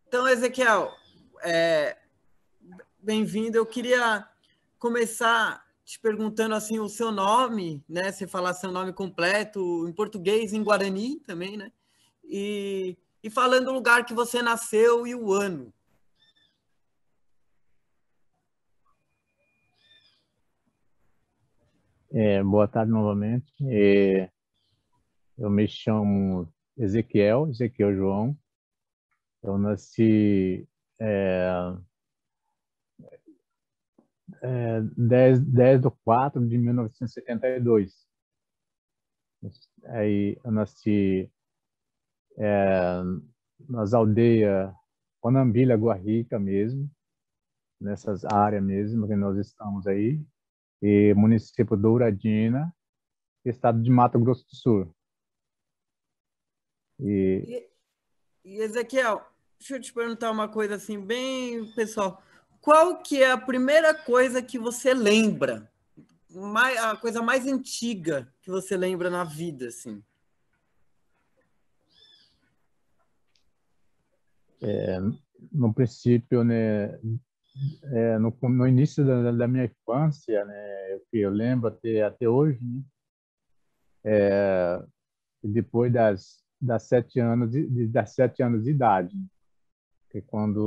Então, Ezequiel, é, bem-vindo. Eu queria começar te perguntando assim o seu nome, né? Você falar seu nome completo em português, em Guarani também, né? E falando o lugar que você nasceu e o ano. Boa tarde novamente. Eu me chamo Ezequiel João. Eu nasci é, 10/4 de 1972. Aí eu nasci nas aldeias Panambilha, Guarrica mesmo, nessas áreas mesmo que nós estamos aí, e município Douradina, estado de Mato Grosso do Sul. E E, e Ezequiel, deixa eu te perguntar uma coisa assim, bem pessoal. Qual que é a primeira coisa que você lembra? A coisa mais antiga que você lembra na vida, assim? no princípio, né, no início da minha infância, né, eu lembro até hoje, né, depois das 7 anos das 7 anos de idade, que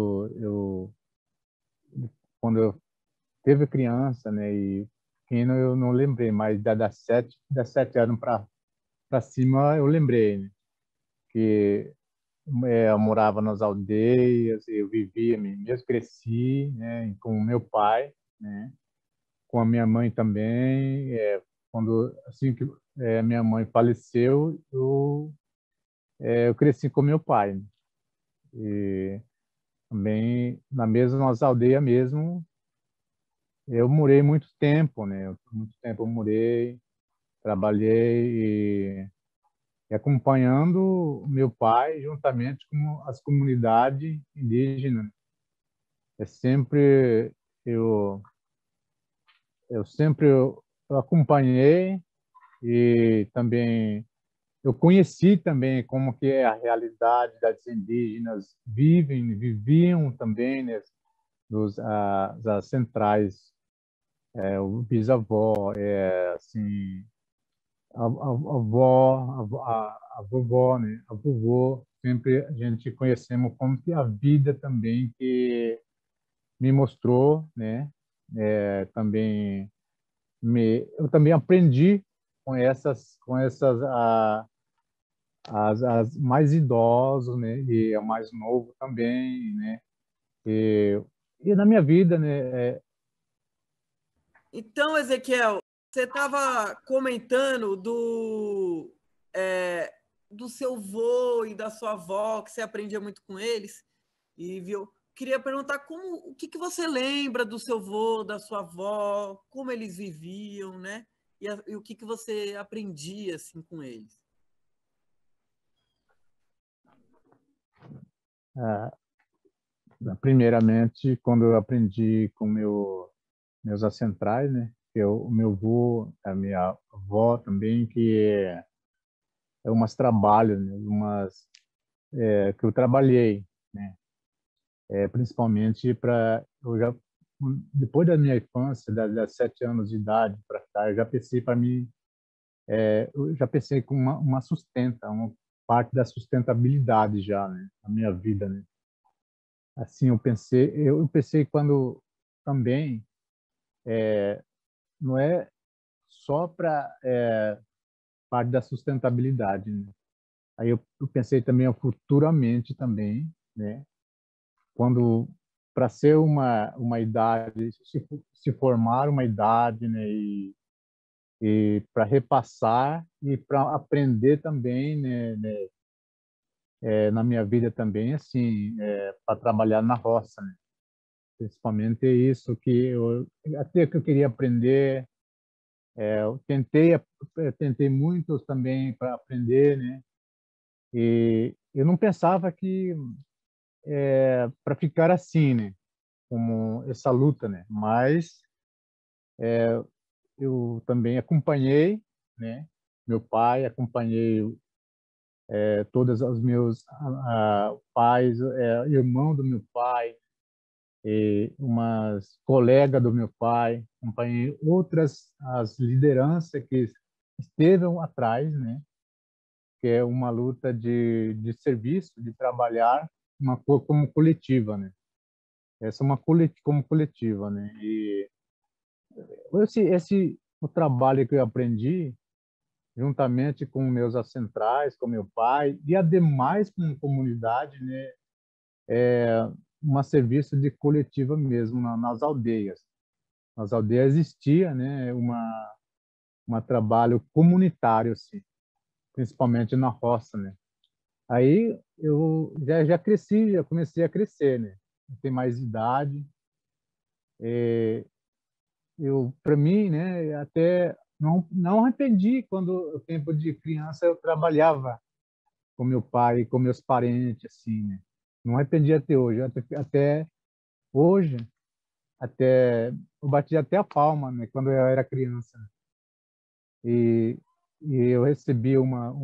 quando eu teve criança, né, e pequeno eu não lembrei, mas das sete anos para cima eu lembrei, né, que eu morava nas aldeias, eu vivia mesmo, cresci, né, com o meu pai, né, com a minha mãe também. Quando assim que minha mãe faleceu, eu cresci com meu pai, né? E também na mesma aldeia mesmo, eu morei muito tempo, né? Muito tempo eu morei, trabalhei e acompanhando meu pai juntamente com as comunidades indígenas. É sempre eu eu acompanhei e também eu conheci também como que é a realidade das indígenas viviam também, né, das centrais, o bisavó, assim, a avó, a vovó, né, a vovô, sempre a gente conhecemos como que a vida também que me mostrou, né, também eu também aprendi com essas as mais idosos, né, e a mais novo também, né, e na minha vida, né, Então, Ezequiel, você estava comentando do seu avô e da sua avó, que você aprendia muito com eles, e viu. Queria perguntar o que você lembra do seu avô, da sua avó, como eles viviam, né? E o que você aprendia assim com eles. ah, primeiramente, quando eu aprendi com meus ancestrais, né, o meu avô, a minha avó também, que é umas trabalhos, né, que eu trabalhei, né, principalmente para eu já depois da minha infância, das 7 anos de idade para cá, eu já pensei para mim, eu já pensei com uma parte da sustentabilidade já, né, na minha vida, né. Assim, eu pensei quando também não é só para parte da sustentabilidade, né. Aí eu pensei também futuramente também, né, quando para ser uma idade, se formar uma idade, né, e para repassar e para aprender também, né, na minha vida também, assim, para trabalhar na roça, né? Principalmente isso que até que eu queria aprender. Eu tentei muito também para aprender, né? E eu não pensava que para ficar assim, né? Como essa luta, né? Mas eu também acompanhei, né? Meu pai, acompanhei todos os meus pais, irmão do meu pai, e umas colegas do meu pai, acompanhei outras as lideranças que estiveram atrás, né? Que é uma luta de serviço, de trabalhar como coletiva, né? Essa é uma como coletiva, né? E esse o trabalho que eu aprendi juntamente com meus ancestrais, com meu pai e ademais com a comunidade, né? Um serviço de coletiva mesmo nas aldeias. Nas aldeias existia, né? Uma trabalho comunitário, assim, principalmente na roça, né? Aí eu já cresci, já comecei a crescer, né? Eu tenho mais idade. Eu, para mim, né? Até não arrependi quando o tempo de criança eu trabalhava com meu pai, e com meus parentes, assim, né? Não arrependi até hoje. Até hoje, até eu bati até a palma, né? Quando eu era criança. E, e eu recebi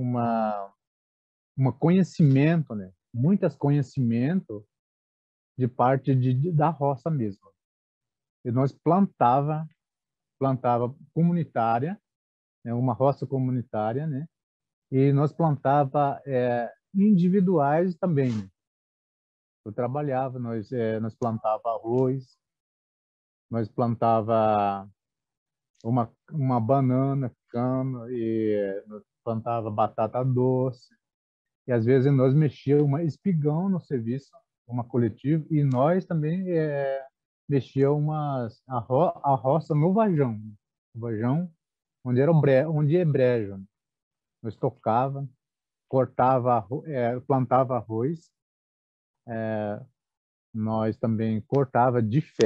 uma conhecimento, né? Muitas conhecimento de parte da roça mesmo. E nós plantava comunitária, né? Uma roça comunitária, né? E nós plantava individuais também, né? Eu trabalhava, nós plantava arroz, nós plantava uma banana, cana, e nós plantava batata doce. E às vezes nós mexíamos uma espigão no serviço, uma coletiva, e nós também mexíamos a roça no Vajão, né? O Vajão, onde é brejo, né? Nós tocava, plantava arroz, nós também cortava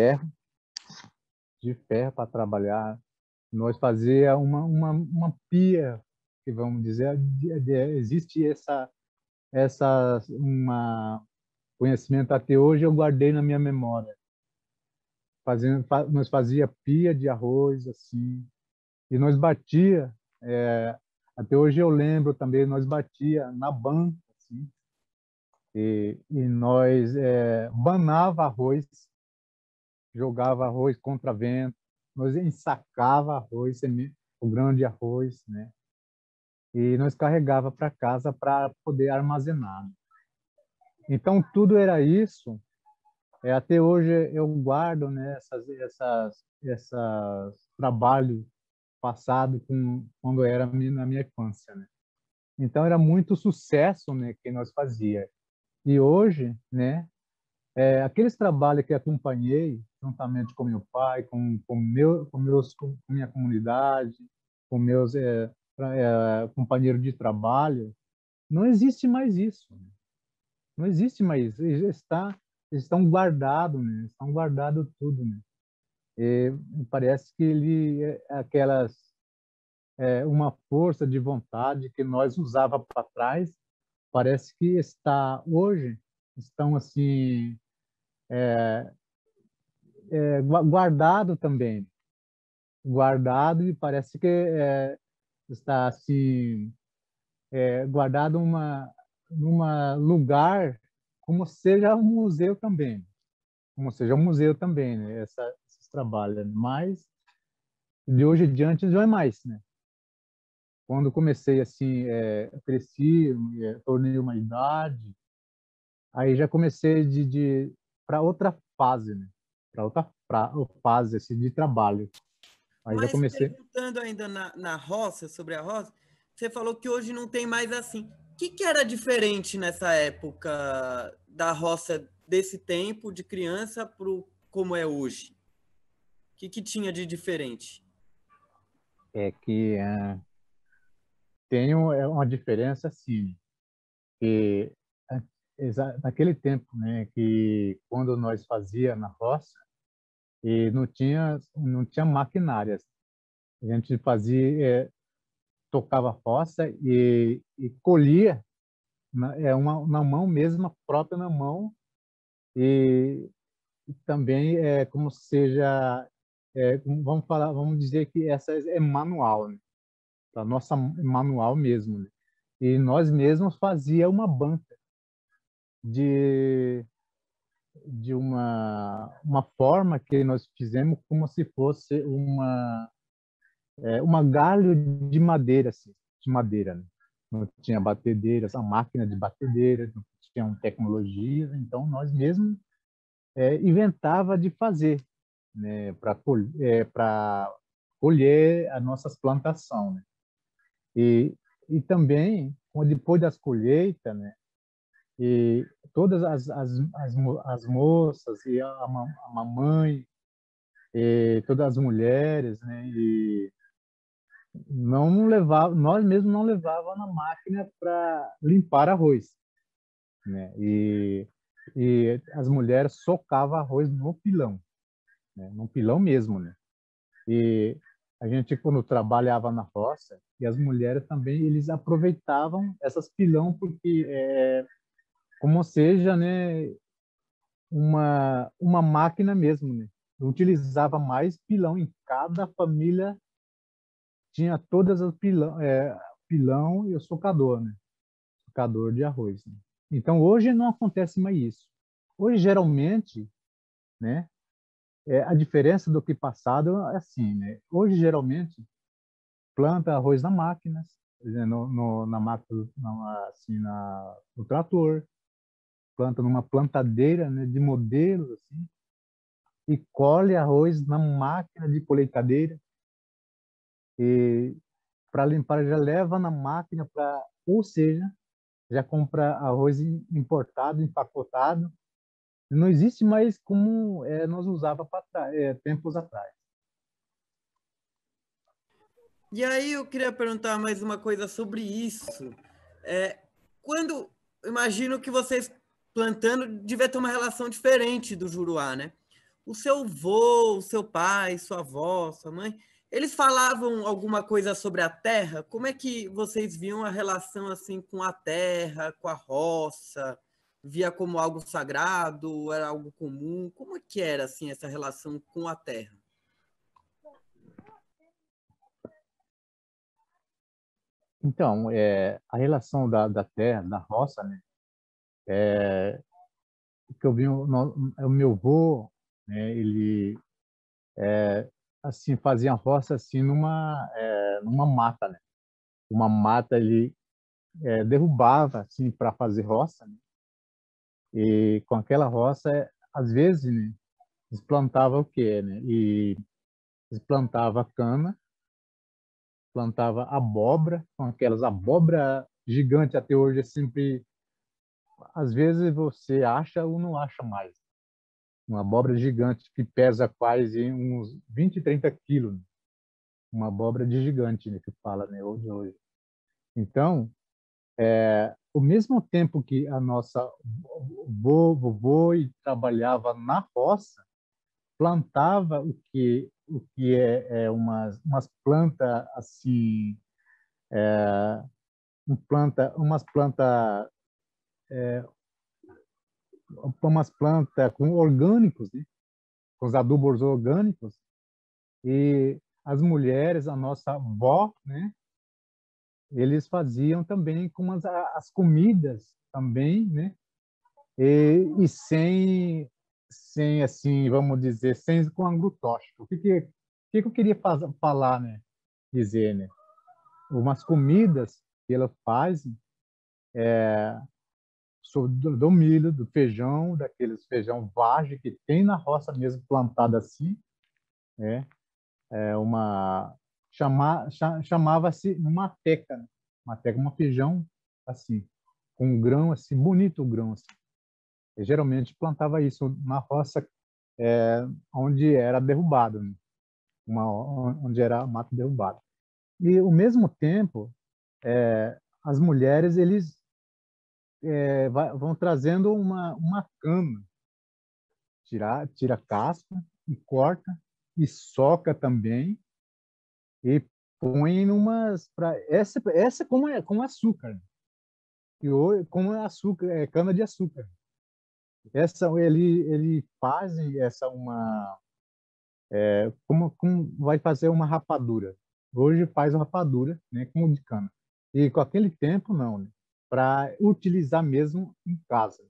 de ferro para trabalhar. Nós fazia uma pia, que vamos dizer, existe essa uma conhecimento até hoje eu guardei na minha memória. Nós fazia pia de arroz assim, e nós batia, até hoje eu lembro também, nós batia na banca assim, e nós banava arroz, jogava arroz contra vento, nós ensacava arroz, o grão de arroz, né? E nós carregava para casa para poder armazenar. Então tudo era isso. Até hoje eu guardo, né, essas trabalhos passados quando era na minha infância, né? Então era muito sucesso, né, que nós fazia. E hoje, né, aqueles trabalhos que acompanhei juntamente com meu pai, com minha comunidade, com meus companheiros de trabalho, não existe mais isso. Né? Não existe mais. Estão guardados, né? Estão guardado tudo, né? E parece que ele uma força de vontade que nós usava para trás, parece que estão assim guardado também, guardado e parece que está assim guardado numa lugar como seja um museu também, né? Esses trabalhos, né? Mas de hoje em diante não é mais, né? Quando comecei assim, cresci, tornei uma idade, aí já comecei para outra fase, né? Para outra fase assim, de trabalho. Aí já Mas comecei. perguntando ainda na roça, sobre a roça, você falou que hoje não tem mais assim. O que era diferente nessa época da roça desse tempo de criança para como é hoje? O que tinha de diferente? É que tem uma diferença assim, que naquele tempo, né, que quando nós fazia na roça e não tinha maquinárias, a gente tocava roça e colhia na mão mesmo, própria na mão, e também como seja, vamos dizer que essa é manual, né? A nossa manual mesmo, né? e nós mesmos fazia uma banca de uma forma que nós fizemos como se fosse uma galho de madeira, assim, de madeira, né? Não tinha batedeiras, a máquina de batedeira, não tinha tecnologias, então nós mesmos inventava de fazer, né, para colher as nossas plantações, né? E também, depois das colheitas, né, e todas as moças e a mamãe, e todas as mulheres, né, e não levava, nós mesmos não levava na máquina para limpar arroz, né? E as mulheres socavam arroz no pilão, né? No pilão mesmo, né? E a gente quando trabalhava na roça, e as mulheres também eles aproveitavam essas pilão porque como seja, né, uma máquina mesmo, né? Utilizava mais pilão em cada família, tinha todas as pilão e o socador, né? Socador de arroz, né? Então hoje não acontece mais isso. Hoje geralmente, né, a diferença do que passado é assim, né? Hoje geralmente planta arroz na máquina, né, na máquina, assim, no trator, planta numa plantadeira, né, de modelo assim, e colhe arroz na máquina de colheitadeira, e para limpar já leva na máquina para, ou seja, já compra arroz importado, empacotado. Não existe mais como nós usava tempos atrás. E aí eu queria perguntar mais uma coisa sobre isso. É, quando imagino que vocês plantando devia ter uma relação diferente do Juruá, né? O seu avô, o seu pai, sua avó, sua mãe, eles falavam alguma coisa sobre a terra? Como é que vocês viam a relação assim com a terra, com a roça? Via como algo sagrado, era algo comum? Como é que era assim essa relação com a terra? Então, a relação da terra, da roça, né? Que eu vi o meu avô, né? Ele assim fazia roça assim numa mata, né? Uma mata ele derrubava assim para fazer roça, né? E com aquela roça, às vezes, né, eles plantavam o quê, né? E eles plantavam cana, plantava abóbora, com aquelas abóbora gigante até hoje é sempre, às vezes você acha ou não acha mais. Uma abóbora gigante que pesa quase uns 20, 30 quilos. Uma abóbora de gigante, né, que fala, né, hoje. Então, ao mesmo tempo que a nossa vovô trabalhava na roça, plantava o que é umas plantas assim, umas plantas com orgânicos, né? Com os adubos orgânicos, e as mulheres, a nossa avó, né? Eles faziam também com as comidas também, né? E sem assim, vamos dizer, sem com agrotóxico. O que eu queria falar, né? Dizer, né? Umas comidas que ela faz do milho, do feijão, daqueles feijão vagem que tem na roça mesmo plantada assim, né? É uma chamava-se mateca, né? Mateca, um feijão assim, com um grão assim, bonito o grão assim. E, geralmente plantava isso na roça onde era derrubado, né? Onde era mato derrubado. E ao mesmo tempo, as mulheres eles vão trazendo uma cana, tira a casca e corta e soca também e põe em umas para essa como açúcar, e como é açúcar, cana de açúcar. Essa ele faz essa uma como vai fazer uma rapadura. Hoje faz a rapadura, né, com de cana. E com aquele tempo, não, né? Para utilizar mesmo em casa.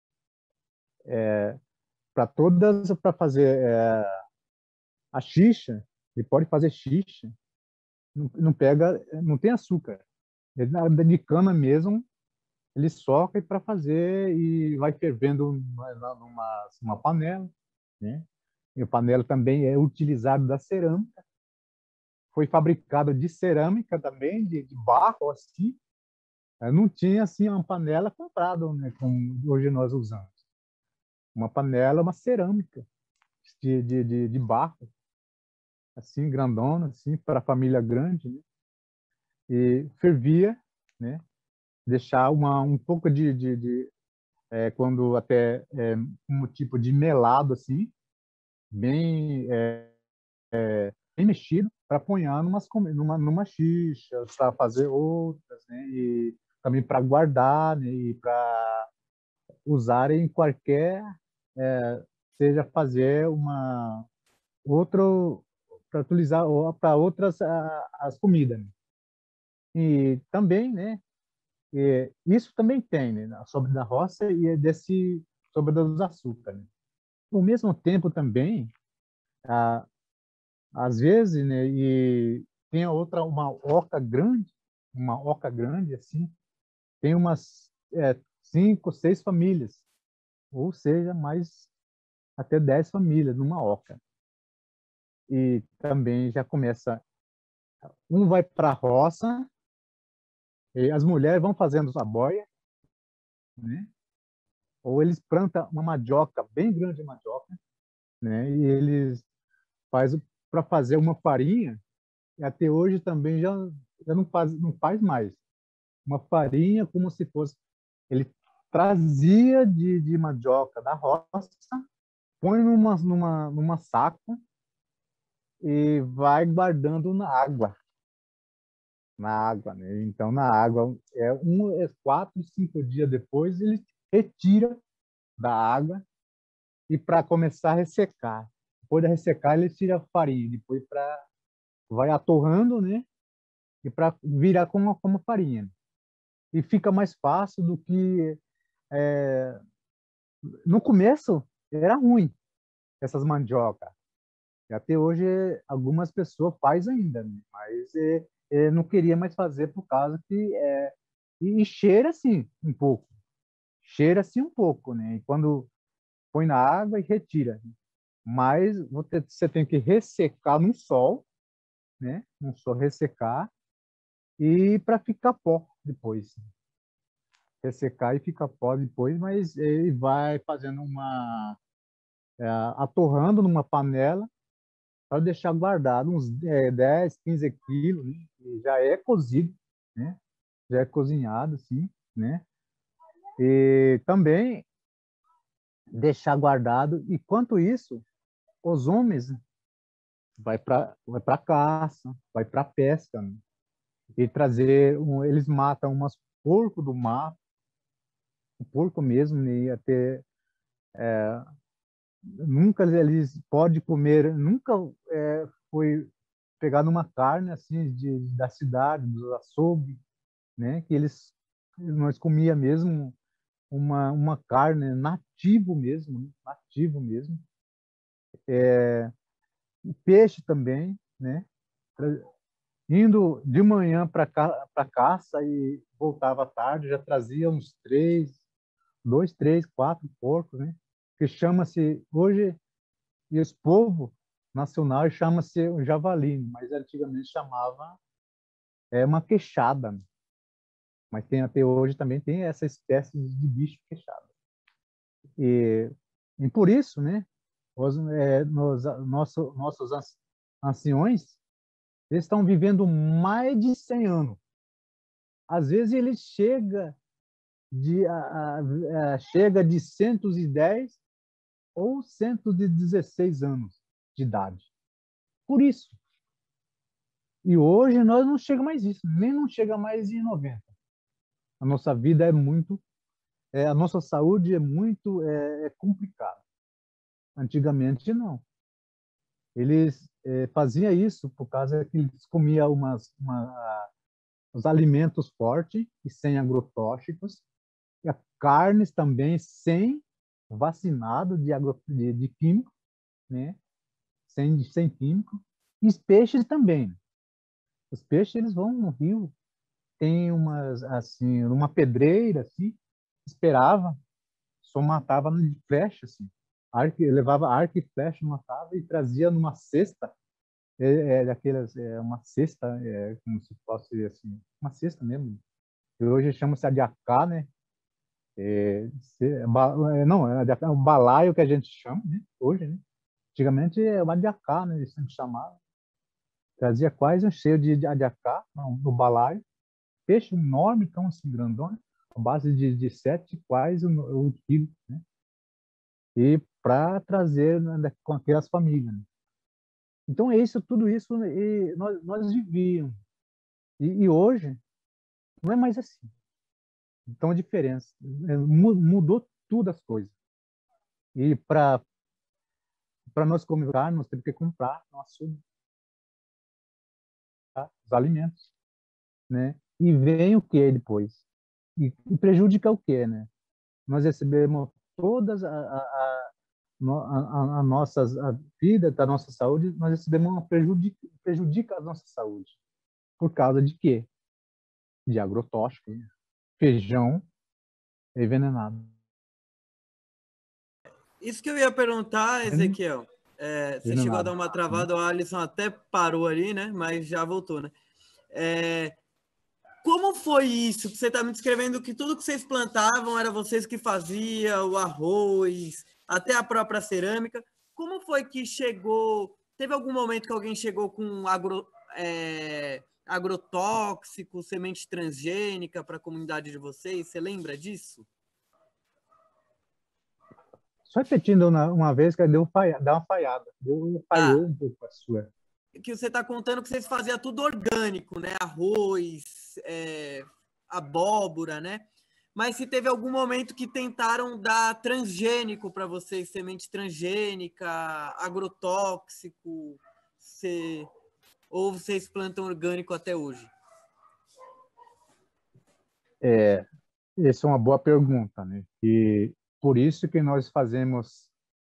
Para fazer a xixa, ele pode fazer xixa, não pega, não tem açúcar. Ele, de cana mesmo, ele soca para fazer e vai fervendo numa panela, né? E a panela também é utilizada da cerâmica, foi fabricado de cerâmica também, de barro assim. Não tinha assim uma panela comprada, né, como hoje nós usamos. Uma panela, uma cerâmica de barro, assim grandona, assim para a família grande, né? E fervia, né? Deixar um pouco quando até um tipo de melado assim, bem bem mexido, para apanhar numa xixa, para fazer outras, né? E também para guardar, né? E para usar em qualquer, seja fazer uma outro para utilizar para outras as comidas, né? E também, né? Isso também tem, né? Sobre da roça e desse sobre dos açúcares, né? Ao mesmo tempo também, ah, às vezes, né? E tem uma oca grande assim, tem umas 5, 6 famílias, ou seja, mais até 10 famílias numa oca. E também já começa, um vai para a roça, e as mulheres vão fazendo a boia, né? Ou eles plantam uma mandioca, bem grande mandioca, né? E eles fazem para fazer uma farinha, e até hoje também já não faz mais. Uma farinha como se fosse, ele trazia de mandioca da roça, põe numa saco e vai guardando na água, né? Então, na água, 4, 5 dias depois, ele retira da água e para começar a ressecar. Depois de ressecar, ele tira a farinha, depois vai atorrando, né? E para virar como farinha. E fica mais fácil do que no começo era ruim essas mandioca. E até hoje algumas pessoas fazem ainda, né? Mas não queria mais fazer por causa que e cheira assim um pouco. Cheira assim um pouco, né? E quando põe na água e retira. Mas você tem que ressecar no sol, né? No sol ressecar e para ficar pó depois. Ressecar e fica pó depois, mas ele vai fazendo atorrando numa panela para deixar guardado uns 10, 15 quilos, né? E já é cozido, né? Já é cozinhado, assim, né? E também deixar guardado. Enquanto isso, os homens vai para caça, vai para pesca, né? E trazer, eles matam umas porco do mar, o porco mesmo, né? E até nunca eles pode comer, nunca foi pegar numa carne assim da cidade, do açougue, né? Que nós comia mesmo uma carne nativo mesmo, né? Nativo mesmo. Peixe também, né? Indo de manhã para caça e voltava à tarde, já trazia uns 2, 3, 4 porcos, né? Que chama-se hoje, e esse povo nacional chama-se o javali, mas antigamente chamava uma queixada, né? Mas até hoje também tem essa espécie de bicho queixada. E por isso, né, nossos anciões, eles estão vivendo mais de 100 anos. Às vezes ele chega de 110 ou 116 anos de idade. Por isso. E hoje nós não chega mais isso, nem não chega mais em 90. A nossa vida a nossa saúde é muito complicada. Antigamente não. Eles faziam isso por causa que eles comiam os alimentos fortes e sem agrotóxicos, e a carnes também sem vacinado de químico, né? Sem químico, e os peixes também. Os peixes eles vão no rio, tem umas assim, uma pedreira assim, esperava, só matava de flecha assim. Levava arco e flecha, matava e trazia numa cesta, daquelas, uma cesta, como se fosse assim, uma cesta mesmo. Que hoje chama-se adiacá, né? Não, é um balaio que a gente chama, né? Hoje, né? Antigamente é o adiacá, né? Eles sempre chamavam. Trazia quase um cheio de adiacá no balaio. Peixe enorme, tão assim, grandão, a base de 7, quase um quilo, né? E para trazer, né, com aquelas famílias, né? Então, é isso, tudo isso, e nós vivíamos. E hoje, não é mais assim. Então, a diferença. Mudou tudo as coisas. E para nós comer, nós temos que comprar nosso, os alimentos, né? E vem o que depois? E prejudica o que, né? Nós recebemos todas a nossas a vida da nossa saúde, nós recebemos uma prejudica a nossa saúde. Por causa de quê? De agrotóxico, né? Feijão envenenado. Isso que eu ia perguntar, Ezequiel. Você chegou a dar Envenenado. uma travada, o Alisson até parou ali, né? Mas já voltou, né? Como foi isso? Você está me descrevendo que tudo que vocês plantavam era vocês que faziam, o arroz, até a própria cerâmica. Como foi que chegou? Teve algum momento que alguém chegou com agrotóxico, semente transgênica para a comunidade de vocês? Você lembra disso? Só repetindo uma vez que deu uma falhada. Ah, Falhou um pouco a sua. que você está contando que vocês faziam tudo orgânico, né? Arroz, abóbora, né? Mas se teve algum momento que tentaram dar transgênico para vocês, semente transgênica, agrotóxico, ou vocês plantam orgânico até hoje? Essa é uma boa pergunta, né? E por isso que nós fazemos,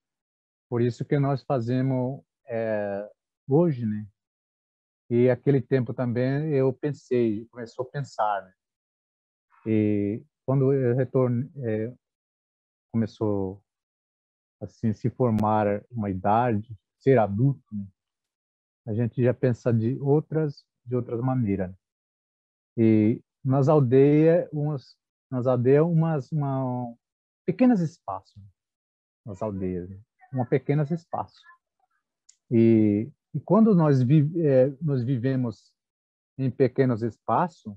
hoje, né? E aquele tempo também eu pensei, começou a pensar, né? E quando eu retornei, começou assim se formar uma idade, ser adulto, né? A gente já pensa de outras maneiras, né? E nas aldeias pequenos espaços, né? Nas aldeias, né? Um pequenos espaços. E quando nós vivemos em pequenos espaços,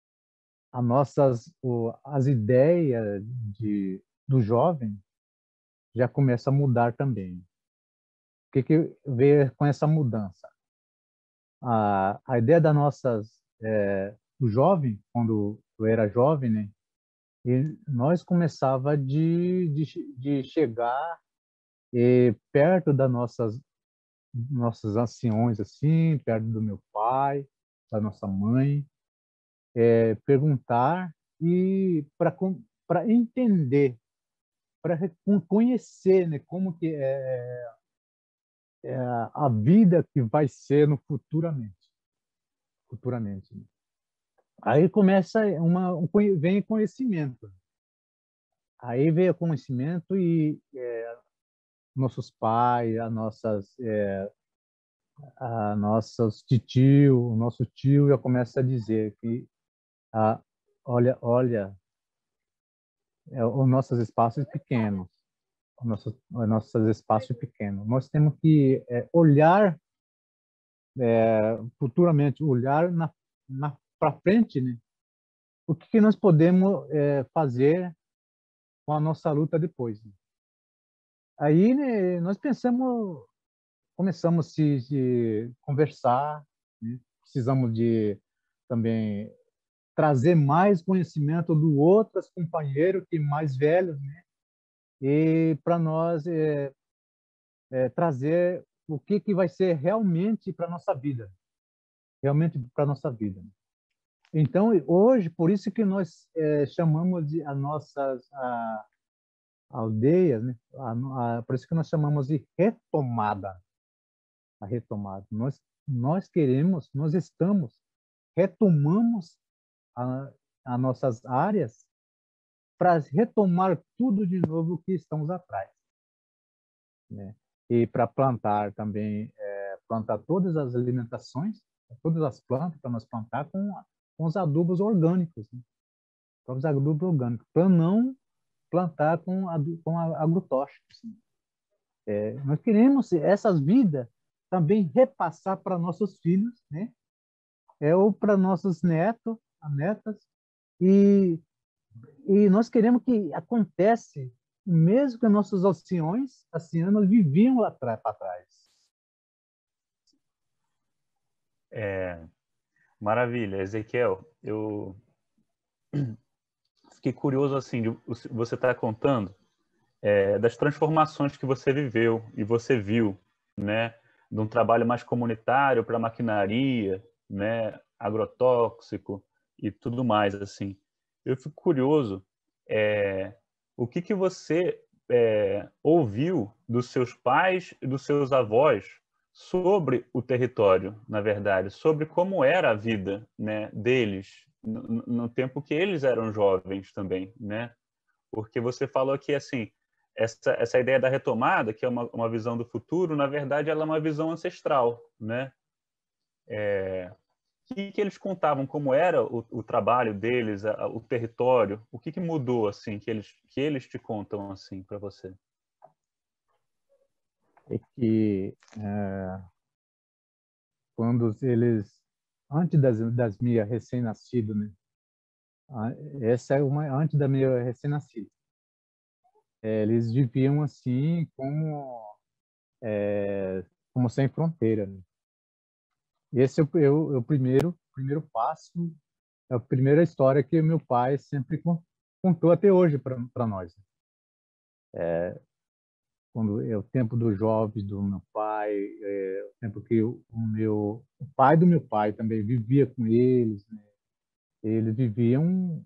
as ideias do jovem já começa a mudar também. O que veio com essa mudança? A ideia do jovem, quando eu era jovem, né? E nós começava de chegar perto das nossos anciões, assim, perto do meu pai, da nossa mãe, perguntar e para entender, para conhecer, né, como que é a vida que vai ser no futuramente, né? Aí começa vem conhecimento. Aí veio o conhecimento e nossos pais, o nosso tio já começa a dizer que olha, os nossos espaços pequenos, os nossos espaços pequenos. Nós temos que olhar futuramente, olhar para frente, né? O que nós podemos fazer com a nossa luta depois, né? Aí, né, nós começamos a conversar, né? Precisamos de também trazer mais conhecimento do outros companheiros que mais velhos, né? E para nós trazer o que vai ser realmente para nossa vida, realmente para nossa vida. Então, hoje, por isso que nós chamamos de as nossas aldeias, né? Por isso que nós chamamos de retomada. A retomada. Nós queremos, nós estamos, retomamos as nossas áreas para retomar tudo de novo que estamos atrás, né? E para plantar também, plantar todas as alimentações, todas as plantas, para nós plantar com os adubos orgânicos, né? Com os adubos orgânicos, para não plantar com agrotóxicos, né? Nós queremos essas vidas também repassar para nossos filhos, né? Ou para nossos netos, netas, e nós queremos que acontece o mesmo que nossos anciãos viviam lá para trás. Maravilha, Ezequiel. Eu fiquei curioso assim, você está contando das transformações que você viveu e você viu, né, de um trabalho mais comunitário para maquinaria, né, agrotóxico e tudo mais assim. Eu fico curioso, o que você ouviu dos seus pais e dos seus avós sobre o território, na verdade, sobre como era a vida, né, deles no tempo que eles eram jovens também, né? Porque você falou que assim essa ideia da retomada, que é uma visão do futuro, na verdade, ela é uma visão ancestral, né? O que eles contavam, como era o trabalho deles, o território, o que mudou assim que eles te contam assim para você? É que quando eles, antes das minhas recém-nascido, né? Essa é uma antes da minha recém-nascido. Eles viviam assim como sem fronteira, né? Esse é o primeiro passo, é a primeira história que meu pai sempre contou até hoje para nós. Quando é o tempo dos jovens do meu pai, o tempo que o pai do meu pai também vivia com eles, né? Eles viviam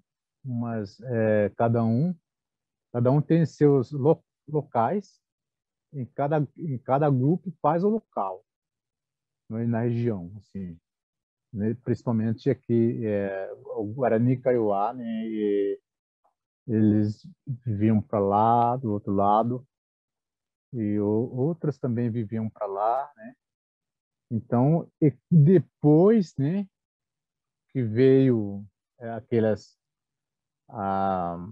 cada um tem seus locais, em cada grupo faz o local, né, na região, assim, né? Principalmente aqui, o Guarani Kaiowá, né? E eles viviam para lá, do outro lado, e outras também viviam para lá, né? Então, e depois, né, que veio aquelas ah,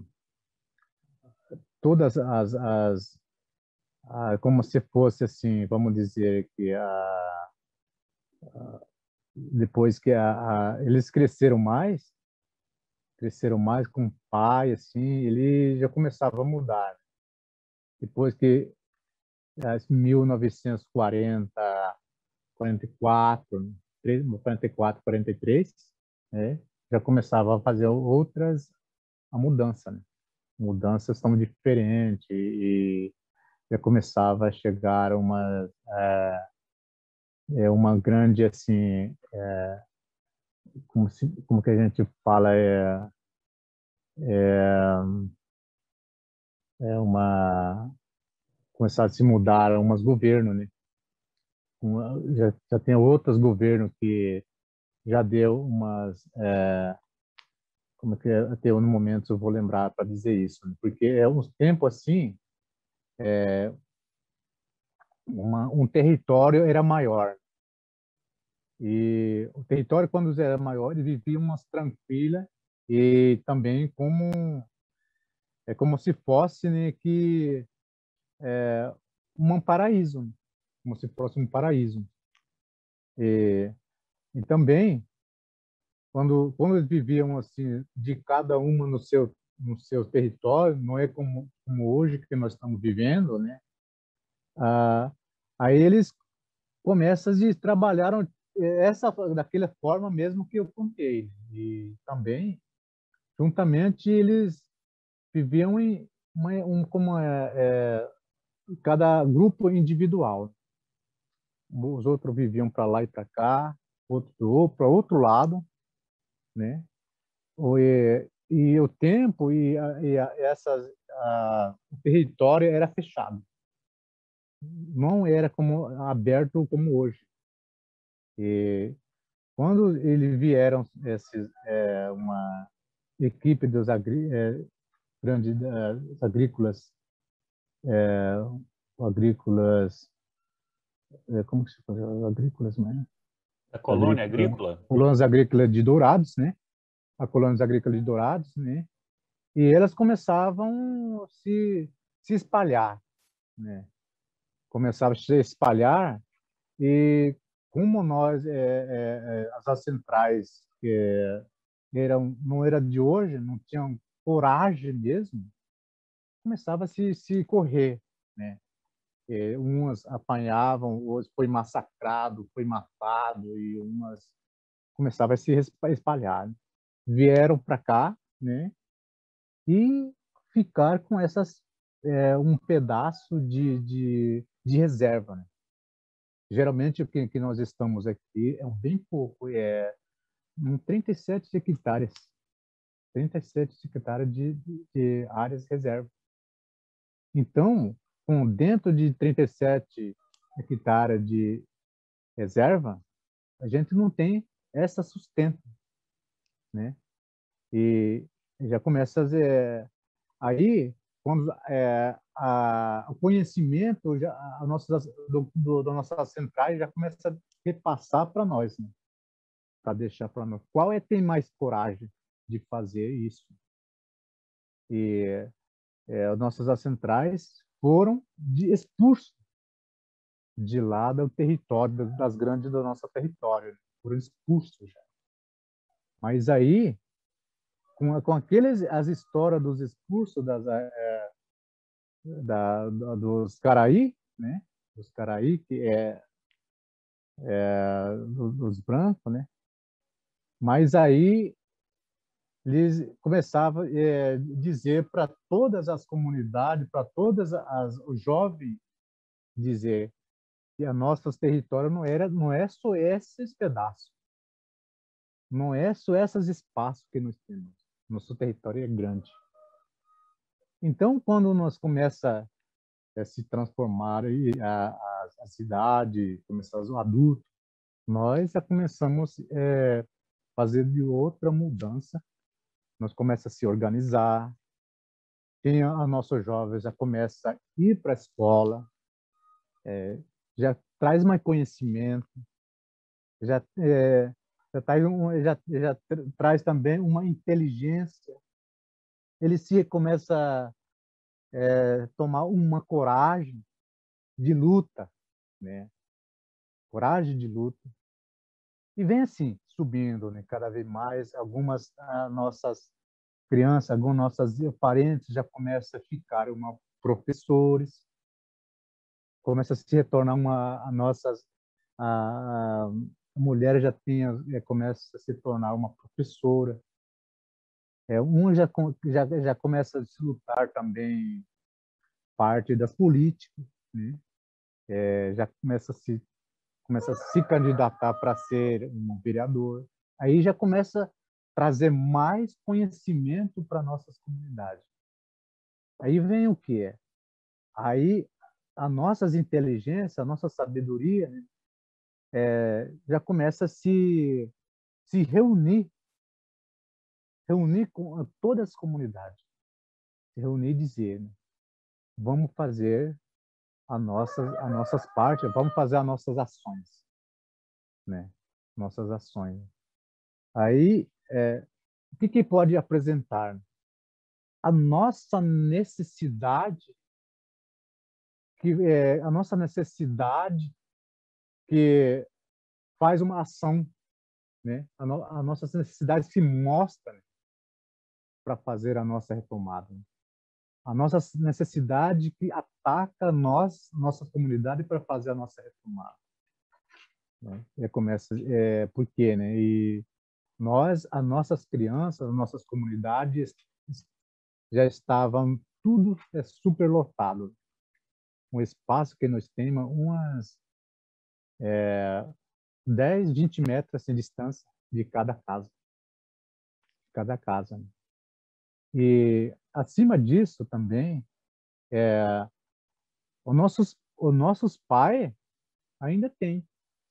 todas como se fosse assim, vamos dizer que depois que eles cresceram mais com o pai, assim, ele já começava a mudar. Depois que 1940, 44, 44, 43, né, já começava a fazer a mudança, né? Mudanças tão diferentes e já começava a chegar uma grande assim, como que a gente fala, uma começar a se mudar umas governos, né? Já tem outros governos que já deu como que é, até no momento eu vou lembrar para dizer isso, né? Porque é um tempo assim, um território era maior. E o território, quando era maior, eles viviam mais tranquila e também como se fosse, né, que um paraíso, né? Como se fosse um paraíso. E também, quando eles viviam assim, de cada uma no seu território, não é como hoje que nós estamos vivendo, né? Ah, aí eles começam e trabalharam daquela forma mesmo que eu contei. E também, juntamente, eles viviam cada grupo individual. Os outros viviam para lá e para cá, outro para outro lado, né? E o tempo o território era fechado, não era como aberto como hoje. E quando eles vieram uma equipe dos grandes agrícolas, agrícolas, como que se fala? Agrícolas, né? A colônia agrícola? Colônias agrícolas de Dourados, né? A colônias agrícolas de Dourados, né? E elas começavam a se espalhar, né? Começavam a se espalhar e como as centrais não era de hoje, não tinham coragem mesmo, começava a se correr, né? Umas apanhavam, outros foi massacrado, foi matado e umas começava a se espalhar, né? Vieram para cá, né? E ficar com um pedaço de reserva, né? Geralmente o que nós estamos aqui é bem pouco, 37 hectares, 37 hectares de áreas reserva. Então, dentro de 37 hectares de reserva, a gente não tem essa sustento, né? E já começa aí quando o conhecimento das nossas centrais já começa a repassar para nós, né? Para deixar para nós. Qual tem mais coragem de fazer isso? E as nossas centrais foram expulsos de lá do território, das grandes do nosso território, né? Foram expulsos já. Mas aí, com as histórias dos expulsos dos Caraí, né? Dos Caraí, que dos brancos, né? Mas aí eles começavam a dizer para todas as comunidades, para os jovens, dizer que a nosso território não é só esses pedaços, não é só esses espaços que nós temos. Nosso território é grande. Então, quando nós começa a se transformar a cidade, começar os adultos, nós já começamos a fazer de outra mudança. Nós começamos a se organizar. A nossos jovens já começa a ir para a escola, já traz mais conhecimento, já traz também uma inteligência. Ele se começa a tomar uma coragem de luta, né? Coragem de luta. E vem assim, subindo, né? Cada vez mais. Algumas nossas crianças, alguns nossos parentes já começam a ficar professores, começa a se retornar a nossas a mulher começa a se tornar uma professora. Já começa a se lutar também parte das políticas, né? Já começa a se candidatar para ser um vereador. Aí já começa a trazer mais conhecimento para nossas comunidades. Aí vem o quê? Aí a nossas inteligências, a nossa sabedoria, né, já começa a se reunir com todas as comunidades, se reunir e dizer, né, vamos fazer as nossas partes, vamos fazer as nossas ações, né? Nossas ações. Aí, o que pode apresentar? A nossa necessidade, a nossa necessidade que faz uma ação, né? A nossa necessidade se mostra, né, para fazer a nossa retomada. Né? A nossa necessidade que ataca nossa comunidade para fazer a nossa retomada. Né? Por quê, né? E as nossas crianças, as nossas comunidades já estavam tudo superlotado. Um espaço que nós temos umas 10, 20 metros de distância de cada casa. cada casa, né? E acima disso também, os nossos pais ainda têm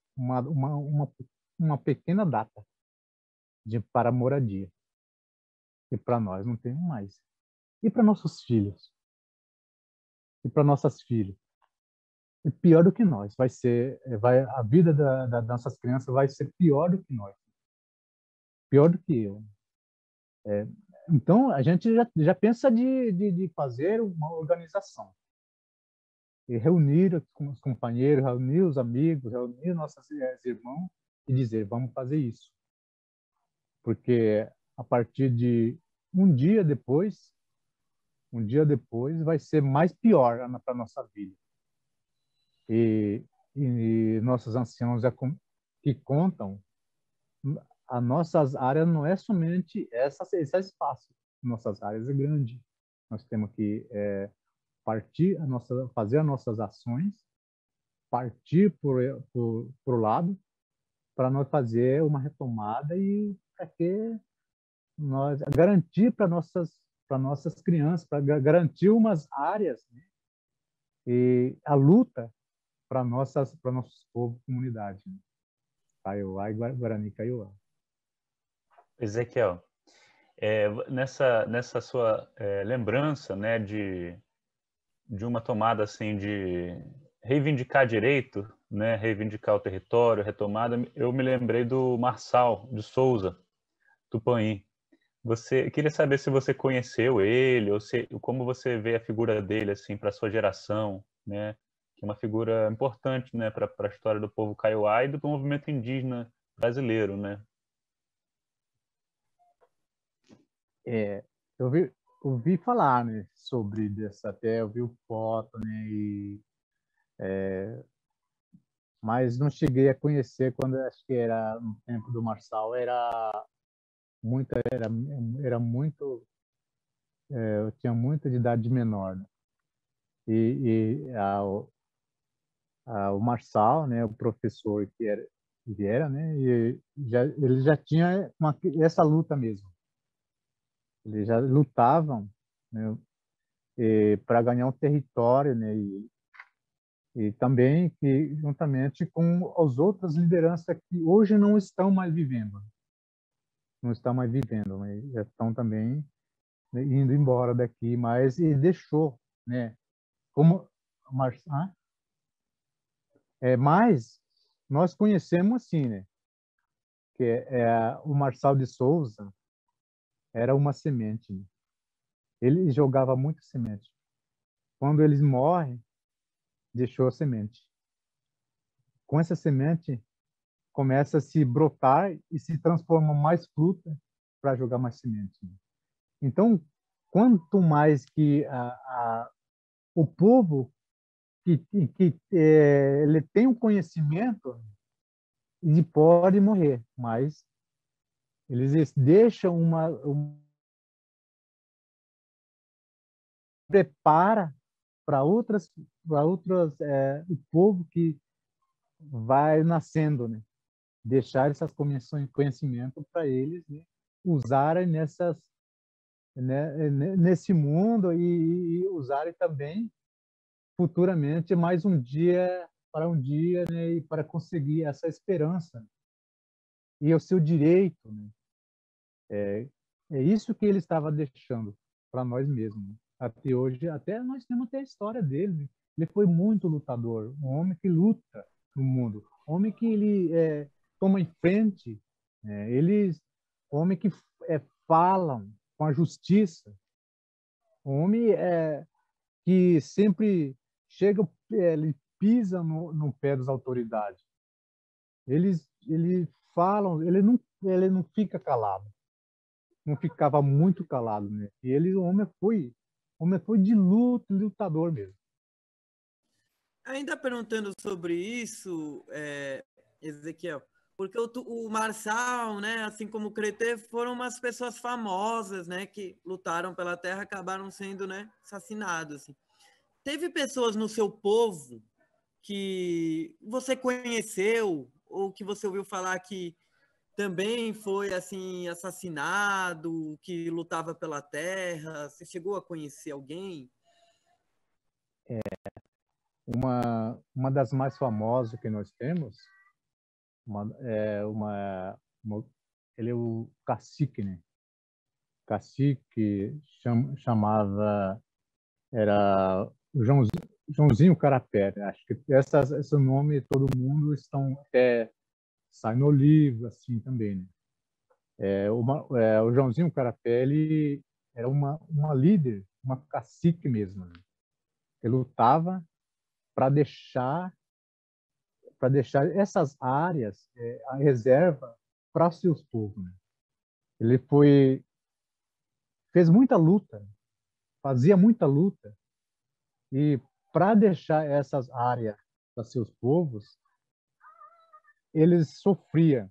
uma pequena data para moradia. E para nós não tem mais. E para nossos filhos? E para nossas filhas? E pior do que nós. A vida das nossas crianças vai ser pior do que nós. Pior do que eu. Então, a gente já pensa de fazer uma organização. E reunir com os companheiros, reunir os amigos, reunir nossos irmãos e dizer, vamos fazer isso. Porque a partir de um dia depois vai ser mais pior para a nossa vida. E nossos anciãos que contam, as nossas áreas não é somente esse espaço. Nossas áreas é grande. Nós temos que fazer as nossas ações, partir por o lado, para nós fazer uma retomada e para que nós garantir para nossas crianças, para garantir umas áreas, né? E a luta para nossos povos, comunidade, né? Kaiowá e Guarani Kaiowá. Ezequiel, nessa sua lembrança, né, de uma tomada assim de reivindicar direito, né, reivindicar o território, retomada, eu me lembrei do Marçal de Souza Tupãí. Queria saber se você conheceu ele ou como você vê a figura dele assim para a sua geração, né? Que é uma figura importante, né, para a história do povo kaiowá e do movimento indígena brasileiro, né? Eu ouvi falar, né, sobre dessa, até eu vi foto, né, mas não cheguei a conhecer quando acho que era no tempo do Marçal, muito, era muito, eu tinha muita de idade menor, né? O Marçal, né, o professor ele era, né, ele já tinha essa luta mesmo. Eles já lutavam, né, para ganhar um território, né, e também que juntamente com as outras lideranças que hoje não estão mais vivendo, mas já estão também, né, indo embora daqui, mas e deixou, né, como mas nós conhecemos assim, né, que o Marçal de Souza era uma semente, né? Ele jogava muito semente. Quando eles morrem, deixou a semente. Com essa semente começa a se brotar e se transforma mais fruta para jogar mais semente. Então, quanto mais que o povo que ele tem um conhecimento, ele pode morrer, mas eles deixam prepara para outras o povo que vai nascendo, né? Deixar essas conhecimento para eles, né, usarem nesse mundo e usarem também futuramente mais um dia, né, e para conseguir essa esperança, né, e o seu direito, né? É isso que ele estava deixando para nós mesmos, né? Até hoje, até nós temos até a história dele, né? Ele foi muito lutador, um homem que luta no mundo, um homem que ele toma em frente, homem que falam com a justiça, um homem que sempre chega, ele pisa no pé das autoridades. Eles falam, ele não fica calado, não ficava muito calado, né? E o homem foi de luta, lutador mesmo. Ainda perguntando sobre isso, Ezequiel, porque o Marçal, né, assim como o Cretê, foram umas pessoas famosas, né, que lutaram pela terra, acabaram sendo, né, assassinados. Assim. Teve pessoas no seu povo que você conheceu ou que você ouviu falar que também foi assim assassinado, que lutava pela terra? Você chegou a conhecer alguém? Uma das mais famosas que nós temos, ele é o cacique, né? Cacique chamava, era o Joãozinho Carapé. Acho que esse nome todo mundo estão sai no livro assim também, né? O Joãozinho Carapé, ele era uma líder, uma cacique mesmo, né? Ele lutava para deixar essas áreas, a reserva para seus povos, né? Ele fez muita luta, fazia muita luta, e para deixar essas áreas para seus povos, eles sofriam.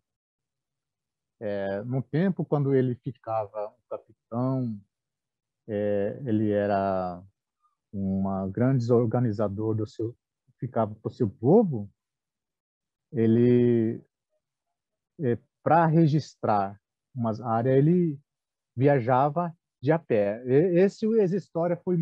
No tempo, quando ele ficava um capitão, ele era um grande organizador ficava para o seu povo. Ele, para registrar umas áreas, ele viajava de a pé. Essa história foi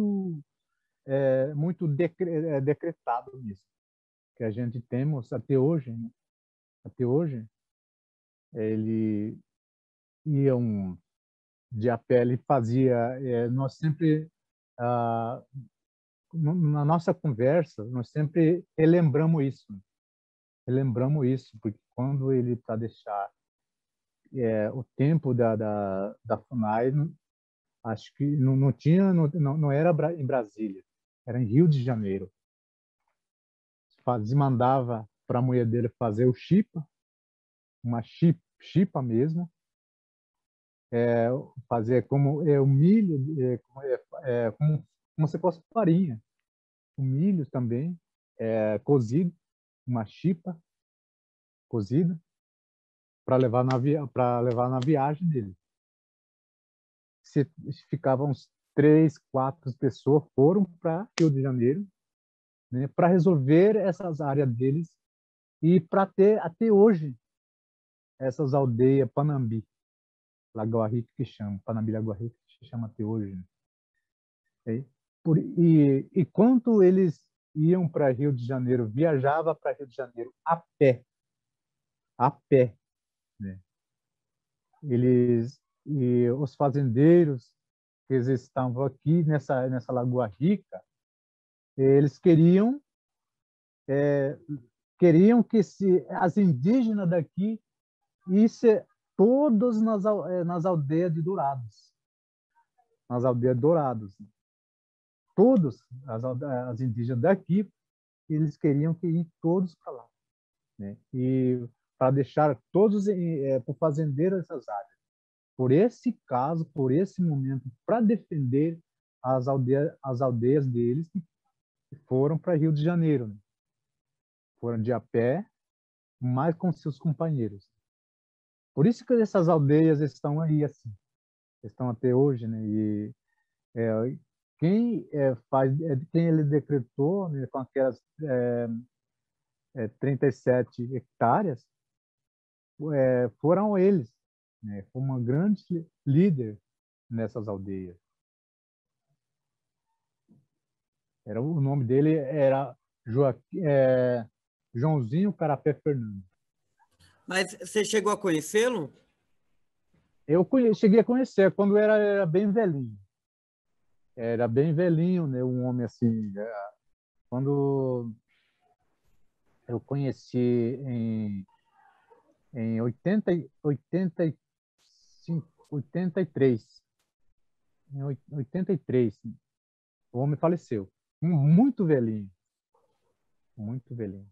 muito decretado nisso, que a gente temos até hoje, né? Até hoje, ele iam de a pé, ele fazia. Nós sempre, ah, na nossa conversa, nós sempre relembramos isso, porque quando ele para deixar o tempo da FUNAI, acho que não tinha, não era em Brasília, era em Rio de Janeiro. Mandava para a mulher dele fazer o chipa, uma chipa mesmo, fazer como o milho, como se fosse farinha, o milho também cozido, uma chipa cozida para levar na viagem dele. Se ficavam uns 3, 4 pessoas foram para Rio de Janeiro, né, para resolver essas áreas deles e para ter até hoje essas aldeias Panambi, Lagoa Rica que chama, Panambi Lagoa Rica que chama até hoje. Né? E quando eles iam para Rio de Janeiro, viajava para Rio de Janeiro a pé, né? Os fazendeiros que eles estavam aqui nessa Lagoa Rica, eles queriam que as indígenas daqui issem todos nas aldeias de Dourados, nas aldeias de Dourados. Todos as indígenas daqui, eles queriam que ir todos para lá, né? E para deixar todos para o fazendeiro essas áreas. Por esse caso, por esse momento, para defender as aldeias deles que foram para Rio de Janeiro, né? Foram de a pé, mas com seus companheiros. Por isso que essas aldeias estão aí assim, estão até hoje, né? E quem quem ele decretou, né, com aquelas 37 hectares, foram eles, né? Foi uma grande líder nessas aldeias. O nome dele era Joãozinho Carapé Fernando. Mas você chegou a conhecê-lo? Eu cheguei a conhecer quando era bem velhinho. Era bem velhinho, né? Um homem assim. Quando eu conheci em 83. Em 83, o homem faleceu. Muito velhinho. Muito velhinho.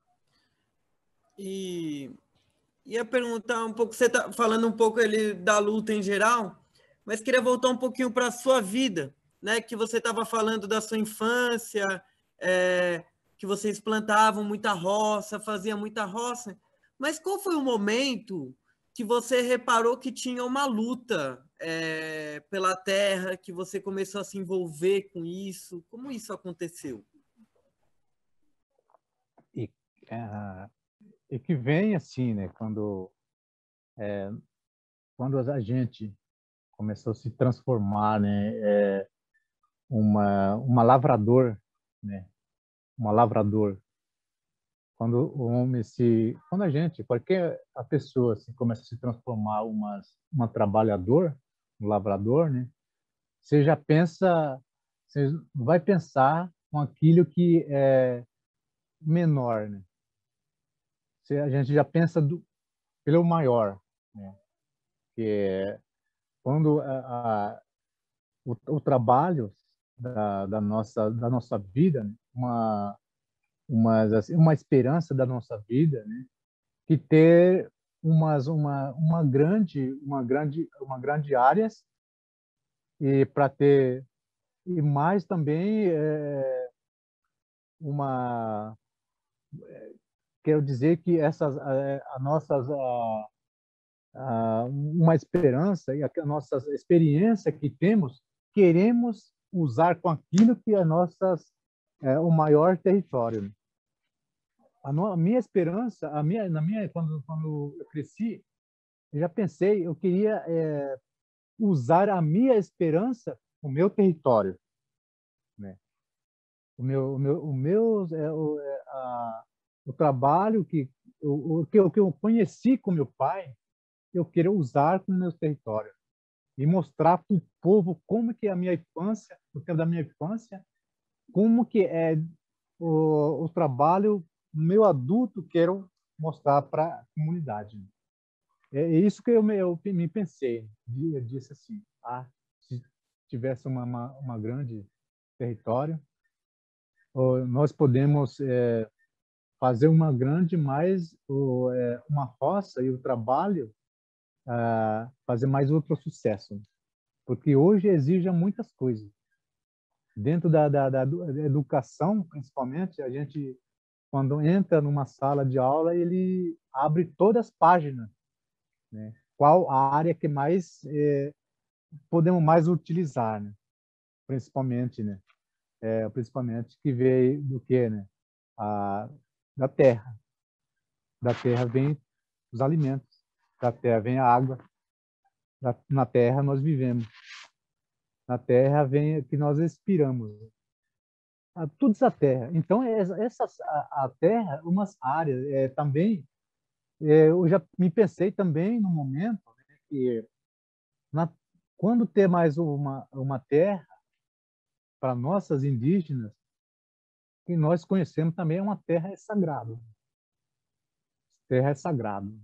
E ia perguntar um pouco, você está falando um pouco ele da luta em geral, mas queria voltar um pouquinho para a sua vida, né? Que você estava falando da sua infância, que vocês plantavam muita roça, faziam muita roça. Mas qual foi o momento que você reparou que tinha uma luta pela terra, que você começou a se envolver com isso? Como isso aconteceu? E, e que vem assim, né? Quando quando a gente começou a se transformar, né, uma lavrador, né, uma lavrador. Quando o homem quando a gente, a pessoa se começa a se transformar uma trabalhador, um lavrador, né, você já pensa, você vai pensar com aquilo que é menor, né? A gente já pensa pelo maior, né? Que é quando o trabalho da nossa vida, né? Assim, uma esperança da nossa vida, né? Que ter uma grande áreas e para ter e mais também uma quero dizer que essas a nossas uma esperança e a nossa experiência que temos queremos usar com aquilo que é o maior território. A minha esperança, quando eu cresci, eu já pensei, eu queria usar a minha esperança no meu território, né? O trabalho que eu conheci com meu pai, eu quero usar com meus territórios e mostrar para o povo como que é a minha infância, o tempo da minha infância, como que é o trabalho meu adulto, quero mostrar para a comunidade. É isso que eu me pensei. Eu disse assim, se tivesse uma grande território, nós podemos fazer uma grande mais uma roça e o trabalho fazer mais outro sucesso, porque hoje exige muitas coisas dentro da educação, principalmente. A gente, quando entra numa sala de aula, ele abre todas as páginas, né? Qual a área que mais podemos mais utilizar, né? Principalmente, né? Principalmente que veio do que, né? A, da terra. Da terra vem os alimentos, da terra vem a água, na terra nós vivemos, na terra vem que nós expiramos. Tudo essa terra. Então, a terra, umas áreas também, eu já me pensei também no momento, né, que na, quando ter mais uma terra para nossas indígenas, que nós conhecemos também uma terra sagrada. Terra é sagrada.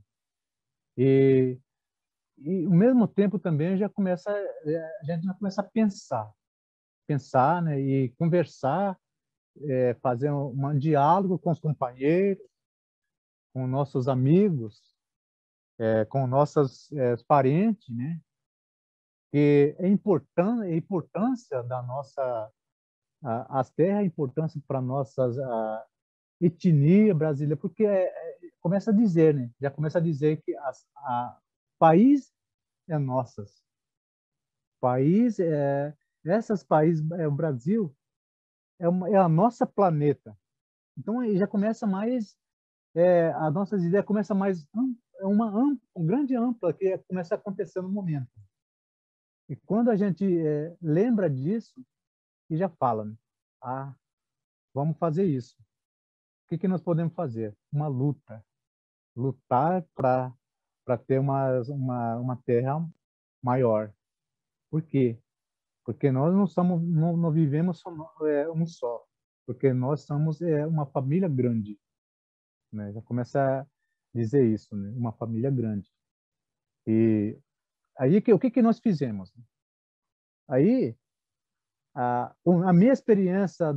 E ao mesmo tempo também a gente já começa a pensar, né, e conversar, fazer um diálogo com os companheiros, com nossos amigos, com nossos parentes, né, que é importante a importância da nossa as terras, a importância para nossas etnia brasileira, porque começa a dizer, né, já começa a dizer que país é nossas, país essas países o Brasil é a nossa planeta. Então aí já começa mais as nossas ideias começa mais uma grande ampla que começa a acontecer no momento. E quando a gente lembra disso e já fala, né? Vamos fazer isso. O que nós podemos fazer? Uma lutar para ter uma terra maior. Por quê? Porque nós não vivemos só, um só, porque nós somos uma família grande, né? Já começa a dizer isso, né? Uma família grande. E aí o que nós fizemos? Aí a minha experiência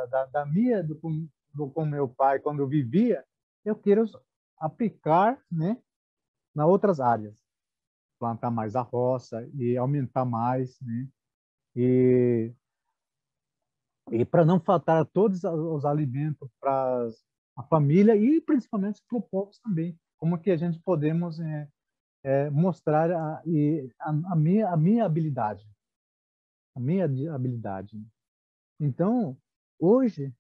com meu pai quando eu vivia, eu quero aplicar, né, na outras áreas, plantar mais a roça e aumentar mais, né? E para não faltar todos os alimentos para a família e principalmente para o povo também. Como que a gente podemos mostrar a minha habilidade, a minha habilidade. Então, hoje,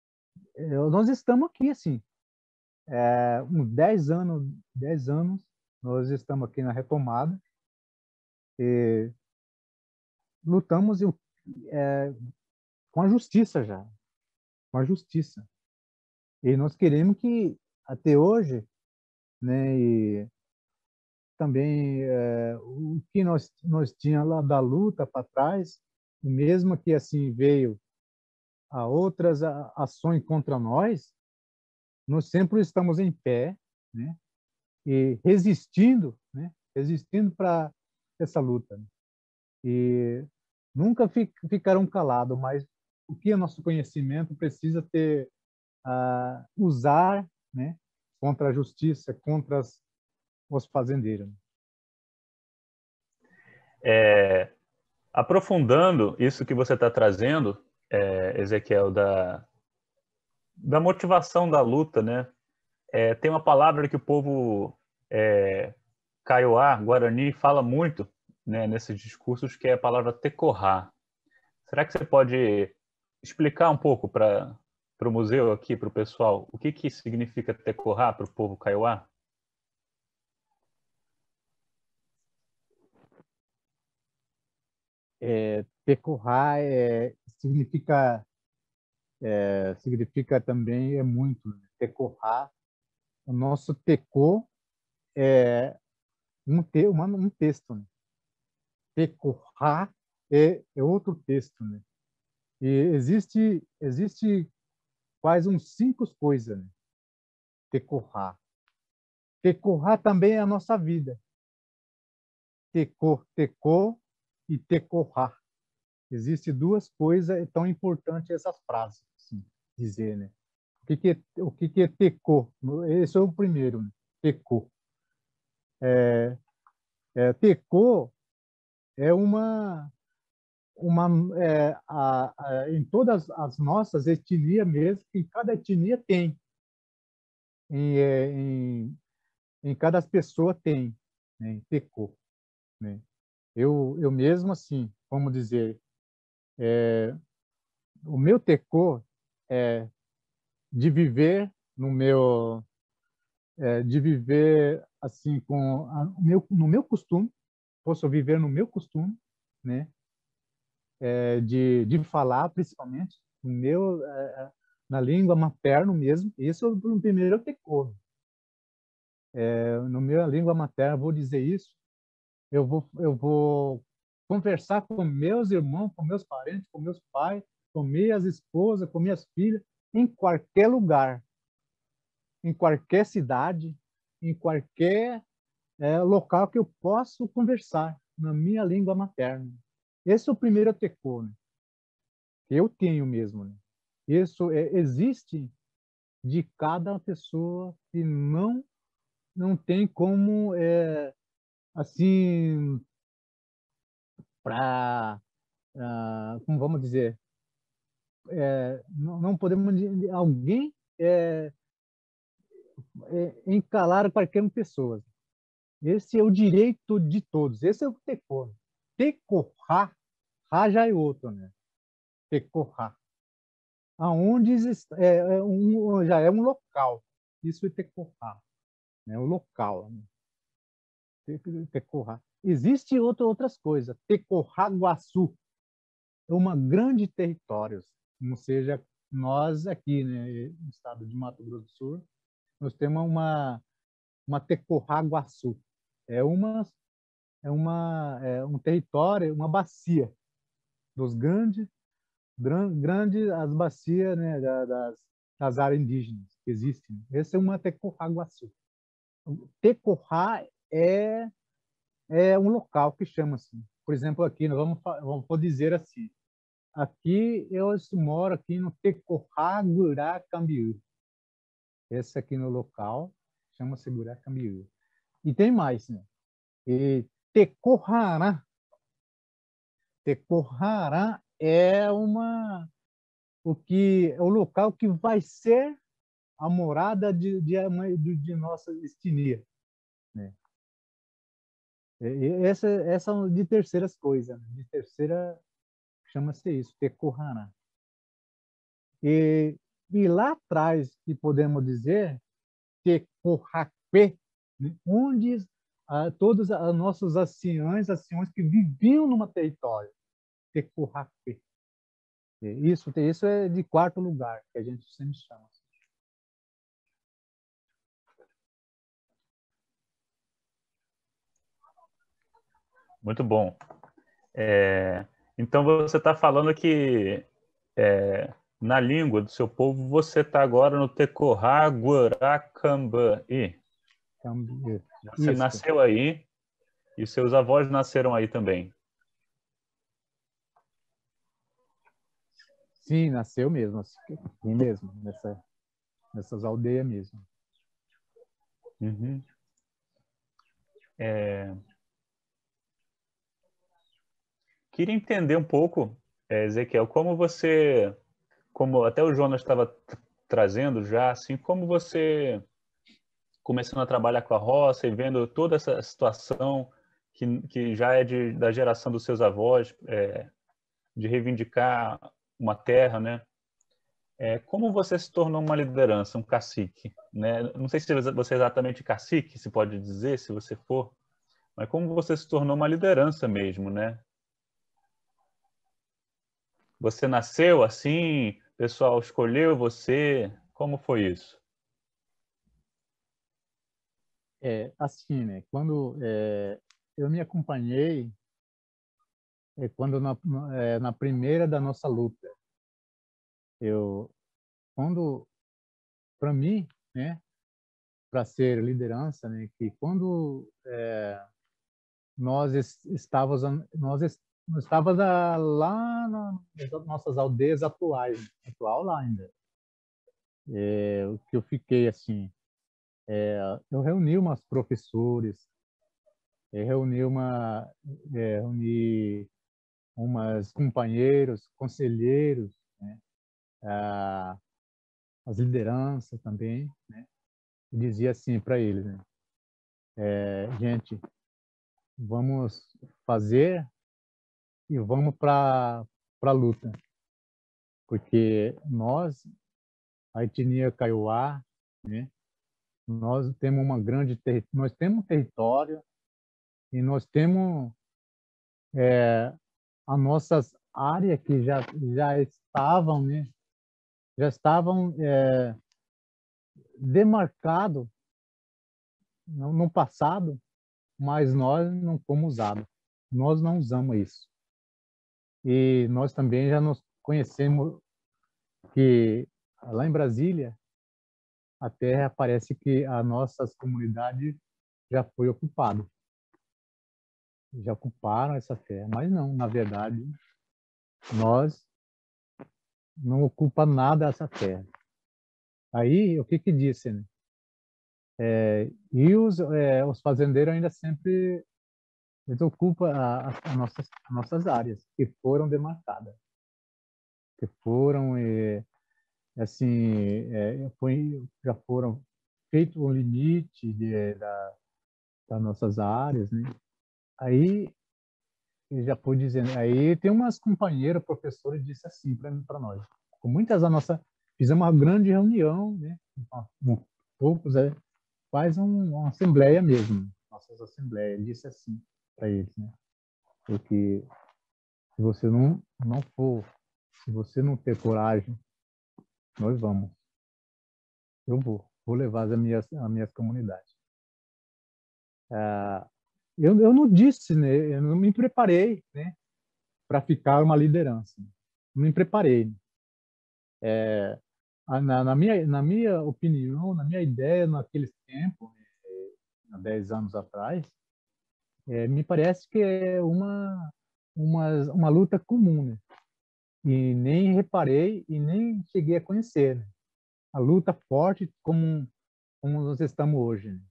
nós estamos aqui, assim, uns 10 anos nós estamos aqui na retomada e lutamos com a justiça já, com a justiça. E nós queremos que, até hoje, né, e também o que nós tínhamos lá da luta para trás, mesmo que assim veio a outras ações contra nós sempre estamos em pé, né, e resistindo, né, resistindo para essa luta. E nunca ficaram calados, mas o que é nosso conhecimento precisa ter, usar, né, contra a justiça, contra os fazendeiros. Aprofundando isso que você está trazendo, Ezequiel, da motivação da luta, né? Tem uma palavra que o povo Kaiowá, Guarani, fala muito, né, nesses discursos, que é a palavra tecorrá. Será que você pode explicar um pouco para o museu aqui, para o pessoal, o que significa tecorrá para o povo Kaiowá? Tecorrá significa também muito, né? Tecorrá, o nosso tecô é um texto, né? Tecorrá é outro texto, né? E existe quase uns 5 coisas, né? Tecorrá. Tecorrá também é a nossa vida. Tecô e tecorrá. Existem 2 coisas tão importantes essas frases, assim, dizer, né? O que é tecô? Esse é o primeiro, né? Tecô. Tecô é em todas as nossas etnias mesmo, em cada etnia tem, em, em, em cada pessoa tem, né? Tecô, né? Eu mesmo assim, vamos dizer, o meu tecô é de viver de viver assim no meu costume, posso viver no meu costume, né? De falar principalmente no na língua materna mesmo. Isso é o primeiro tecô. No minha língua materna, vou dizer isso. Eu vou conversar com meus irmãos, com meus parentes, com meus pais, com minhas esposas, com minhas filhas, em qualquer lugar, em qualquer cidade, em qualquer local que eu possa conversar na minha língua materna. Esse é o primeiro tecô, né? Eu tenho mesmo, né? Isso existe de cada pessoa e não tem como assim para como vamos dizer, não podemos alguém encalar qualquer pessoa. Esse é o direito de todos. Esse é o tecô. Tecorrá, rá já é outro, né? Tecorrá. Aonde já é um local. Isso é tecorrá, né? O local, né? Tecorrá. Existe outras coisas. Tecorrá-Guaçu é uma grande território, ou seja, nós aqui, né, no estado de Mato Grosso do Sul, nós temos uma Tecorrá-Guaçu. É um território, uma bacia dos grandes as bacias, né, das áreas indígenas que existem. Essa é uma Tecorrá-Guaçu. Tecorrá é um local que chama assim. Por exemplo, aqui nós vamos dizer assim. Aqui eu moro aqui no Tecorrá-Gurá-Cambiú. Esse aqui no local chama-se Gurá-Cambiú. E tem mais, né? E Tecorrará. Tecorrará é o local que vai ser a morada de nossa etnia, né? Essa é de terceiras coisas, né? De terceira chama-se isso, Tecorrará. E lá atrás, que podemos dizer, Tecorraquê, né? Onde todos os nossos anciões que viviam numa território. Tecohaque. Isso é de quarto lugar, que a gente sempre chama. Muito bom. Então, você está falando que na língua do seu povo, você está agora no Tecorá Guaracambaí. Você Isso. nasceu aí e seus avós nasceram aí também. Sim, nasceu mesmo, assim mesmo, nessas aldeias mesmo. Uhum. Queria entender um pouco, Ezequiel, como até o Jonas estava trazendo já, assim, como você começando a trabalhar com a roça e vendo toda essa situação que já é da geração dos seus avós, de reivindicar uma terra, né? Como você se tornou uma liderança, um cacique, né? Não sei se você é exatamente cacique, se pode dizer, se você for, mas como você se tornou uma liderança mesmo, né? Você nasceu assim, o pessoal escolheu você, como foi isso? Assim, né? Quando eu me acompanhei, quando na primeira da nossa luta, quando para mim, né, para ser liderança, né, que quando nós estávamos lá nas nossas aldeias atuais, atual lá ainda. O que eu fiquei assim, eu reuni umas professores, reuni umas companheiros, conselheiros, né, as lideranças também, né, e dizia assim para eles, né, gente, vamos fazer e vamos para a luta, porque nós, a etnia Kaiowá, né, nós temos nós temos um território e nós temos as nossas áreas que já estavam, né, já estavam demarcado no passado, mas nós não fomos usados. Nós não usamos isso. E nós também já nos conhecemos que lá em Brasília, a terra parece que a nossas comunidades já foi ocupada. Já ocuparam essa terra, mas não, na verdade, nós não ocupa nada essa terra. Aí, o que disse, né? E os fazendeiros ainda sempre eles ocupam as nossas áreas que foram demarcadas, que foram assim já foram feito um limite das nossas áreas, né? Aí ele já foi dizendo, aí tem umas companheiras, professores disse assim para nós, com muitas da nossa fizemos uma grande reunião, né? Com poucos, faz uma assembleia mesmo, nossas assembleias, ele disse assim para eles, né? Porque se você não for, se você não ter coragem, nós vamos. Eu vou levar as minhas comunidades. Eu não disse, né? Eu não me preparei, né? Para ficar uma liderança. Não me preparei. Na minha opinião, na minha ideia, naqueles tempos, há 10 anos atrás, me parece que é uma luta comum, né? E nem reparei e nem cheguei a conhecer, né? A luta forte como nós estamos hoje, né?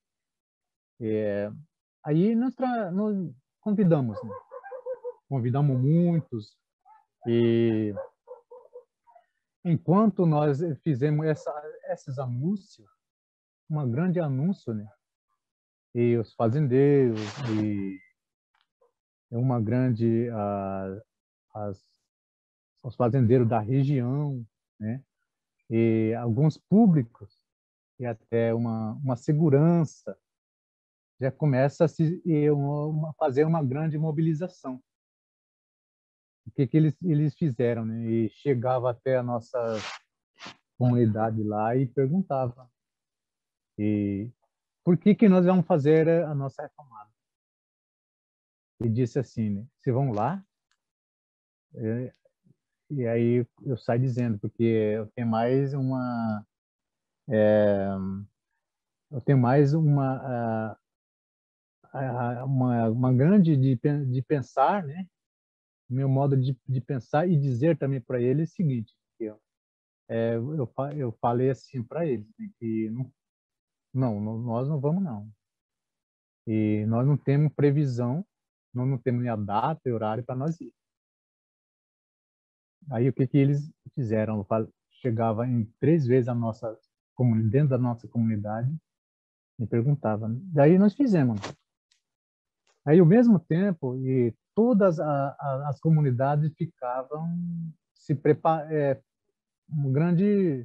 Aí nós convidamos, né? Convidamos muitos e enquanto nós fizemos esses anúncios, uma grande anúncio, né? E os fazendeiros e uma grande as, os fazendeiros da região, né? E alguns públicos e até uma segurança já começa a fazer uma grande mobilização. O que eles fizeram, né? E chegava até a nossa comunidade lá e perguntava: e por que nós vamos fazer a nossa retomada? E disse assim, né? Vocês vão lá? E aí eu saio dizendo, porque eu tenho mais uma grande de pensar, né? Meu modo de pensar e dizer também para ele é o seguinte, que eu falei assim para eles, né, que nós não vamos não. E nós não temos previsão, nós não temos nem a data e horário para nós ir. Aí o que eles fizeram? Chegava em 3 vezes dentro da nossa comunidade e perguntava. Daí nós fizemos. Aí ao mesmo tempo e todas as comunidades ficavam se preparando, um grande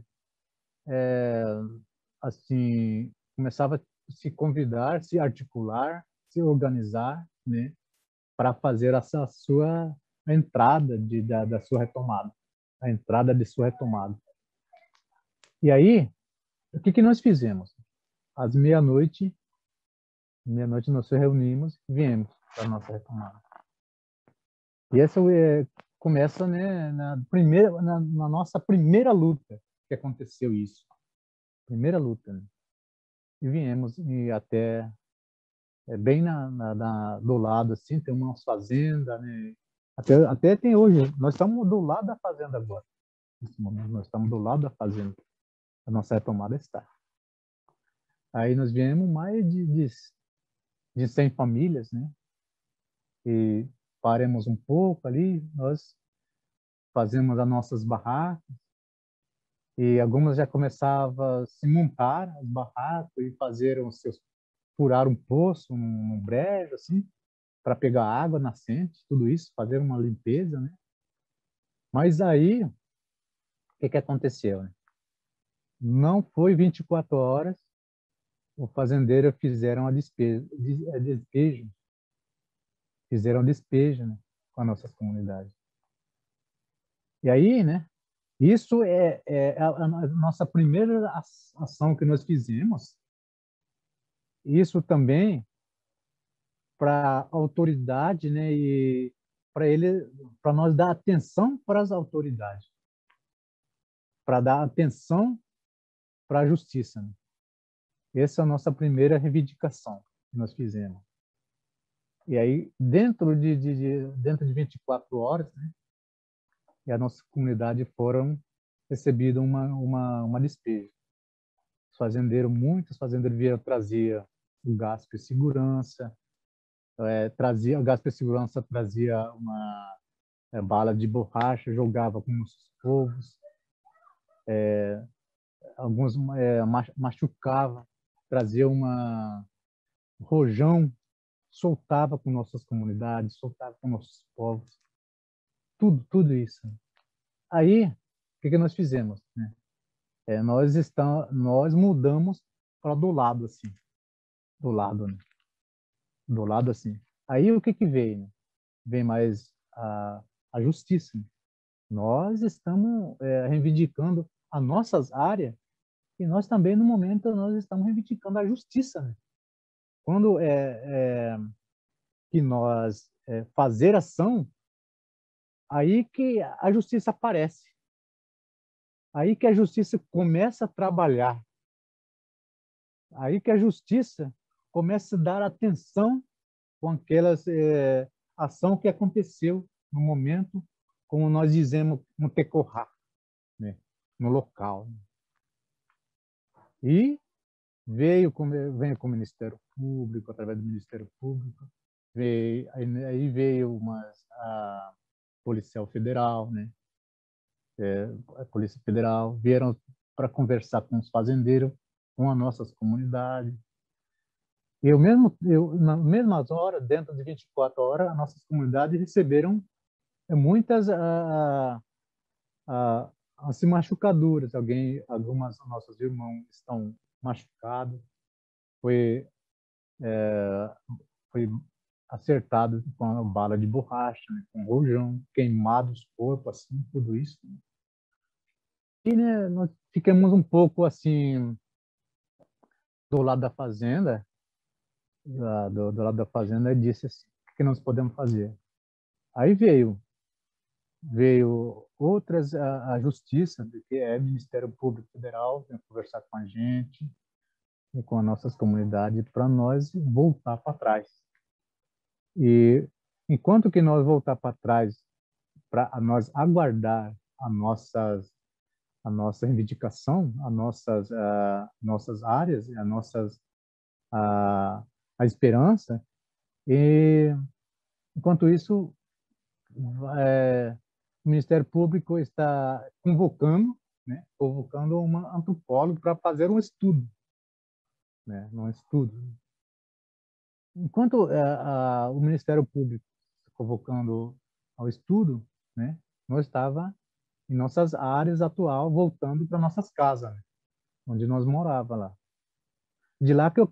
assim, começava a se convidar, se articular, se organizar, né, para fazer essa sua entrada da sua retomada, a entrada de sua retomada. E aí, o que nós fizemos? Às meia-noite nós nos reunimos e viemos para a nossa retomada. E essa começa, né, na nossa primeira luta que aconteceu isso. Primeira luta, né? E viemos e até bem do lado, assim, tem uma fazenda, né? Até tem hoje, nós estamos do lado da fazenda agora. Nesse momento, nós estamos do lado da fazenda. A nossa retomada está. Aí nós viemos mais de 100 famílias, né? E paramos um pouco ali, nós fazemos as nossas barracas, e algumas já começavam a se montar as barracas e furar um poço, um brejo, assim, para pegar água nascente, tudo isso, fazer uma limpeza, né? Mas aí, o que aconteceu, né? Não foi 24 horas, o fazendeiro fizeram despejo, né, com a nossa comunidade. E aí, né, isso é a nossa primeira ação que nós fizemos. Isso também para a autoridade, né, e para nós dar atenção para as autoridades, para dar atenção para a justiça, né? Essa é a nossa primeira reivindicação que nós fizemos. E aí, dentro de 24 horas, né, e a nossa comunidade foram recebido uma despejo. Muitos fazendeiros vieram trazer o gás de segurança, o gás de segurança trazia uma bala de borracha, jogava com os povos, alguns machucavam, trazia rojão, soltava com nossas comunidades, soltava com nossos povos, tudo isso. Aí, o que nós fizemos, né? Nós mudamos para do lado assim, do lado, né? Do lado assim. Aí o que veio, né? Vem mais a justiça, né? Nós estamos reivindicando as nossas áreas e nós também no momento nós estamos reivindicando a justiça, né? Quando que nós fazer ação, aí que a justiça aparece, aí que a justiça começa a trabalhar, aí que a justiça começa a dar atenção com aquelas ação que aconteceu no momento, como nós dizemos, no decorrer, né? No local. E vem com o Ministério Público, através do Ministério Público, aí veio a Policial Federal, né? A Polícia Federal, vieram para conversar com os fazendeiros, com as nossas comunidades. E nas mesmas horas, dentro de 24 horas, as nossas comunidades receberam muitas assim, machucaduras. Algumas nossos irmãos estão machucados. foi acertado com a bala de borracha, né, com rojão, queimado os corpos, assim, tudo isso. E, né, nós ficamos um pouco assim do lado da fazenda, do lado da fazenda, e disse assim: o que nós podemos fazer? Aí veio outras, a Justiça, que é o Ministério Público Federal, veio conversar com a gente e com as nossas comunidades para nós voltar para trás. E enquanto que nós voltar para trás, para nós aguardar a nossa reivindicação, nossas áreas, a, a esperança, e enquanto isso, o Ministério Público está convocando, né, convocando uma antropóloga para fazer um estudo, né, um estudo. Enquanto o Ministério Público está convocando ao estudo, né, nós estava em nossas áreas atual, voltando para nossas casas, né, onde nós morava lá. De lá que eu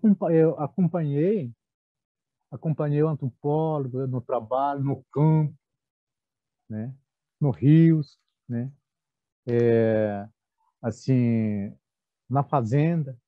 acompanhei o antropólogo no trabalho, no campo, né, no rios, né, assim, na fazenda,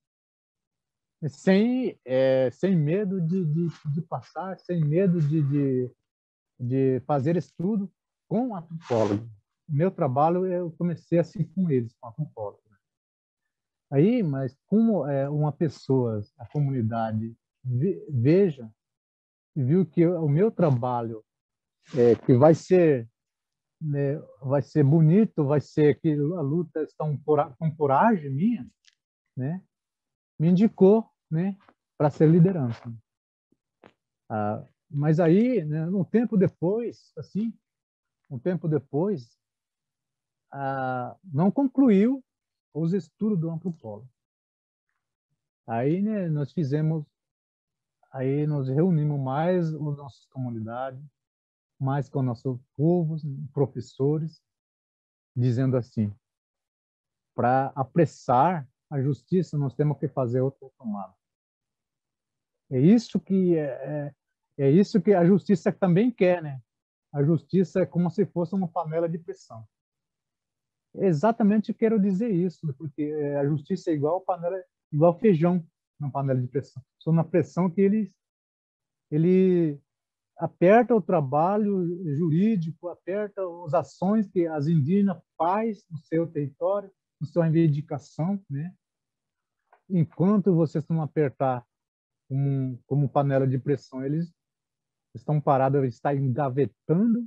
sem medo de passar, sem medo de fazer estudo com antropólogo. Meu trabalho, eu comecei assim com eles, com antropólogo. Aí, mas como uma pessoa, a comunidade, veja e viu que o meu trabalho, que vai ser bonito, vai ser que a luta está com coragem minha, né? Me indicou, né, para ser liderança. Mas aí, né, um tempo depois, não concluiu os estudos do antropólogo. Aí, né, aí nós reunimos mais as nossas comunidades, mais com nossos povos, professores, dizendo assim: para apressar a justiça, nós temos que fazer outra tomada. É isso que é isso que a justiça também quer, né? A justiça é como se fosse uma panela de pressão. Exatamente quero dizer isso, porque a justiça é igual feijão na panela de pressão. Só na pressão que ele aperta o trabalho jurídico, aperta as ações que as indígenas fazem no seu território, na sua reivindicação, né? Enquanto vocês não apertar como panela de pressão, eles estão parados, estão engavetando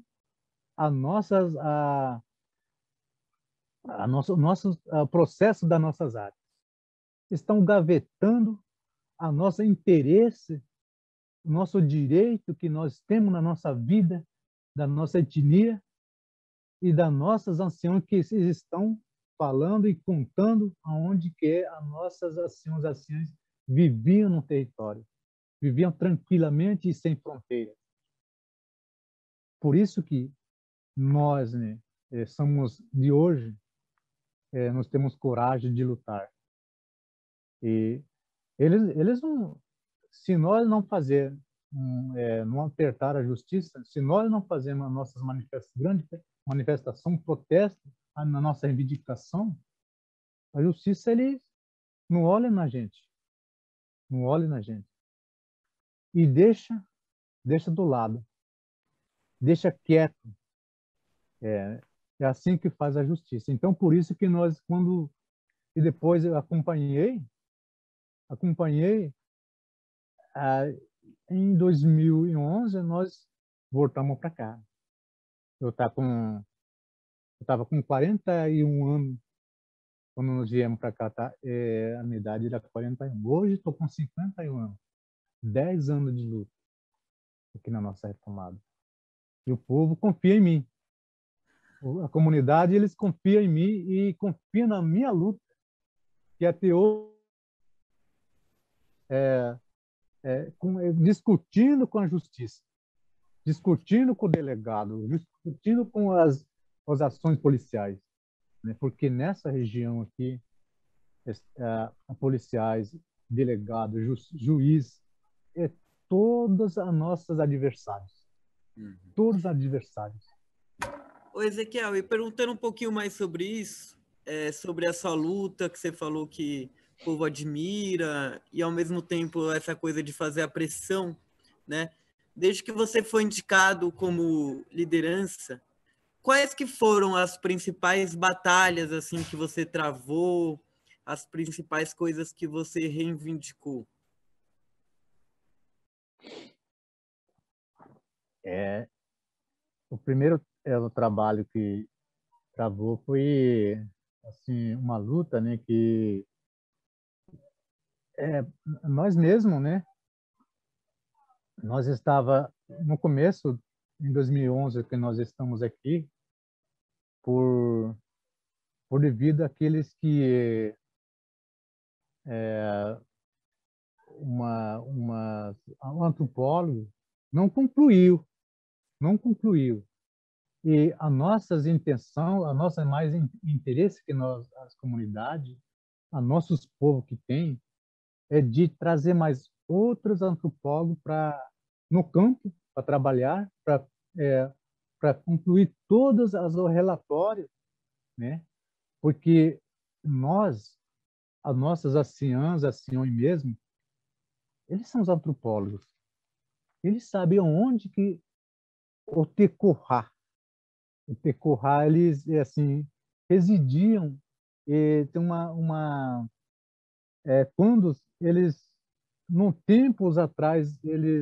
o nosso processo das nossas áreas. Estão gavetando a nosso interesse, o nosso direito que nós temos na nossa vida, da nossa etnia e das nossas anciãos que estão falando e contando aonde que as nossas anciãs viviam no território, viviam tranquilamente e sem fronteiras. Por isso que nós, né, somos de hoje, nós temos coragem de lutar. E eles não, se nós não fazer, não apertar a justiça, se nós não fazermos as nossas grandes manifestação, protesto na nossa reivindicação, a justiça eles não olha na gente, não olha na gente e deixa do lado, deixa quieto. É assim que faz a justiça. Então, por isso que nós, e depois eu acompanhei, em 2011, nós voltamos para cá. Eu estava com 41 anos quando nós viemos para cá, tá? A minha idade era 41. Hoje estou com 51 anos. 10 anos de luta aqui na nossa retomada. E o povo confia em mim. A comunidade, eles confiam em mim e confiam na minha luta, que até hoje discutindo com a justiça, discutindo com o delegado, discutindo com as ações policiais, né? Porque nessa região aqui, policiais, delegado, juiz, todos os nossos adversários. Todos os adversários. Ô, Ezequiel, e perguntando um pouquinho mais sobre isso, sobre essa luta que você falou que o povo admira e, ao mesmo tempo, essa coisa de fazer a pressão, né? Desde que você foi indicado como liderança, quais que foram as principais batalhas assim que você travou, as principais coisas que você reivindicou? O primeiro o trabalho que travou foi assim uma luta, né, que nós mesmos, né, nós estava no começo em 2011 que nós estamos aqui por devido àqueles que um antropólogo não concluiu e a nossas intenção, a nossa mais interesse que nós as comunidades, a nossos povos que tem é de trazer mais outros antropólogos para no campo para trabalhar, para concluir todos os relatórios, né? Porque nós, as nossas anciãs, anciões mesmo, eles são os antropólogos. Eles sabem onde que o Tecorá, eles assim residiam e tem quando eles no tempos atrás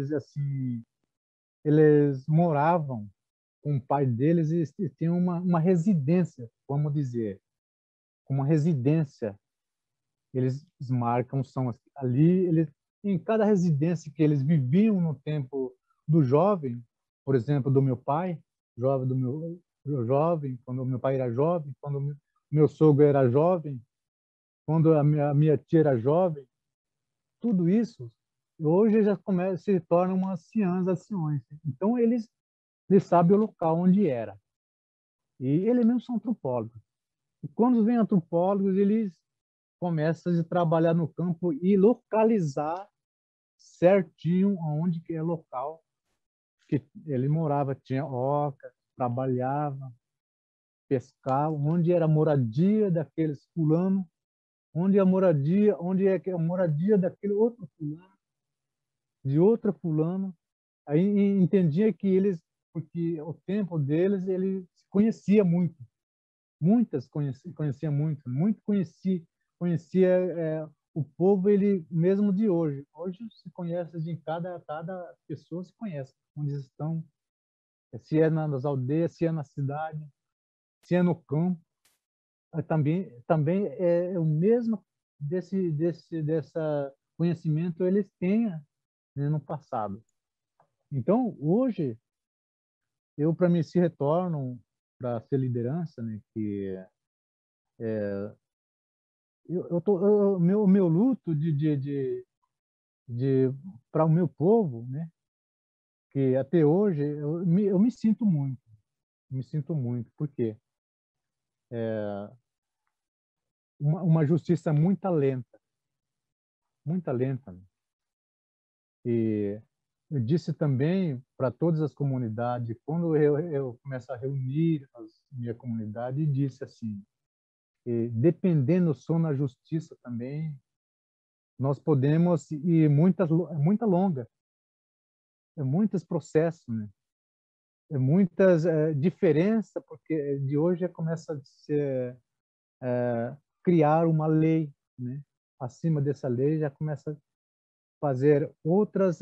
eles moravam com o pai deles e tinham uma residência, vamos dizer, uma residência. Eles marcam, são ali, em cada residência que eles viviam no tempo do jovem, por exemplo, do meu pai, jovem, quando o meu pai era jovem, quando o meu sogro era jovem, quando a minha tia era jovem, tudo isso hoje já começa se torna uma anciões. Então eles sabem o local onde era. E eles mesmo são antropólogos. E quando vem antropólogos, eles começam a trabalhar no campo e localizar certinho onde que é local que ele morava. Tinha oca, trabalhava, pescava, onde era a moradia daqueles fulano, onde é a moradia daquele outro fulano, de outra fulano. Aí entendia que eles, porque o tempo deles, ele conhecia muito, conhecia muito conhecia o povo ele mesmo de hoje. Hoje se conhece de cada pessoa se conhece onde estão, se é nas aldeias, se é na cidade, se é no campo. Também é o mesmo dessa conhecimento eles têm, né, no passado. Então hoje eu para mim se retorno para ser liderança, né, que meu luto de para o meu povo, né, que até hoje eu me sinto muito, porque uma justiça muito lenta, né? E eu disse também para todas as comunidades, quando eu começo a reunir a minha comunidade, e disse assim, dependendo só na justiça também, nós podemos ir muita longa, muitos processos, né? Muitas diferenças, porque de hoje já começa a ser, criar uma lei, né? Acima dessa lei já começa a fazer outras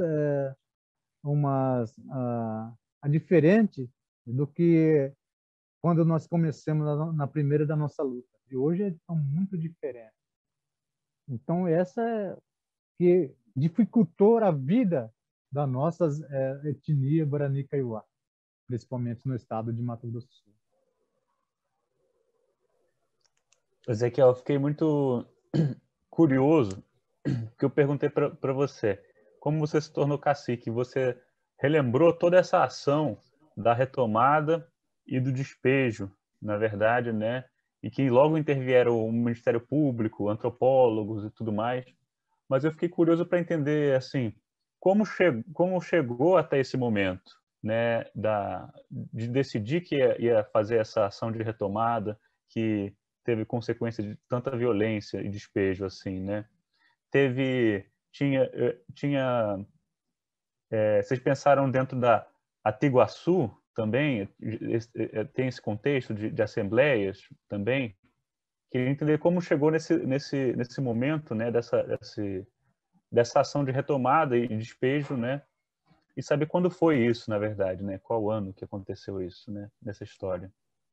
a diferente do que quando nós começamos na primeira da nossa luta. E hoje são muito diferentes. Então essa que dificultou a vida da nossa etnia Guarani Kaiowá, principalmente no estado de Mato Grosso do Sul. Ezequiel, eu fiquei muito curioso, que eu perguntei para você, como você se tornou cacique? Você relembrou toda essa ação da retomada e do despejo, na verdade, né? E que logo intervieram o Ministério Público, antropólogos e tudo mais. Mas eu fiquei curioso para entender, assim, como chegou até esse momento, né, de decidir que ia fazer essa ação de retomada, que teve consequência de tanta violência e despejo assim, né? Vocês pensaram dentro da Atiguaçu também? Tem esse contexto de assembleias também? Queria entender como chegou nesse momento, né, dessa ação de retomada e despejo, né? E saber quando foi isso, na verdade, né? Qual ano que aconteceu isso, né? Nessa história.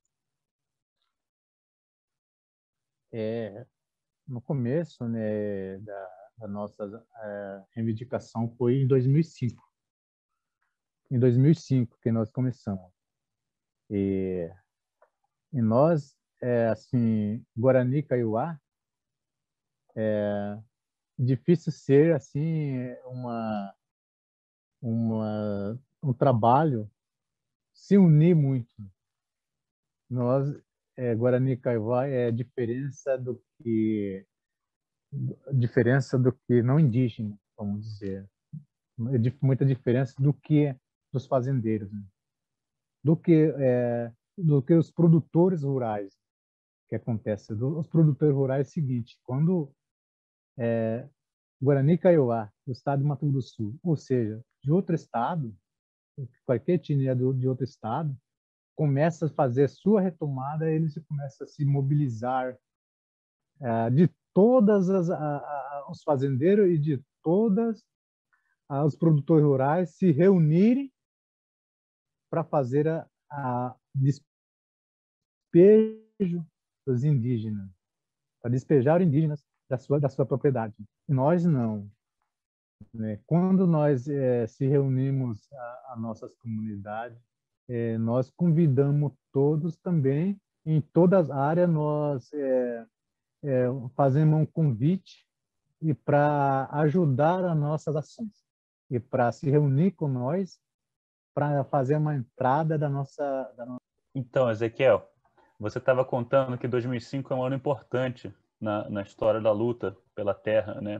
No começo, né, da nossa reivindicação foi em 2005. Em 2005 que nós começamos. E nós, assim, Guarani Kaiowá, difícil ser assim um trabalho se unir muito. Nós, Guarani Kaiowá, é diferença do que não indígena, vamos dizer. Muita diferença do que dos fazendeiros, né? Do que os produtores rurais. Que acontece os produtores rurais é o seguinte: quando Guarani Kaiowá, do estado de Mato Grosso do Sul, ou seja, de outro estado, qualquer etnia de outro estado, começa a fazer sua retomada, eles começam a se mobilizar de todas os fazendeiros e de todas os produtores rurais se reunirem para fazer a despejo dos indígenas, para despejar os indígenas da sua propriedade. E nós não, né? Quando nós se reunimos a nossas comunidades, nós convidamos todos também, em todas as áreas, nós fazemos um convite e para ajudar as nossas ações e para se reunir com nós para fazer uma entrada da nossa. Então, Ezequiel, você estava contando que 2005 é um ano importante na história da luta pela terra, né?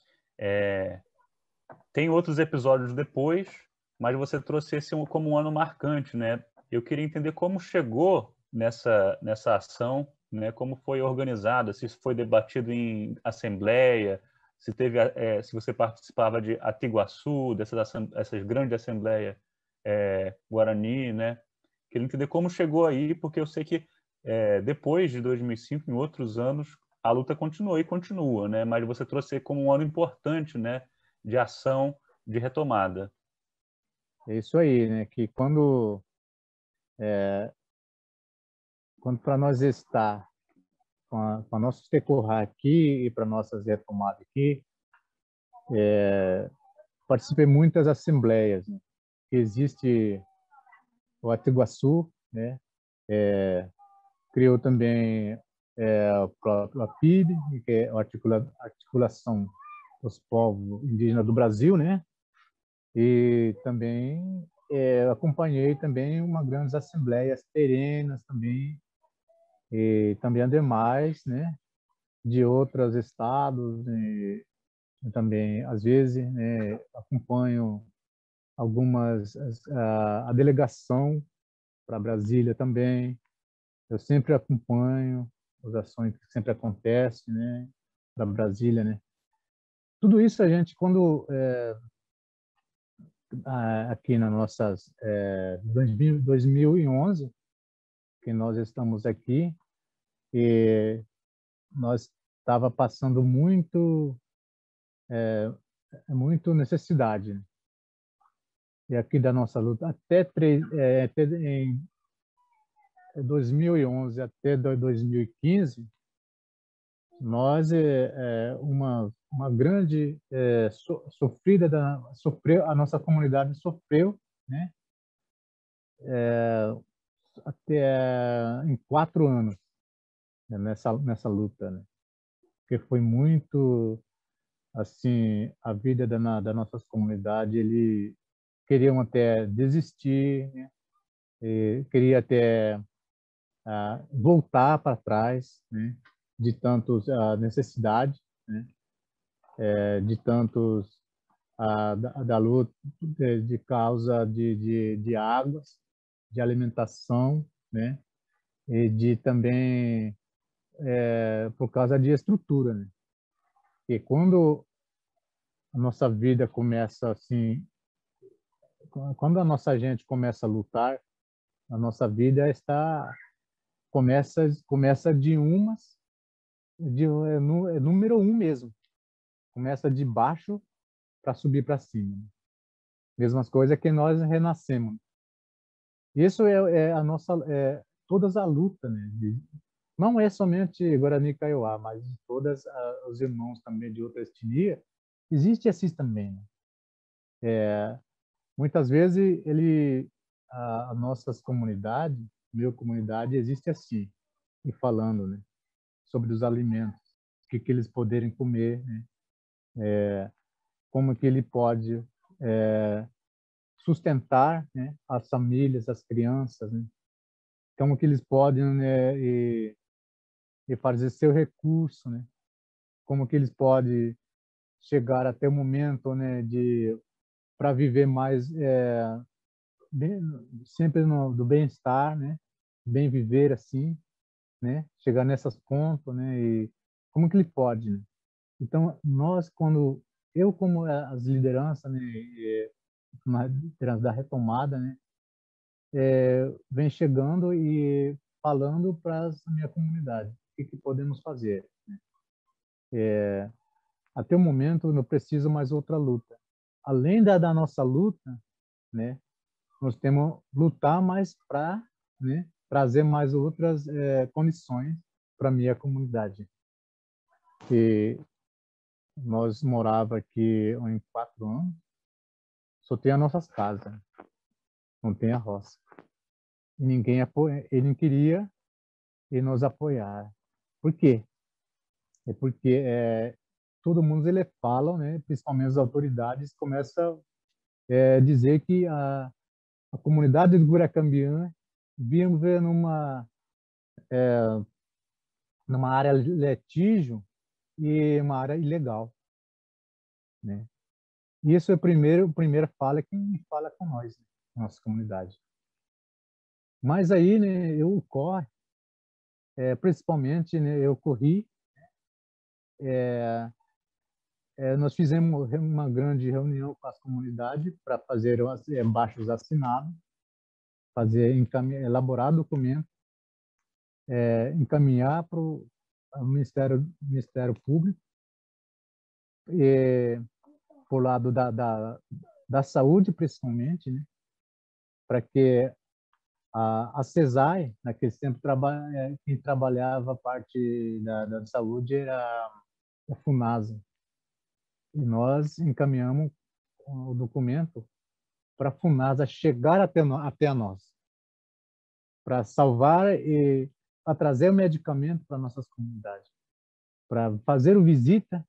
Tem outros episódios depois, mas você trouxe esse como um ano marcante, né? Eu queria entender como chegou nessa ação, né? Como foi organizada, se isso foi debatido em assembleia, se você participava de Atiguaçu, essas grandes assembleias Guarani, né? Queria entender como chegou aí, porque eu sei que depois de 2005, em outros anos, a luta continuou e continua, né? Mas você trouxe como um ano importante, né? De ação, de retomada. É isso aí, né? Que quando para nós estar com a nossa decorrer aqui e para nossas retomadas aqui, participei de muitas assembleias, né? Existe o Atiguaçu, né? Criou também o próprio APIB, que é a Articulação dos Povos Indígenas do Brasil, né? E também acompanhei também uma grandes assembleias terenas também, e também demais, né? De outros estados, e também às vezes, né, acompanho algumas a delegação para Brasília também. Eu sempre acompanho as ações que sempre acontecem, né, para Brasília, né. Tudo isso a gente, quando aqui nas nossas 2011, que nós estamos aqui, e nós estava passando muito necessidade, né? E aqui da nossa luta até em 2011 até 2015, nós uma grande sofreu, a nossa comunidade sofreu, né? Até em 4 anos, né? Nessa luta, né? Porque foi muito assim a vida da nossa comunidade. Eles queriam até desistir, né? E queria até voltar para trás, né? De tantos necessidade, né? De tantos da luta de causa de águas, de alimentação, né? E de também por causa de estrutura, né? E quando a nossa vida começa assim, quando a nossa gente começa a lutar, a nossa vida começa de umas, é número um mesmo. Começa de baixo para subir para cima. Mesmas coisas que nós renascemos. Isso é a nossa, todas a luta, né? Não é somente Guarani e Kaiowá, mas todos os irmãos também de outra etnia, existe assim também, né? Muitas vezes a nossas comunidades, minha comunidade existe assim, e falando, né, sobre os alimentos, o que eles poderem comer, né? Como que ele pode sustentar, né, as famílias, as crianças, né? Como que eles podem, né, e fazer seu recurso, né? Como que eles podem chegar até o momento, né, de para viver mais bem, sempre do bem-estar, né? Bem viver assim, né? Chegar nessas pontas, né? E como que ele pode, né? Então nós quando eu como as lideranças, né? Uma liderança da retomada, né? Vem chegando e falando para a minha comunidade o que podemos fazer. Até o momento não preciso mais outra luta. Além da nossa luta, né? Nós temos que lutar mais para, né, trazer mais outras condições para a minha comunidade. E nós morava aqui em 4 anos, só tem as nossas casas, não tem a roça. E ninguém ele não queria e nos apoiar. Por quê? É porque todo mundo ele fala, né, principalmente as autoridades começam a dizer que a comunidade do Guracambiã vive numa área litígio e uma área ilegal, né? Isso é a primeira fala que fala com nós, né? Nossa comunidade. Mas aí, né, eu corri, principalmente, né, eu corri, nós fizemos uma grande reunião com as comunidades para fazer baixos assinados, elaborar documento, encaminhar para o Ministério Público, por lado da saúde, principalmente, né? Para que a CESAI, naquele tempo, quem trabalhava a parte da saúde era a FUNASA. E nós encaminhamos o documento para a FUNASA chegar até a nós, para salvar e para trazer o medicamento para nossas comunidades, para fazer visita,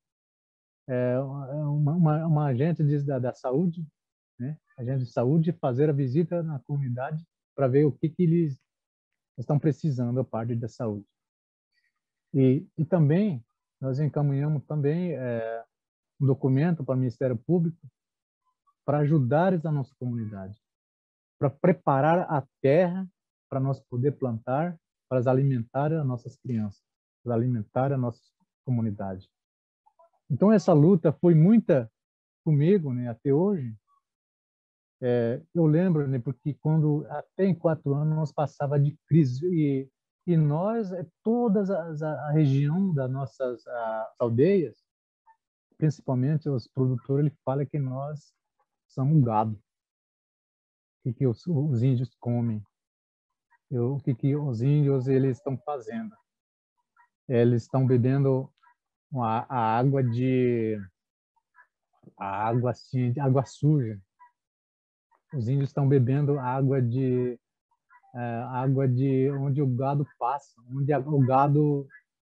uma agente da saúde, né? Agente de saúde, fazer a visita na comunidade para ver o que eles estão precisando a parte da saúde. E também nós encaminhamos também um documento para o Ministério Público para ajudar a nossa comunidade, para preparar a terra para nós poder plantar, para alimentar as nossas crianças, para alimentar a nossa comunidade. Então essa luta foi muita comigo, né, até hoje. Eu lembro, né, porque quando até em 4 anos nós passava de crise e nós, todas a região das nossas aldeias, principalmente os produtores, ele fala que nós somos um gado. O que os índios comem? O que os índios eles estão fazendo? Eles estão bebendo a água assim, água suja. Os índios estão bebendo água de onde o gado passa, onde o gado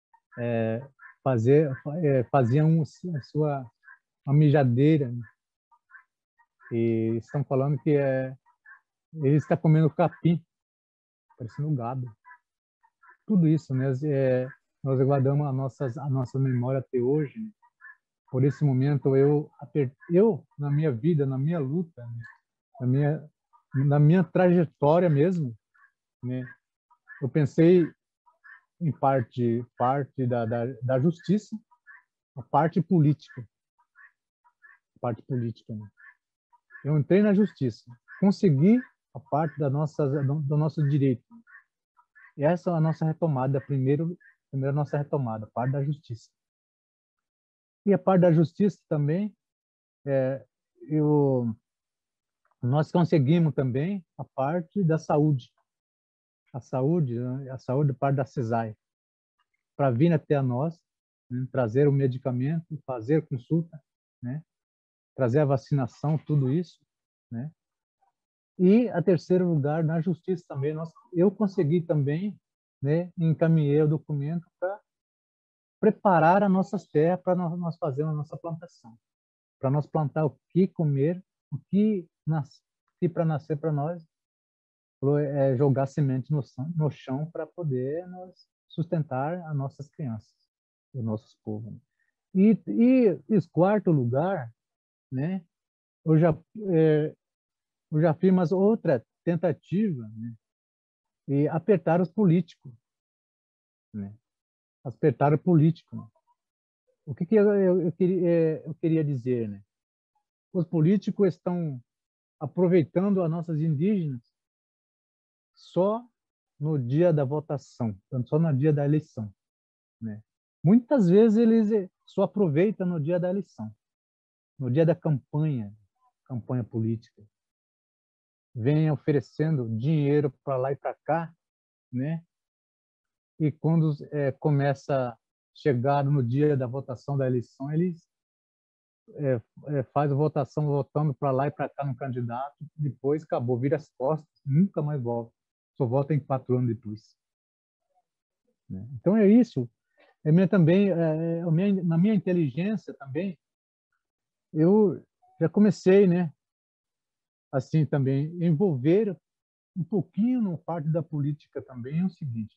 fazia uma mijadeira, né? E estão falando que ele está comendo capim, parecendo um gado. Tudo isso, né? Nós guardamos a nossa memória até hoje, né? por esse momento eu na minha vida, na minha luta, né, na minha trajetória mesmo, né, eu pensei em parte da justiça, a parte política, né? Eu entrei na justiça, consegui a parte do nosso direito. E essa é a nossa retomada, primeiro nossa retomada, a parte da justiça. E a parte da justiça também, nós conseguimos também a parte da saúde. A saúde, parte da CESAI, para vir até a nós, né, trazer o medicamento, fazer consulta, né, trazer a vacinação, tudo isso, né? E a terceiro lugar, na justiça também, eu consegui também, né, encaminhei o documento para preparar as nossas terras para nós fazermos a nossa plantação, para nós plantar o que comer, o que para nascer para nós, jogar semente no chão para poder nós sustentar as nossas crianças, os nossos povos. E em quarto lugar, né, eu já fiz mais outra tentativa, né, e apertar os políticos, né, apertar o político. Né? O que eu queria dizer, né? Os políticos estão aproveitando as nossas indígenas só no dia da votação, só no dia da eleição, né? Muitas vezes eles só aproveitam no dia da eleição, no dia da campanha política. Vêm oferecendo dinheiro para lá e para cá, né? E quando começa a chegar no dia da votação da eleição, eles faz a votação votando para lá e para cá no candidato, depois acabou, vira as costas, nunca mais volta. Só volta em 4 anos depois. Né? Então é isso. Também, na minha inteligência também, eu já comecei, né, assim também, envolver um pouquinho no parte da política também, é o seguinte.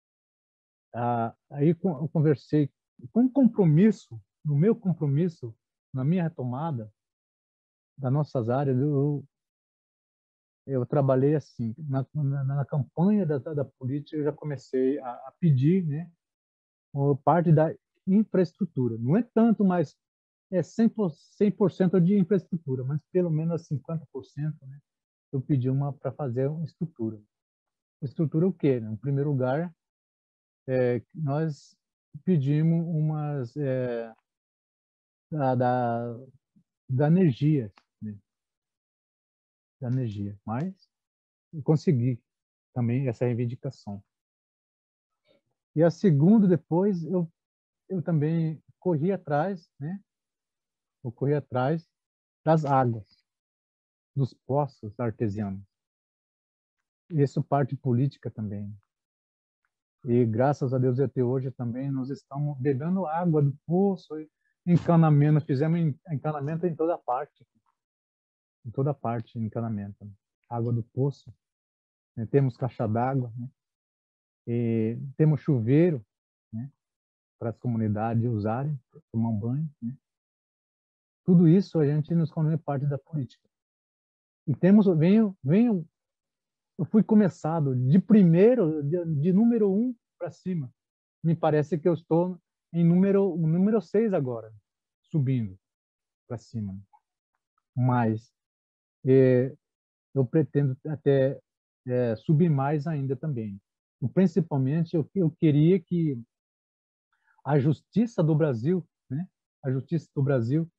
Aí eu conversei com compromisso, no meu compromisso, na minha retomada das nossas áreas, eu trabalhei assim, na campanha da política, eu já comecei a pedir, né, parte da infraestrutura. Não é tanto, mas é 100% de infraestrutura, mas pelo menos 50%, né, eu pedi para fazer uma estrutura. Estrutura o quê? Né? Em primeiro lugar, nós pedimos umas da energia, né? Da energia, mas eu consegui também essa reivindicação. E a segunda, depois, eu também corri atrás, né? Eu corri atrás das águas, dos poços artesianos. Isso parte política também. E graças a Deus até hoje também nós estamos bebendo água do poço, encanamento, fizemos encanamento em toda parte. Em toda parte, encanamento. Água do poço. Né? Temos caixa d'água, né? E temos chuveiro, né? Para as comunidades usarem, tomar um banho, né? Tudo isso a gente nos considera parte da política. E eu fui começado de número 1 para cima. Me parece que eu estou em número 6 agora, subindo para cima. Mas eu pretendo até subir mais ainda também. E, principalmente, eu queria que a justiça do Brasil, né? A justiça do Brasil,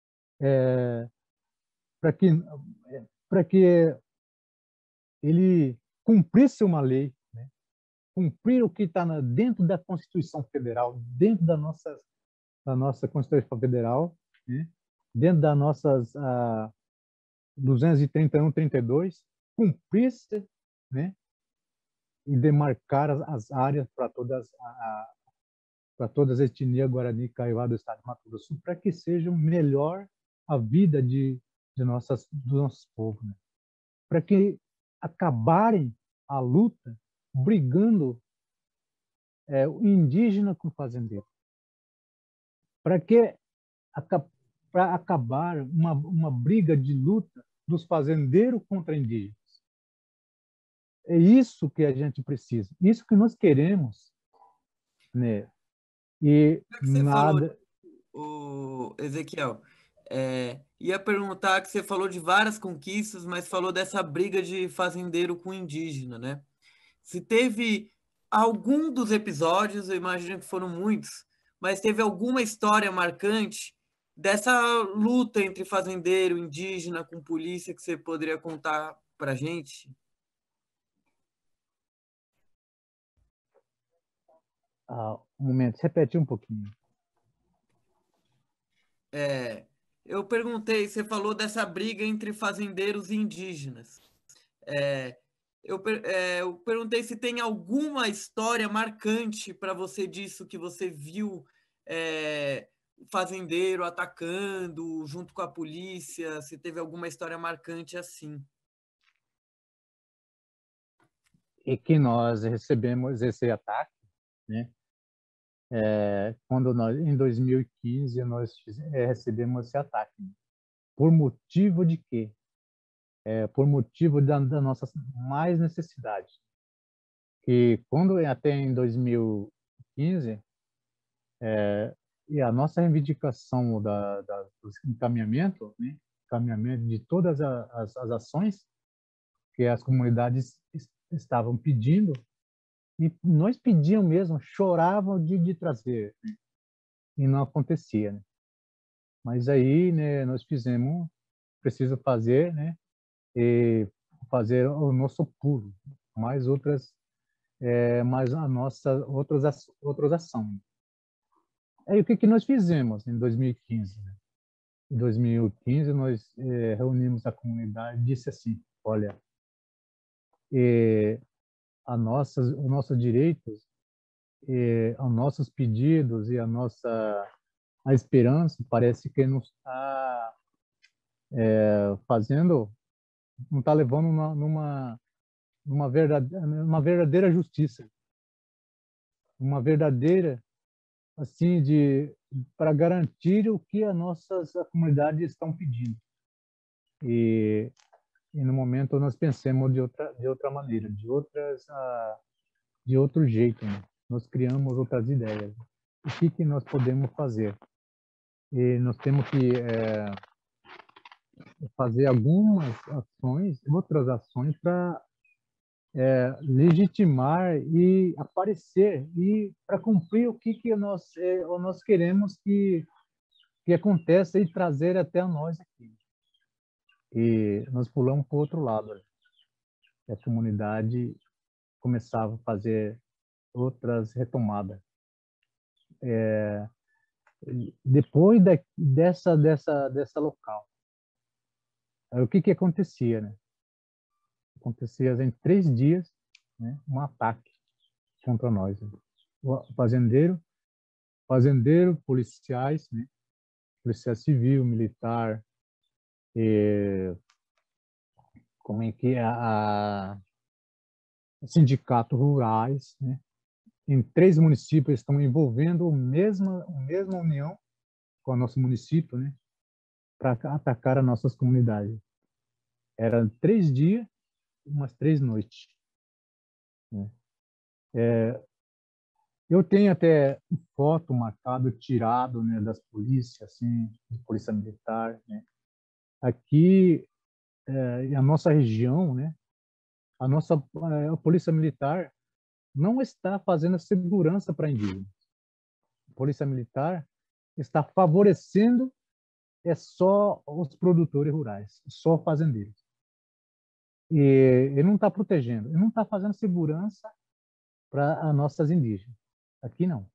para que ele cumprisse uma lei, né? Cumprir o que está dentro da Constituição Federal, dentro da nossa Constituição Federal, né? Dentro das nossas 231, 32, cumprisse, né? E demarcar as áreas para todas as etnias Guarani e Kaiowá do estado de Mato Grosso, para que seja melhor a vida dos nossos povos, né? Para que acabarem a luta brigando o indígena com o fazendeiro. Para que para acabar uma briga de luta dos fazendeiros contra indígenas. É isso que a gente precisa, isso que nós queremos, né? E O que você falou, nada. o Ezequiel? Ia perguntar que você falou de várias conquistas, mas falou dessa briga de fazendeiro com indígena, né? Se teve algum dos episódios, eu imagino que foram muitos, mas teve alguma história marcante dessa luta entre fazendeiro, indígena, com polícia que você poderia contar para gente? Um momento, repete um pouquinho. Eu perguntei, você falou dessa briga entre fazendeiros e indígenas. Eu perguntei se tem alguma história marcante para você disso que você viu o fazendeiro atacando junto com a polícia, se teve alguma história marcante assim. E que nós recebemos esse ataque, né? Quando nós, em 2015, nós recebemos esse ataque. Por motivo de quê? Por motivo da nossa mais necessidade. Que quando até em 2015, e a nossa reivindicação dos encaminhamento, né? Encaminhamento de todas as ações que as comunidades estavam pedindo, e nós pedíamos mesmo, choravam de trazer, né? E não acontecia, né? Mas aí, né, nós fizemos, preciso fazer, né, e fazer o nosso pulo, mais a nossa outras ações. Aí o que nós fizemos em 2015, né? Em 2015 nós reunimos a comunidade e disse assim: olha, os nossos direitos, os nossos pedidos e a esperança parece que não está fazendo, não está levando uma verdadeira justiça, uma verdadeira assim de para garantir o que as nossas comunidades estão pedindo. E, e no momento nós pensamos de outra maneira, de outro jeito, né? Nós criamos outras ideias. O que nós podemos fazer? E nós temos que fazer algumas ações, outras ações para legitimar e aparecer e para cumprir o que nós queremos que aconteça e trazer até a nós aqui. E nós pulamos para o outro lado. A comunidade começava a fazer outras retomadas. Depois dessa local, aí, o que acontecia, né? Acontecia em 3 dias, né, um ataque contra nós, né? O fazendeiro, policiais, né? Polícia civil, militar, como é que é sindicatos rurais, né? Em 3 municípios estão envolvendo a mesma união com o nosso município, né? Para atacar as nossas comunidades. Eram 3 dias, umas 3 noites, né? Eu tenho até foto marcado, tirado, né, das polícias, assim, de polícia militar, né? Aqui, a nossa região, né? A polícia militar não está fazendo segurança para indígenas. A polícia militar está favorecendo só os produtores rurais, só fazendeiros. E ele não está protegendo, ele não está fazendo segurança para as nossas indígenas. Aqui não.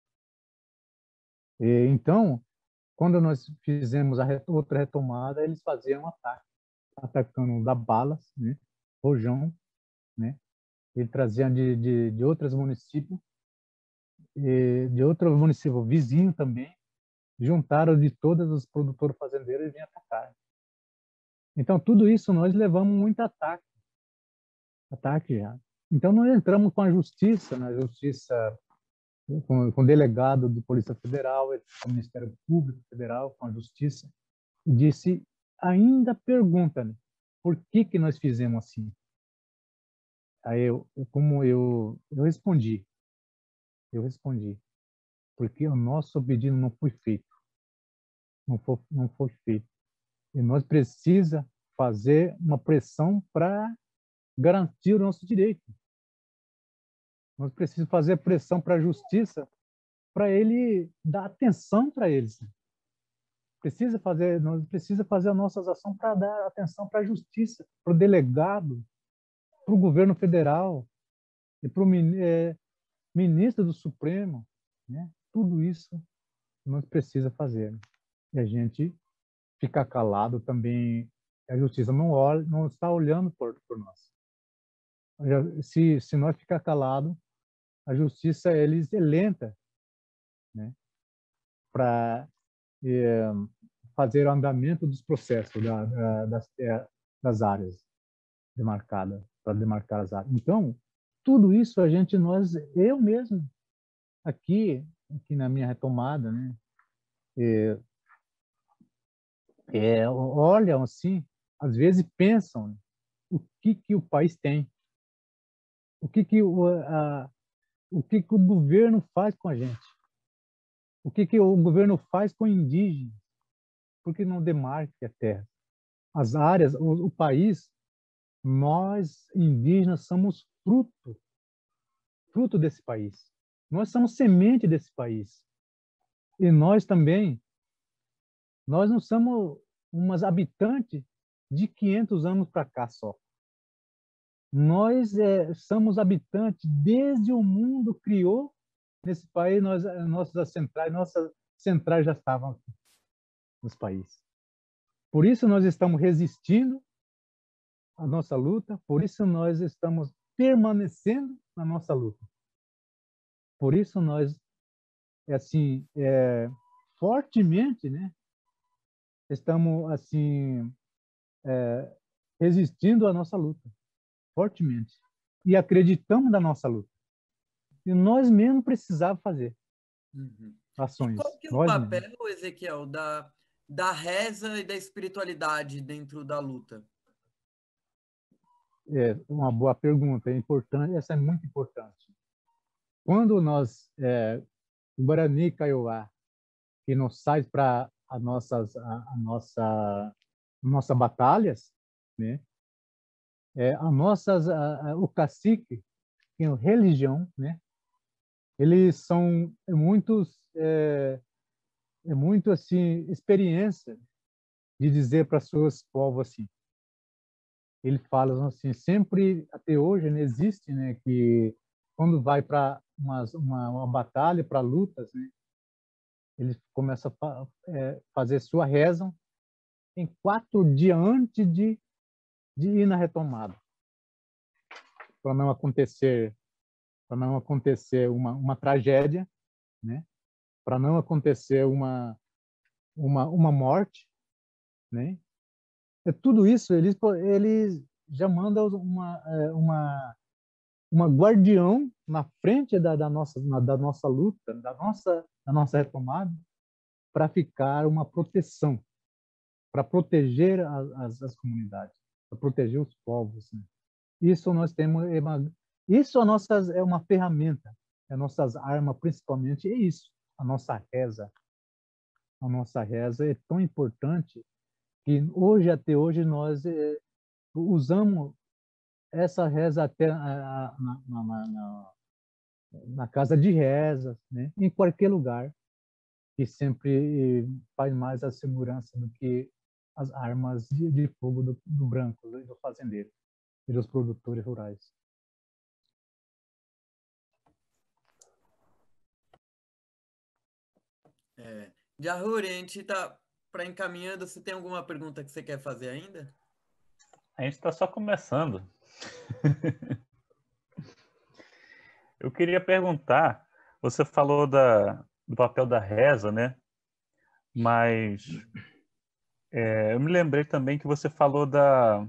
Então, quando nós fizemos outra retomada, eles faziam ataque, atacando da balas, né, rojão, né, e traziam de outros municípios, de outro município vizinho também, juntaram de todos os produtores fazendeiros e vinham atacar. Então, tudo isso nós levamos muito ataque já. Então, nós entramos com a justiça, na justiça com o delegado de Polícia Federal, com o Ministério Público Federal, com a Justiça, e disse, ainda pergunta, né, por que nós fizemos assim? Aí eu respondi, porque o nosso pedido não foi feito, não foi feito. E nós precisa fazer uma pressão para garantir o nosso direito. Nós precisamos fazer pressão para a justiça, para ele dar atenção para eles. Nós precisa fazer as nossas ações para dar atenção para a justiça, para o delegado, para o governo federal e para o ministro do Supremo, né? Tudo isso nós precisa fazer. E a gente ficar calado também, a justiça não está olhando por nós. Se nós ficar calado, a justiça eles é lenta, né, para fazer o andamento dos processos das áreas demarcadas, para demarcar as áreas. Então, tudo isso eu mesmo aqui na minha retomada, né, olham assim, às vezes pensam, né, o que o país tem, o que o governo faz com a gente, o que o governo faz com o indígena, por que não demarque a terra, as áreas, o país. Nós indígenas somos fruto desse país. Nós somos semente desse país. E nós também, nós não somos umas habitantes de 500 anos para cá só. Nós somos habitantes desde o mundo criou nesse país, nossas centrais já estavam aqui nos países. Por isso nós estamos resistindo à nossa luta, por isso nós estamos permanecendo na nossa luta. Por isso nós, assim, fortemente, né, estamos assim resistindo à nossa luta, fortemente, e acreditamos na nossa luta. E nós mesmos precisávamos fazer ações. E qual que é o papel, Ezequiel, da reza e da espiritualidade dentro da luta? É uma boa pergunta, é importante, essa é muito importante. Quando nós, o Guarani Kaiowá, que nos sai para as nossas batalhas, né? O cacique, que é a religião, né? Eles são muito assim experiência de dizer para seus povos assim. Ele fala assim, sempre até hoje, né, existe, né, que quando vai para uma batalha, para lutas, né, ele começa a fazer sua reza em 4 dias antes de ir na retomada, para não acontecer uma tragédia, né, para não acontecer uma morte, né. Tudo isso eles já mandam uma guardião na frente da nossa luta, da nossa retomada, para ficar uma proteção, para proteger as comunidades, para proteger os povos, né? Isso nós temos, isso é uma ferramenta, as nossas armas principalmente é isso, a nossa reza. A nossa reza é tão importante que até hoje nós usamos essa reza até na casa de reza, né? Em qualquer lugar, que sempre faz mais a segurança do que as armas de fogo do branco, do fazendeiro e dos produtores rurais. Jahuri, a gente está para encaminhando. Você tem alguma pergunta que você quer fazer ainda? A gente está só começando. Eu queria perguntar, você falou do papel da reza, né? Mas eu me lembrei também que você falou da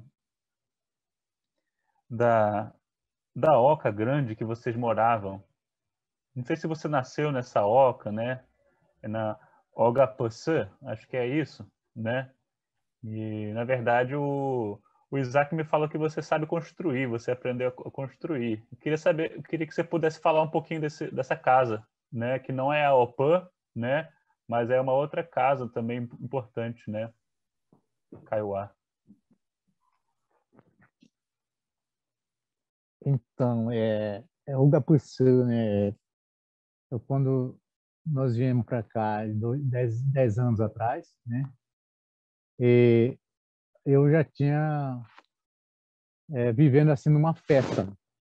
oca grande que vocês moravam, Não sei se você nasceu nessa oca, né? É na OHPC, acho que é isso, né? E, na verdade, o Isaac me falou que você sabe construir, você aprendeu a construir. Eu queria que você pudesse falar um pouquinho dessa casa, né? Que não é a OPAN, né? Mas é uma outra casa também importante, né? Kaiowá. Então, o Gapuçu, né? Quando nós viemos para cá, 10 anos atrás, né? E eu já tinha vivendo assim numa festa.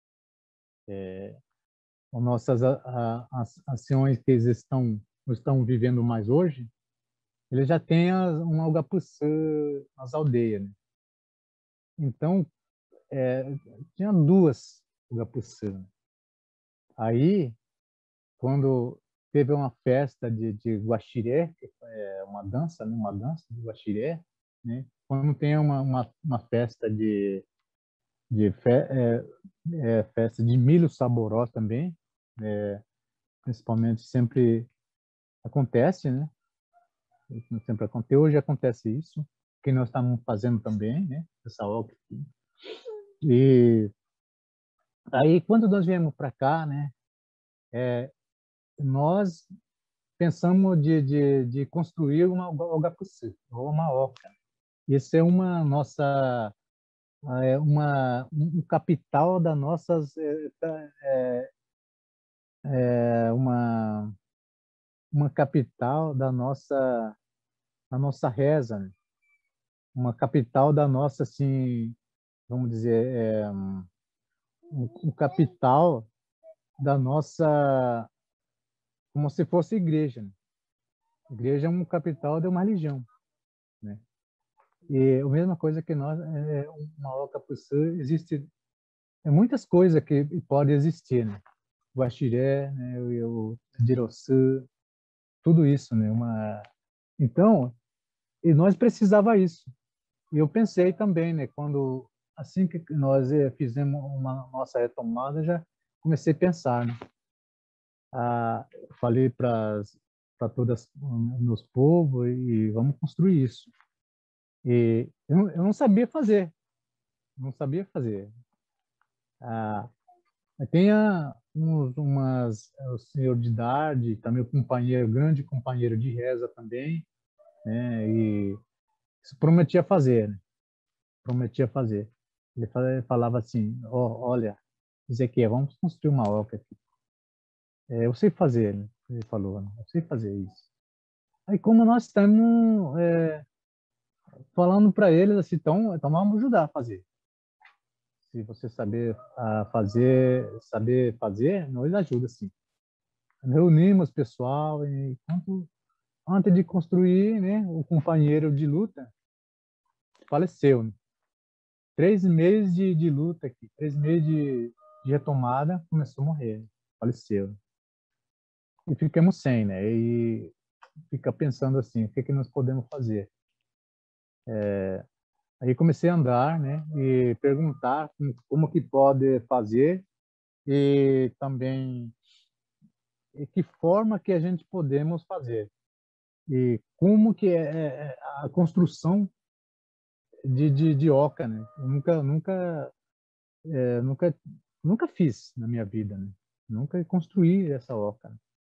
As nossas as ações que eles estão vivendo mais hoje, eles já têm um Algapuçã nas aldeias, né? Então, é, tinha duas Algapuçã. Aí, quando teve uma festa de Guaxiré, que é uma dança, né? Uma dança de Guaxiré, né? Quando tem uma festa de fe, festa de milho saboró também, principalmente sempre acontece, né? Isso sempre acontece. Hoje acontece isso, que nós estamos fazendo também, né? Essa obra aqui. E aí, quando nós viemos para cá, né? Nós pensamos de construir uma OHPC, ou uma OCA. Isso é uma nossa um capital da nossas uma capital da nossa reza, né? Uma capital da nossa, assim, vamos dizer, um capital da nossa, como se fosse igreja, né? Igreja é um capital de uma religião, né? E a mesma coisa que nós, uma Ocapuçã, existe muitas coisas que podem existir, né? O Axiré, né? O Diroçã, tudo isso, né? Então, e nós precisava isso. E eu pensei também, né? Quando assim que nós fizemos uma nossa retomada, já comecei a pensar, né? Falei para todas meus povos e vamos construir isso. E eu não sabia fazer, não sabia fazer. Ah, Tenha o senhor de idade, também o companheiro, grande companheiro de reza também, né? E prometia fazer, né? Prometia fazer. Ele falava assim: olha, Ezequiel, vamos construir uma oca aqui. Eu sei fazer, né? Ele falou, né? Eu sei fazer isso. Aí, como nós estamos falando para eles assim, então vamos ajudar a fazer. Se você saber saber fazer, nós ajuda sim. Reunimos pessoal e antes de construir, né, o companheiro de luta faleceu, né? 3 meses de luta aqui, 3 meses de retomada, começou a morrer, né? Faleceu. E ficamos sem, né? E fica pensando assim, o que nós podemos fazer? Aí comecei a andar, né? E perguntar como que pode fazer e também que forma que a gente podemos fazer e como que é a construção de oca, né? Eu nunca nunca fiz na minha vida, né? Nunca construí essa oca.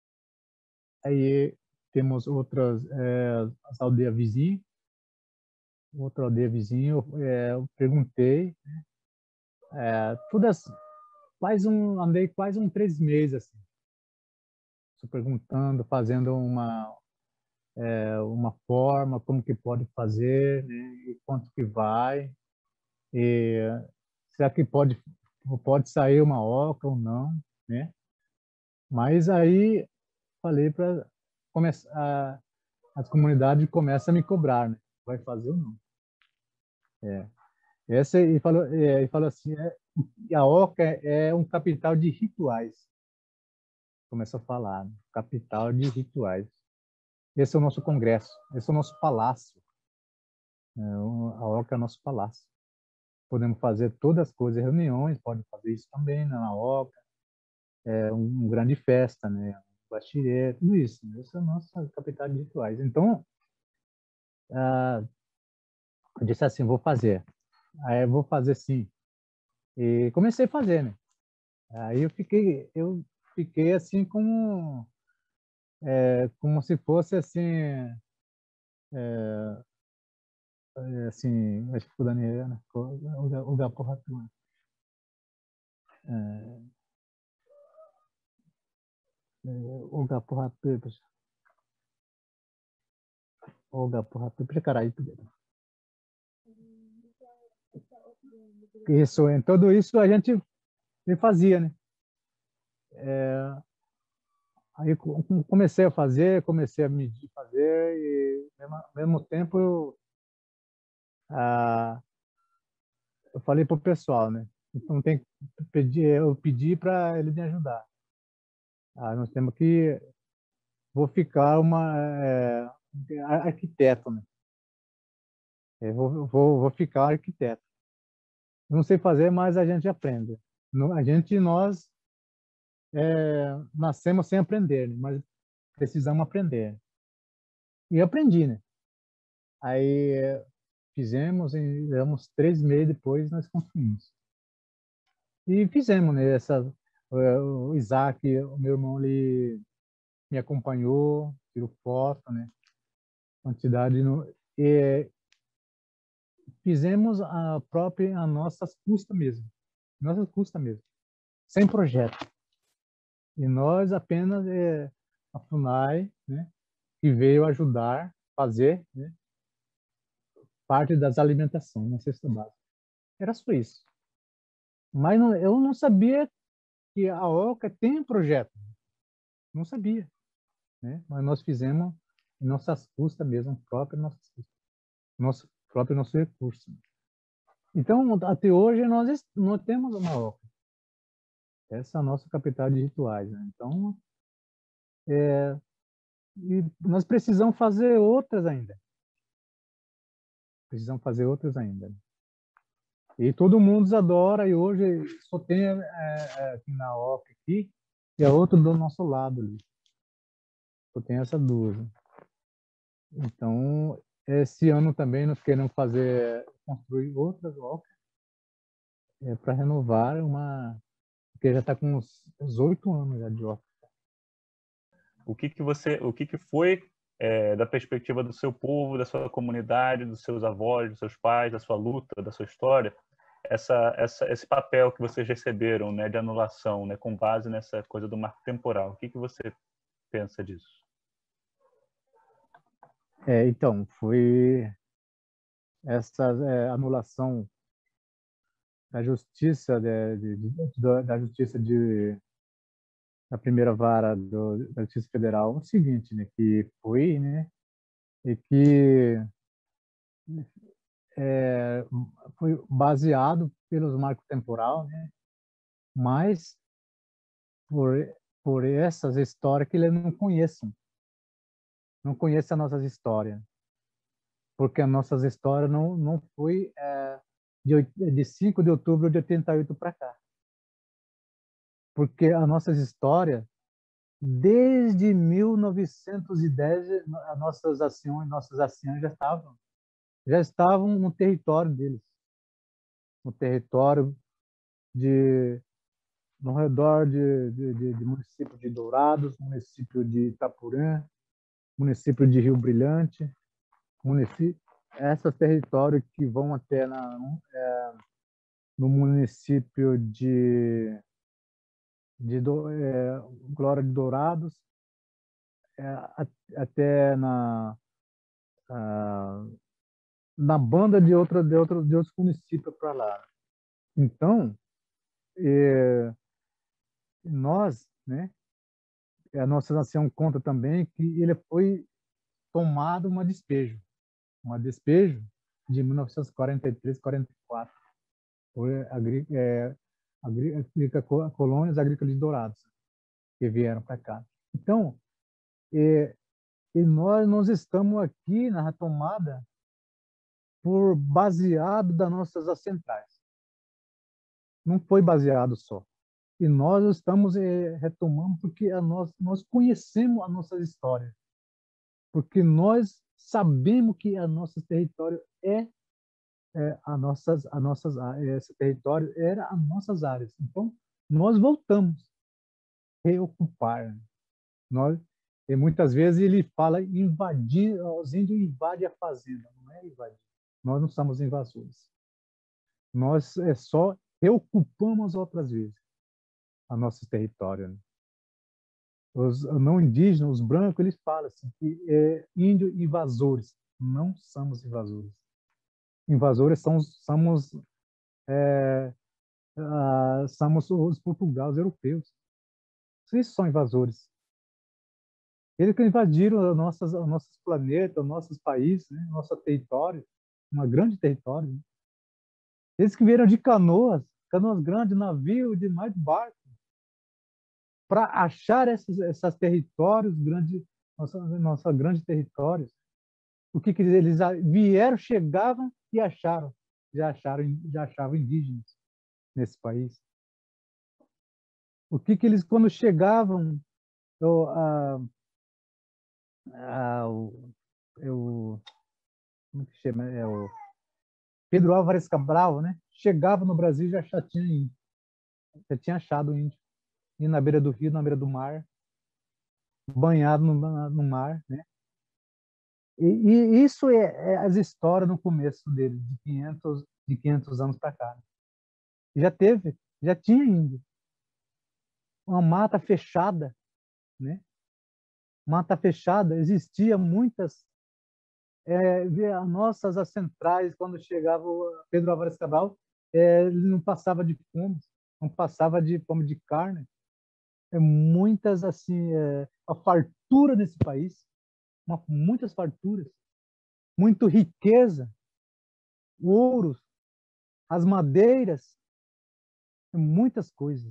Aí temos outras as aldeias vizinhas, outra aldeia vizinha, eu perguntei, todas andei quase 3 meses assim, só perguntando, fazendo uma forma, como que pode fazer, né? E quanto que vai, e será que pode sair uma oca ou não, né? Mas aí falei para começar, as comunidades começam a me cobrar, né? Vai fazer ou não? É. E falou assim, e a oca é um capital de rituais. Começou a falar, né? Capital de rituais. Esse é o nosso congresso, esse é o nosso palácio. A oca é o nosso palácio. Podemos fazer todas as coisas, reuniões, podem fazer isso também na oca. um grande festa, né? Bachiré, tudo isso. Né? Essa é a nossa capital de rituais. Então, eu disse assim, vou fazer. Aí eu vou fazer sim. E comecei a fazer, né? Aí eu fiquei assim como se fosse assim, assim, acho que o Daniel, né? O porra tua. O porra tua, o porra tua, caralho. Isso, em tudo isso a gente fazia, né? Aí comecei a fazer, comecei a medir, fazer e ao mesmo tempo ah, eu falei para o pessoal, né? Então tem que pedir, eu pedi para ele me ajudar. Nós temos que vou ficar arquiteto, né? Eu vou ficar arquiteto. Não sei fazer, mas a gente aprende. Nós nascemos sem aprender, né? Mas precisamos aprender. E aprendi, né? Aí fizemos e damos 3 meses depois nós construímos. E fizemos, né? O Isaac, o meu irmão, ele me acompanhou, tirou foto, né? Quantidade e fizemos a nossas custas mesmo, sem projeto. E nós apenas a FUNAI, né? Que veio ajudar, fazer, né? Parte das alimentações na cesta básica. Era só isso. Mas eu não sabia que a OCA tem um projeto. Não sabia, né? Mas nós fizemos em nossas custas mesmo, nosso recurso. Então, até hoje, nós não temos uma OCA. Essa é a nossa capital de rituais, né? Então, e nós precisamos fazer outras ainda. Precisamos fazer outras ainda. E todo mundo adora, e hoje só tem aqui na OCA aqui, e a outra do nosso lado ali. Só tem essa duas. Então, esse ano também nós queremos construir outras OCA para renovar porque já está com uns 8 anos já de OCA. O que foi da perspectiva do seu povo, da sua comunidade, dos seus avós, dos seus pais, da sua luta, da sua história, esse papel que vocês receberam, né, de anulação, né, com base nessa coisa do marco temporal? O que você pensa disso? Então, foi essa anulação da justiça da justiça da primeira vara da Justiça Federal, o seguinte, né, que foi, né, e que foi baseado pelos marcos temporal, né, mas por essas histórias que eles não conhecem as nossas histórias, porque as nossas histórias não foi de 5 de outubro de 88 para cá, porque as nossas histórias desde 1910 nossas ações já estavam no território deles, no território no redor de município de Dourados, município de Itapurã, município de Rio Brilhante, esses territórios que vão até no município de Glória de Dourados, até na banda de outros municípios para lá. Então, nós, né, a nossa nação conta também que ele foi tomado uma despejo de 1943, 44, por colônias agrícolas de Dourados que vieram para cá. Então, e nós estamos aqui na retomada baseado das nossas centrais. Não foi baseado só. E nós estamos retomando porque nós conhecemos a nossa história, porque nós sabemos que a nosso território esse território era as nossas áreas. Então, nós voltamos a reocupar. Nós, e muitas vezes ele fala invadir, os índios invadem a fazenda, não é invadir. Nós não somos invasores. Nós só reocupamos outras vezes a nosso território. Né? Os não indígenas, os brancos, eles falam assim, que índio invasores. Não somos invasores. Invasores somos os portugueses, os europeus. Eles são invasores. Eles que invadiram os nossos planetas, os nossos países, né? Nosso território, um grande território. Né? Eles que vieram de canoas grandes, navio, demais barco, para achar esses territórios grandes, nossa grande territórios. O que eles vieram, chegavam e acharam, já achavam indígenas nesse país. O que eles quando chegavam, como que chama? O Pedro Álvares Cabral, né? Chegava no Brasil já tinha achado índio. E na beira do rio, na beira do mar, banhado no mar, né? E isso é as histórias no começo dele, de 500 anos para cá. Já tinha índio. Uma mata fechada, né? Mata fechada, existia muitas as nossas centrais, quando chegava o Pedro Álvares Cabral, ele não passava de fome, não passava de fome de carne. Muitas, assim, a fartura nesse país, muitas farturas, muita riqueza, ouros, as madeiras, muitas coisas.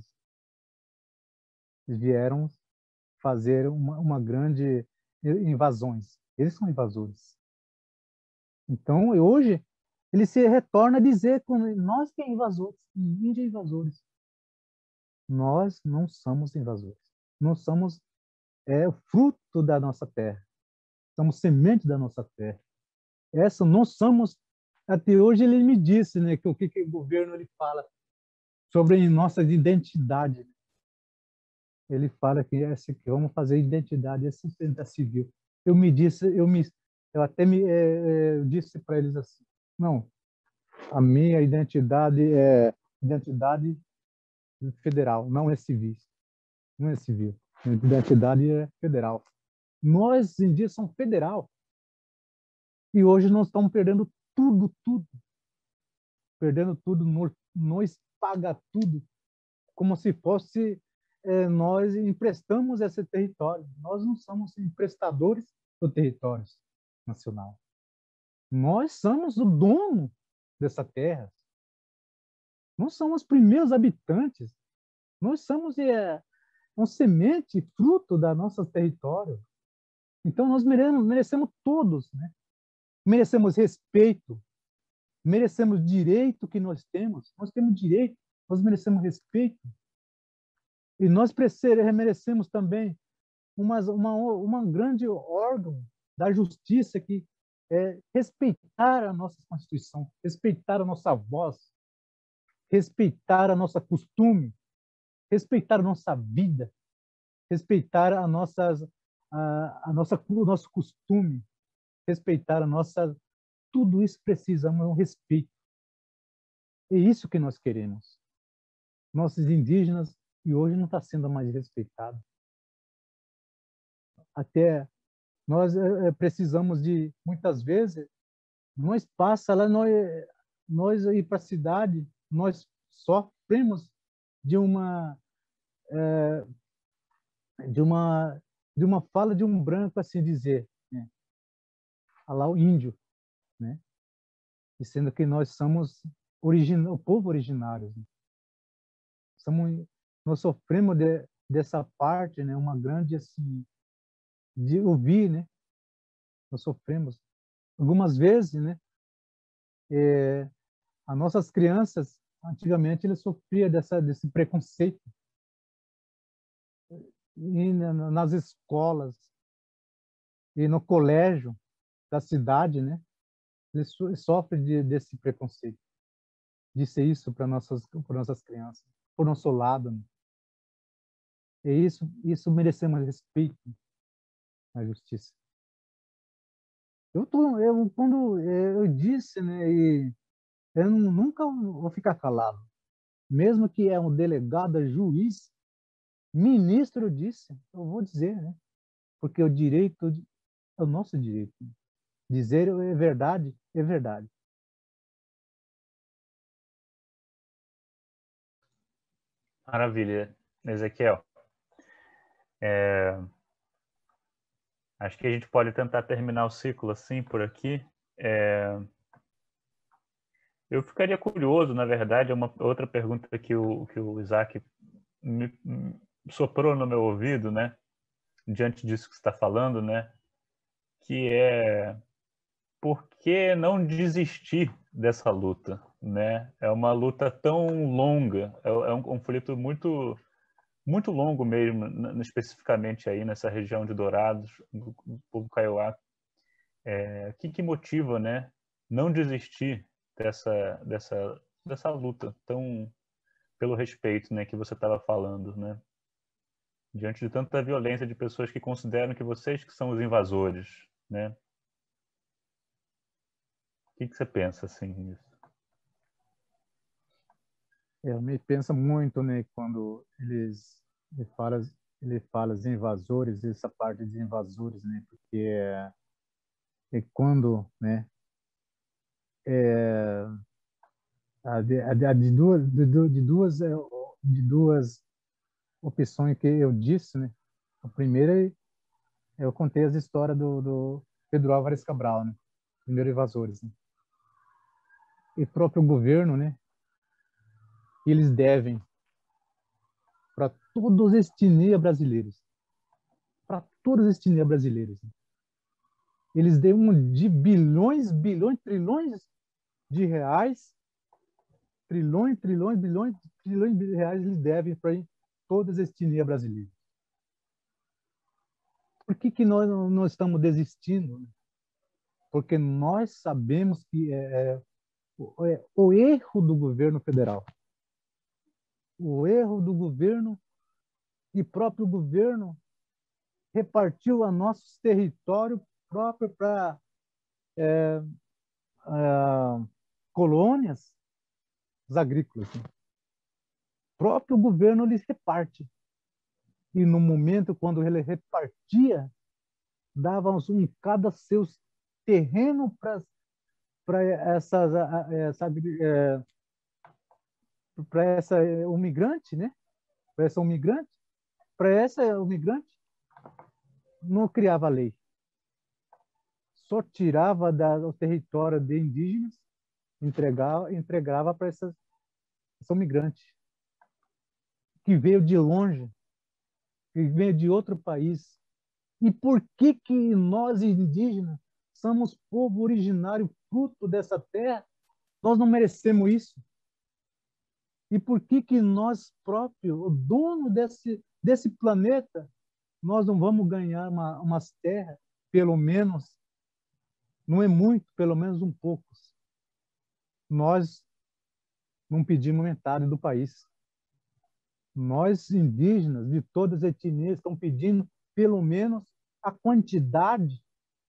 Vieram fazer uma grande invasões. Eles são invasores. Então, hoje, ele se retorna a dizer que nós que é invasores, índios invasores. Nós não somos invasores. Nós somos o fruto da nossa terra. Somos semente da nossa terra. Nós somos. Até hoje ele me disse, né, que o que o governo ele fala sobre nossa identidade. Ele fala que vamos fazer identidade, sustentabilidade civil. Eu até disse para eles assim, não, a minha identidade é identidade federal, não é civil. Não é civil. A identidade é federal. Nós, indígenas, somos federal. E hoje nós estamos perdendo tudo. Perdendo tudo. Nós paga tudo. Como se fosse nós emprestamos esse território. Nós não somos emprestadores do território nacional. Nós somos o dono dessa terra. Nós somos os primeiros habitantes. Nós somos uma semente, fruto da nosso território. Então, nós merecemos todos, né? Merecemos respeito, merecemos direito que nós temos direito, nós merecemos respeito. E nós merecemos também uma grande órgão da justiça que respeitar a nossa Constituição, respeitar a nossa voz, respeitar a nossa costume, respeitar a nossa vida, respeitar o nosso costume, respeitar tudo isso precisamos de um respeito. É isso que nós queremos. Nossos indígenas, e hoje não está sendo mais respeitado. Até nós precisamos de, muitas vezes, nós passa lá, nós ir para a cidade, nós sofremos de uma fala de um branco, assim dizer, né? Lá o índio, né? E sendo que nós somos o povo originário, né? Nós sofremos dessa parte, né? Uma grande assim de ouvir, né? Nós sofremos algumas vezes, né? As nossas crianças antigamente eles sofriam desse preconceito, e nas escolas e no colégio da cidade, né? Eles sofrem desse preconceito, de ser isso para nossas crianças, por nosso lado, né? E isso merecemos respeito na justiça. Quando eu disse, né, e eu nunca vou ficar calado, mesmo que é um delegado, juiz, ministro disse, eu vou dizer, né? Porque o direito é o nosso direito. Dizer é verdade, é verdade. Maravilha, Ezequiel. Acho que a gente pode tentar terminar o ciclo assim por aqui. Eu ficaria curioso, na verdade, é uma outra pergunta que o Isaac me soprou no meu ouvido, né? Diante disso que você está falando, né? Que é por que não desistir dessa luta, né? É uma luta tão longa, é um conflito muito longo mesmo, especificamente aí nessa região de Dourados, do povo Kaiowá. O que motiva, né? Não desistir dessa luta tão pelo respeito, né, que você estava falando, né? Diante de tanta violência de pessoas que consideram que vocês que são os invasores, né? O que você pensa assim nisso? Me pensa muito, né, quando ele fala os invasores, essa parte dos invasores, né, porque é quando, né, de duas opções que eu disse, né. A primeira eu contei as histórias do Pedro Álvares Cabral, né, primeiro invasores, né, e próprio governo, né, eles devem para todos os etnias brasileiros, para todos os etnias brasileiros. Eles devem de bilhões, trilhões de reais, trilhões de reais eles devem para todas as etnias brasileiras. Por que nós não estamos desistindo? Porque nós sabemos que o erro do governo federal, o erro do governo e próprio governo repartiu a nossos territórios próprios para colônias agrícolas. Né? O próprio governo lhes reparte. E no momento quando ele repartia, dava um cada seus terreno para essas para essa migrante, né? Para essa migrante, não criava lei, só tirava do território de indígenas, entregava para essa migrante que veio de longe, que veio de outro país. E por que nós indígenas somos povo originário, fruto dessa terra, nós não merecemos isso? E por que nós próprios, o dono desse planeta, nós não vamos ganhar umas terras, pelo menos, não é muito, pelo menos um pouco. Nós não pedimos metade do país. Nós, indígenas, de todas as etnias, estamos pedindo, pelo menos, a quantidade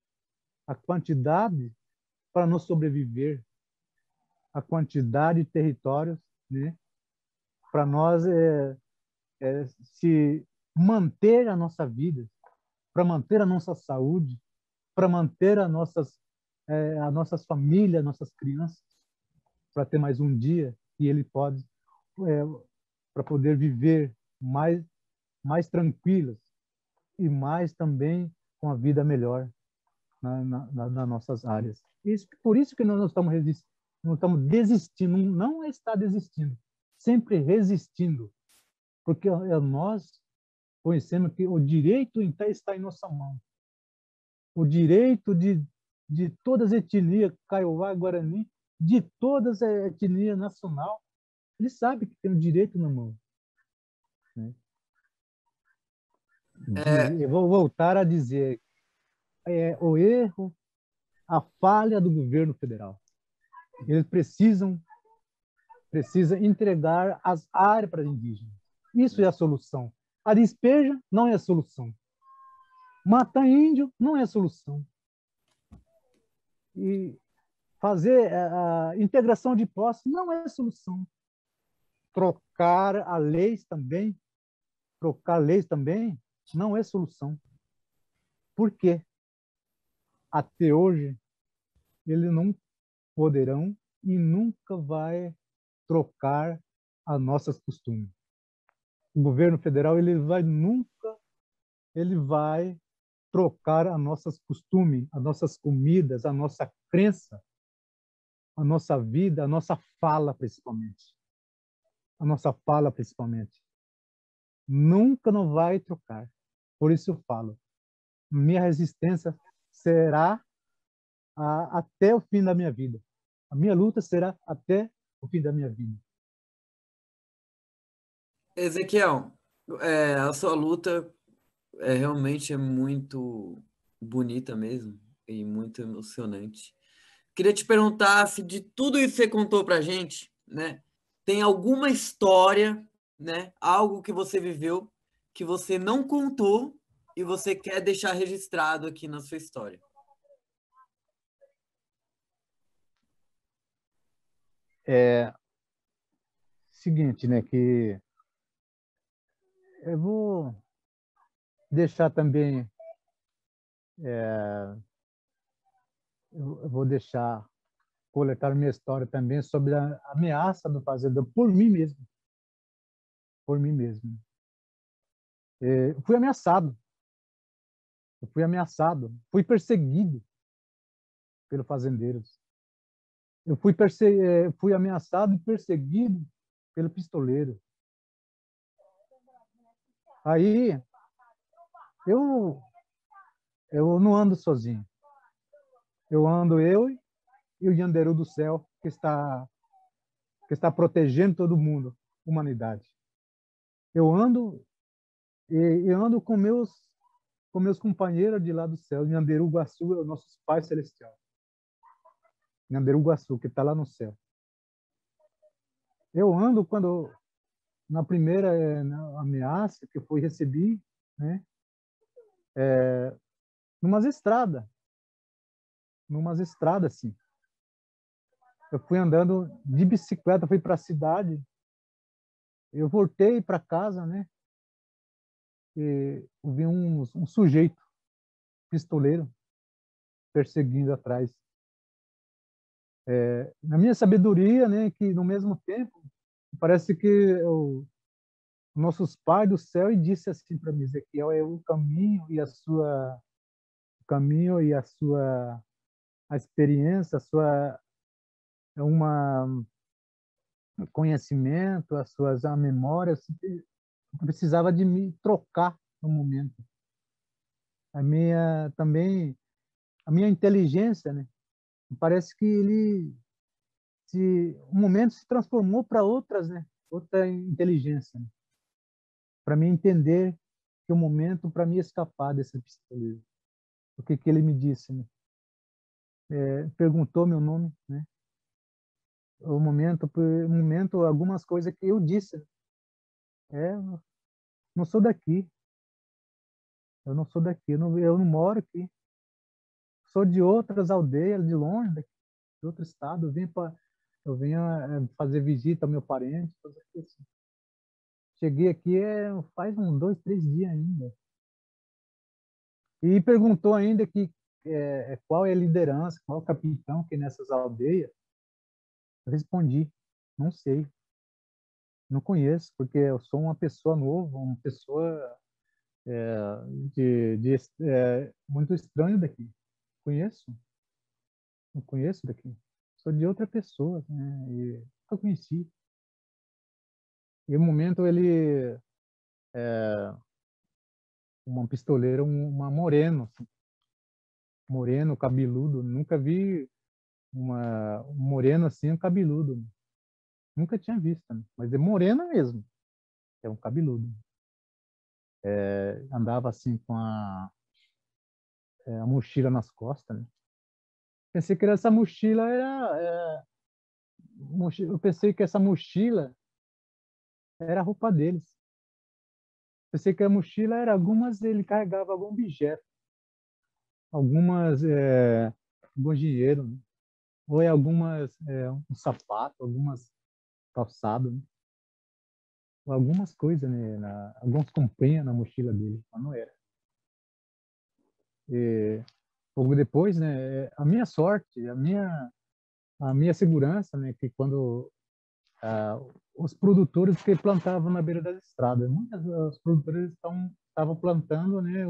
para nos sobreviver, a quantidade de territórios, né, para nós se manter a nossa vida, para manter a nossa saúde, para manter as nossas famílias, nossas crianças, para ter mais um dia e ele pode para poder viver mais tranquilos e mais também com a vida melhor nas nossas áreas. Por isso que nós não estamos desistindo, não está desistindo, sempre resistindo, porque nós conhecemos que o direito está em nossa mão. O direito de todas as etnias, Kaiowá, Guarani, de todas as etnias nacional, ele sabe que tem o direito na mão. Né? Eu vou voltar a dizer, o erro, a falha do governo federal. Eles precisam entregar as áreas para os indígenas. Isso é a solução. A despeja não é a solução. Matar índio não é a solução. E fazer a integração de posse não é a solução. Trocar leis também não é solução. Por quê? Até hoje, eles não poderão e nunca vai trocar as nossas costumes. O governo federal ele vai trocar as nossas costumes, as nossas comidas, a nossa crença, a nossa vida, a nossa fala principalmente. A nossa fala principalmente. Nunca não vai trocar. Por isso eu falo, minha resistência será até o fim da minha vida. A minha luta será até o fim da minha vida. Ezequiel, a sua luta realmente é muito bonita mesmo e muito emocionante. Queria te perguntar se de tudo isso que você contou para a gente, né, tem alguma história, né, algo que você viveu que você não contou e você quer deixar registrado aqui na sua história. Seguinte, né, que eu vou deixar também, eu vou deixar coletar minha história também sobre a ameaça do fazedor por mim mesmo. Por mim mesmo. Eu fui ameaçado. Fui perseguido pelos fazendeiros. Eu fui ameaçado e perseguido pelo pistoleiro. Aí eu não ando sozinho. Eu ando eu e o Yanderu do céu que está protegendo todo mundo, humanidade. Eu ando com meus companheiros de lá do céu. Yanderu Guaçu é o nosso Pai Celestial. Yanderu Guaçu, que está lá no céu. Eu ando quando, na primeira ameaça que eu recebi, né, numas estradas, assim. Eu fui andando de bicicleta, fui para a cidade, eu voltei para casa, né, e eu vi um sujeito, pistoleiro, perseguindo atrás. Na minha sabedoria, né, que no mesmo tempo, parece que nossos pais do céu e disse assim para mim, Ezequiel, é o caminho e a experiência, uma conhecimento, a memória, precisava de me trocar no momento. A minha inteligência, né? Parece que um momento se transformou para outras, né? Outra inteligência, né? Para me entender que o momento para me escapar desse pistoleiro. O que ele me disse, né? Perguntou meu nome, né? O momento, algumas coisas que eu disse. Não sou daqui. Eu não sou daqui. Eu não moro aqui. Sou de outras aldeias, de longe, daqui, de outro estado. Eu venho fazer visita ao meu parente. Assim. Cheguei aqui faz uns 2, 3 dias ainda. E perguntou ainda qual é a liderança, qual é o capitão que nessas aldeias. Eu respondi, não sei. Não conheço, porque eu sou uma pessoa nova, uma pessoa muito estranho daqui. Conheço? Não conheço daqui. Sou de outra pessoa, né? E nunca conheci. E no momento uma pistoleira, uma moreno, assim, moreno, cabeludo. Nunca vi um moreno assim, um cabeludo. Nunca tinha visto, né? Mas é moreno mesmo. É um cabeludo. andava assim com a mochila nas costas, né? Pensei que essa mochila eu pensei que essa mochila era a roupa deles. Pensei que a mochila era ele carregava algum objeto, alguns dinheiro, né? Ou um sapato, algumas calçados, né? Ou algumas coisas, né? Alguns comprinhas na mochila dele, mas não era. E, pouco depois, né? A minha sorte, a minha segurança, né? Que quando os produtores que plantavam na beira das estradas, os produtores estavam plantando, né?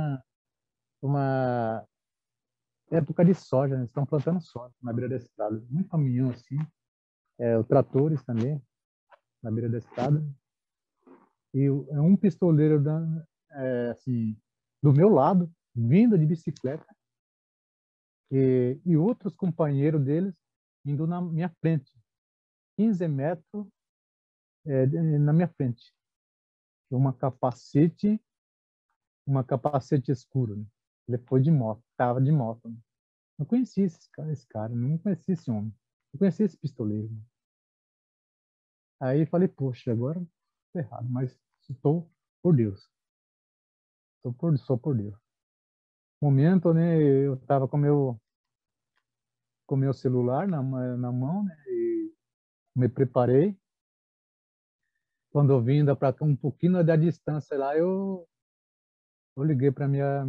Uma época de soja, né? Estão plantando soja na beira da estrada, muito caminhão assim, os tratores também na beira da estrada. E um pistoleiro assim, do meu lado, vindo de bicicleta, e outros companheiros deles indo na minha frente, 15 metros na minha frente. Uma capacete escuro, né? Ele foi de moto, estava de moto, né? Não conhecia esse cara, não conhecia esse homem, não conhecia esse pistoleiro, né? Aí falei, poxa, agora estou errado, mas estou por Deus, sou por Deus. Momento, né? Eu estava com meu celular na mão, né? E me preparei. Quando eu vim para um pouquinho da distância lá, eu liguei para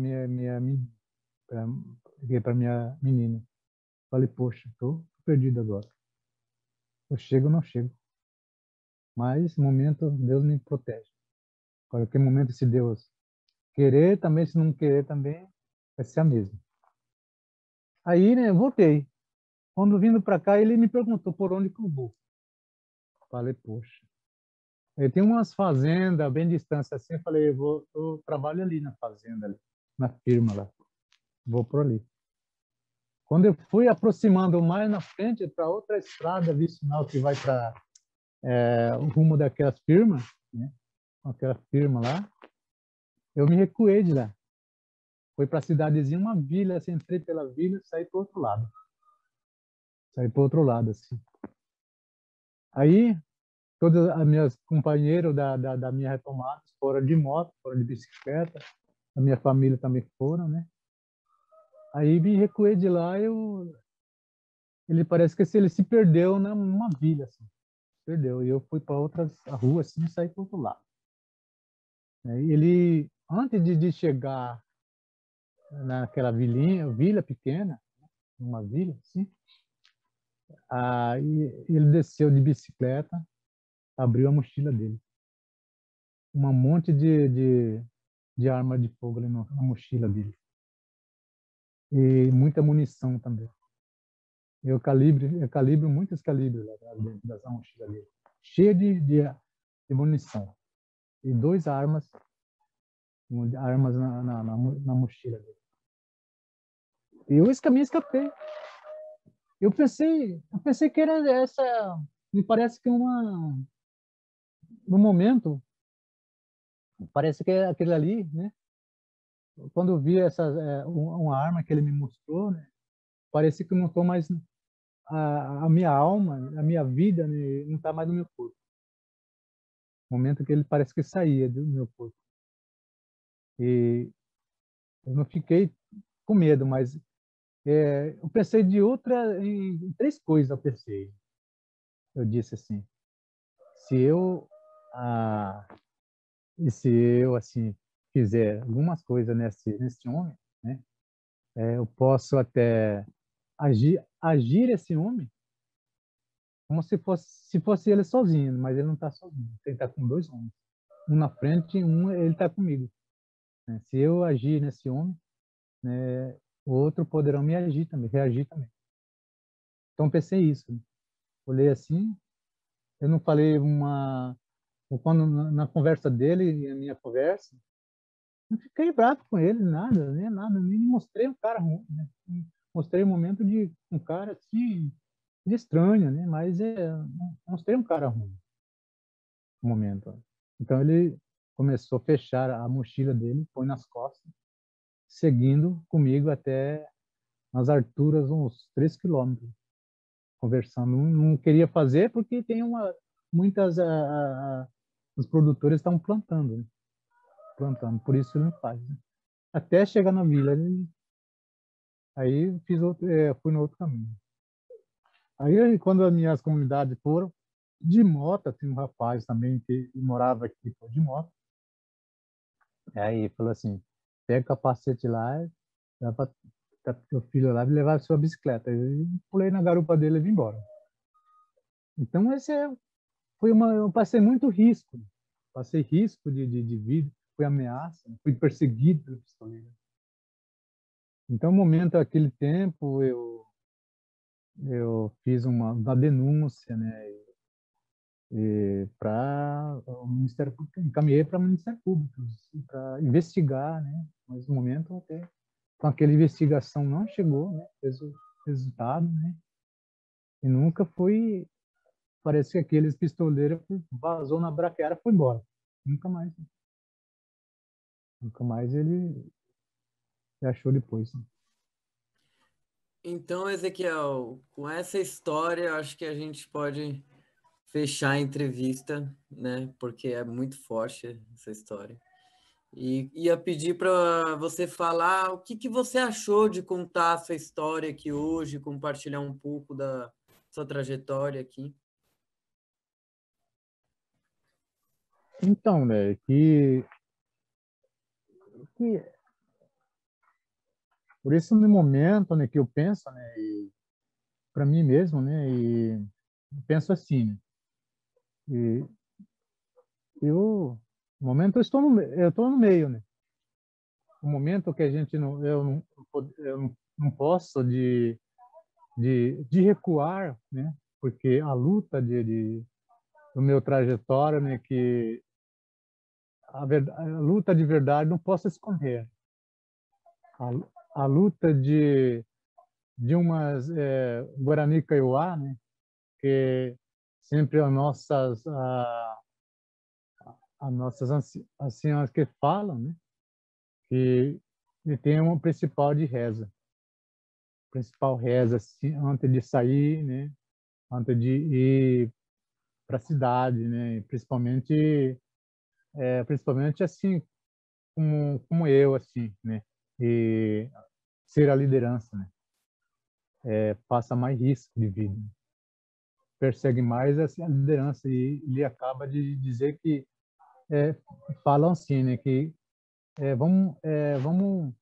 liguei para minha menina. Falei, poxa, estou perdido agora. Eu chego ou não chego. Mas, no momento, Deus me protege. Qualquer momento, se Deus querer, também, se não querer, também vai ser a mesma. Aí, né, eu voltei. Quando vindo para cá, ele me perguntou por onde que eu vou. Falei, poxa. Tem umas fazendas bem distância assim. Eu falei, eu trabalho ali na fazenda, ali, na firma lá. Vou por ali. Quando eu fui aproximando mais na frente para outra estrada vicinal que vai para o rumo daquelas firmas, né? Aquela firma lá, eu me recuei de lá. Foi para a cidadezinha, uma vila, assim, entrei pela vila e saí para o outro lado. Saí para o outro lado, assim. Aí, todas as minhas companheiros da minha retomada foram de moto, foram de bicicleta, a minha família também foram, né? Aí me recuei de lá, ele parece que ele se perdeu numa vila, assim. Perdeu. E eu fui para outra rua, assim, e saí para o outro lado. Ele, antes de chegar naquela vila pequena, uma vila, assim, aí ele desceu de bicicleta, abriu a mochila dele. Um monte de arma de fogo ali na mochila dele. E muita munição também. Eu calibro muitos calibres lá dentro dessa mochila dele. Cheia de munição. E duas armas na mochila dele. E eu me escapei. Eu pensei que era essa. Me parece que no momento, parece que é aquele ali, né? Quando eu vi uma arma que ele me mostrou, né? Parece que não estou mais a minha alma, a minha vida, né? Não está mais no meu corpo. Momento que ele parece que saía do meu corpo. E eu não fiquei com medo, mas eu pensei em três coisas. Eu disse assim: se eu ah, e se eu assim fizer algumas coisas nesse homem, né, eu posso até agir esse homem como se fosse ele sozinho, mas ele não está sozinho. Ele está com dois homens, um na frente e ele está comigo, né? Se eu agir nesse homem, né, o outro poderão reagir também. Então pensei isso, né? Olhei assim, eu não falei quando na conversa dele, na minha conversa, não fiquei bravo com ele, nada, nem mostrei um cara ruim, né? Mostrei um momento de um cara assim, de estranho, né? Mas mostrei um cara ruim no momento. Então começou a fechar a mochila dele, põe nas costas, seguindo comigo até nas alturas, uns 3 quilômetros, conversando. Não queria fazer porque tem muitas os produtores estão plantando, né? Plantando, por isso ele não faz, né? Até chegar na vila, aí fui no outro caminho. Aí quando as minhas comunidades foram de moto, tinha um rapaz também que morava aqui, foi de moto. Aí falou assim: pega o capacete lá, dá para teu filho lá e levar a sua bicicleta. Eu pulei na garupa dele e vim embora. Então eu passei muito risco, passei risco de vida, fui ameaça, fui perseguido pelo pistoleiro. Então, no momento, aquele tempo, eu fiz uma denúncia, né, para o Ministério Público, encaminhei para o Ministério Público para investigar, né, mas no momento até com aquela investigação não chegou, né, resultado, né, e nunca foi, parece que aqueles pistoleiros vazou na braquiária e foi embora, nunca mais ele achou depois, né? Então, Ezequiel, com essa história, eu acho que a gente pode fechar a entrevista, né? Porque é muito forte essa história. E ia pedir para você falar o que você achou de contar a sua história aqui hoje, compartilhar um pouco da sua trajetória aqui. Então, né, que por isso no momento, né, que eu penso, né, para mim mesmo, né, e penso assim, né, e no momento eu estou no meio, né, no momento que a gente eu não posso de recuar, né, porque a luta do meu trajetória, né, que a luta de verdade não posso esconder, a luta de umas Guarani Kaiowá, né, que sempre as nossas anciãs que falam, né, que tem uma principal reza assim, antes de sair, né, antes de ir para a cidade, né, principalmente assim como eu assim, né, e ser a liderança, né, passa mais risco de vida, persegue mais assim, a liderança e ele acaba de dizer que é, falam assim, né, que vamos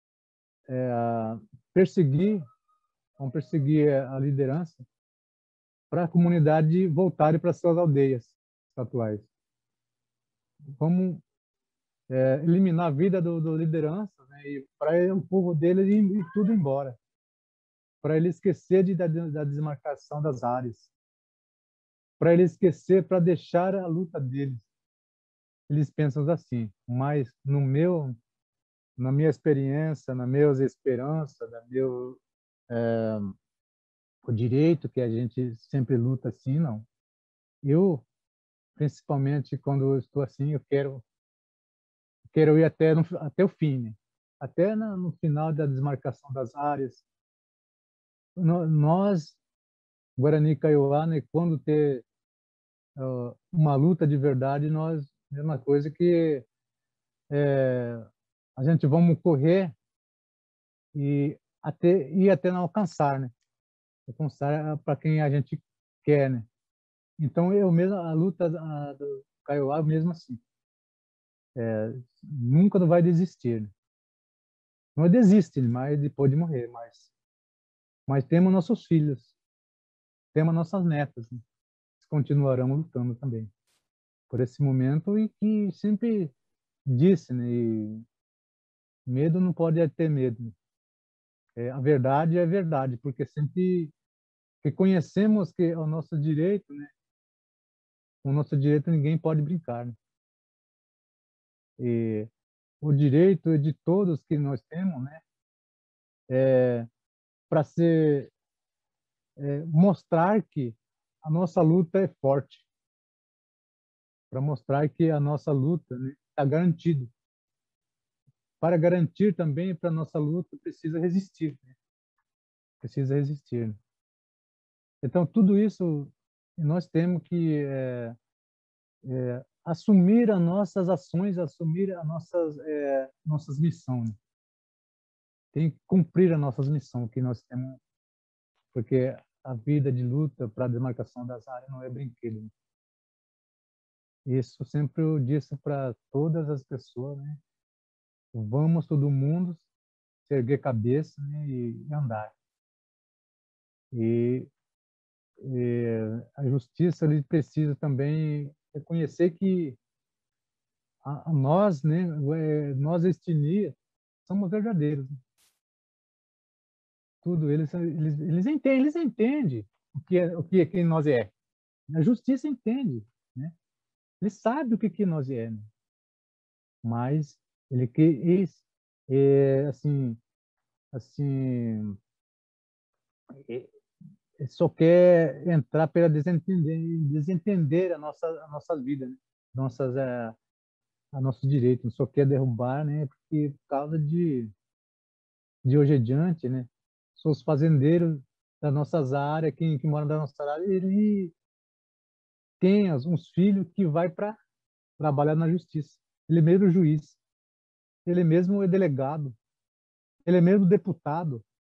perseguir, vamos perseguir a liderança para a comunidade voltar para suas aldeias atuais. Vamos eliminar a vida do liderança, né, e para o povo dele ir tudo embora, para ele esquecer da demarcação das áreas, para ele esquecer, para deixar a luta deles. Eles pensam assim, mas na minha experiência, na minha esperança, o direito que a gente sempre luta assim, não. Eu, principalmente quando eu estou assim, eu quero ir até o fim, né? Até no final da demarcação das áreas. Nós, Guarani Kaiowá, né, quando ter uma luta de verdade, nós, mesma coisa que a gente vamos correr e até não alcançar, né? Alcançar para quem a gente quer, né? Então, eu mesmo, a luta do Kaiowá, mesmo assim, nunca não vai desistir, né? Não desiste, mas depois de morrer, mas temos nossos filhos, temos nossas netas, né? Que continuarão lutando também por esse momento e que sempre disse, né? E medo não pode ter medo, né? A verdade é verdade, porque sempre reconhecemos que é o nosso direito, né? O nosso direito ninguém pode brincar, né? E o direito de todos que nós temos, né? Para mostrar que a nossa luta é forte, para mostrar que a nossa luta, né, está garantida. Para garantir também para a nossa luta, precisa resistir. Né? Precisa resistir. Né? Então, tudo isso nós temos que assumir as nossas ações, assumir as nossas missões. Né? Tem que cumprir as nossas missões que nós temos, porque a vida de luta para a demarcação das áreas não é brinquedo. Né? Isso sempre eu disse para todas as pessoas, né? Vamos todo mundo se erguer cabeça, né? e andar. E a justiça ele precisa também reconhecer que nós, né? Nós etnia somos verdadeiros. Né? Tudo eles entendem o que quem nós é. A justiça entende, né? Ele sabe o que nós é, né? Mas ele quis só quer entrar para desentender a nossa vida, né? A nosso direito, só quer derrubar, né? Porque por causa de hoje adiante, né? São os fazendeiros das nossas áreas, quem mora na nossa área, ele tem uns filhos que vai para trabalhar na justiça. Ele mesmo é juiz, ele mesmo é delegado, ele mesmo deputado.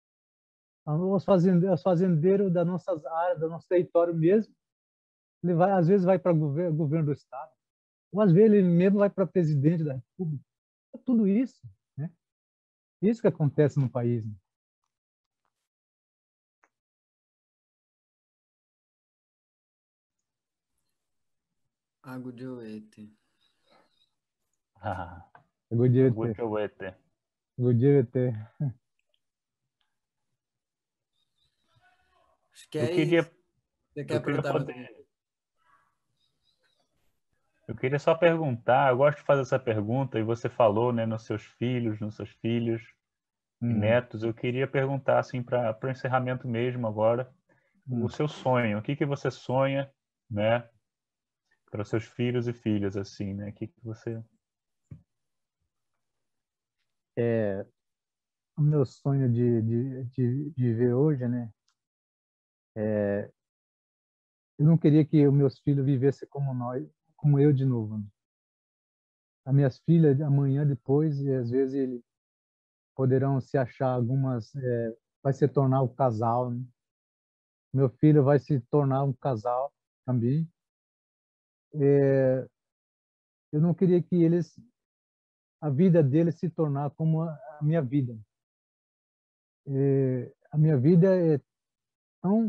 Os fazendeiros das nossas áreas, do nosso território mesmo, às vezes vai para governo do estado, ou às vezes ele mesmo vai para presidente da república. É tudo isso, né? Isso que acontece no país. Né? Agudiowete. Agudiowete. Acho que é isso. Você quer Eu queria só perguntar, eu gosto de fazer essa pergunta, e você falou, né, nos seus filhos e netos. Eu queria perguntar, assim, para o encerramento mesmo agora, o seu sonho, o que você sonha, né, para os seus filhos e filhas, assim, né, o que você... O meu sonho de viver hoje, né, eu não queria que os meus filhos vivessem como eu de novo. Né? As minhas filhas, amanhã, depois, e às vezes eles poderão se achar vai se tornar um casal. Né? Meu filho vai se tornar um casal também. Eu não queria que a vida deles se tornar como a minha vida. A minha vida é tão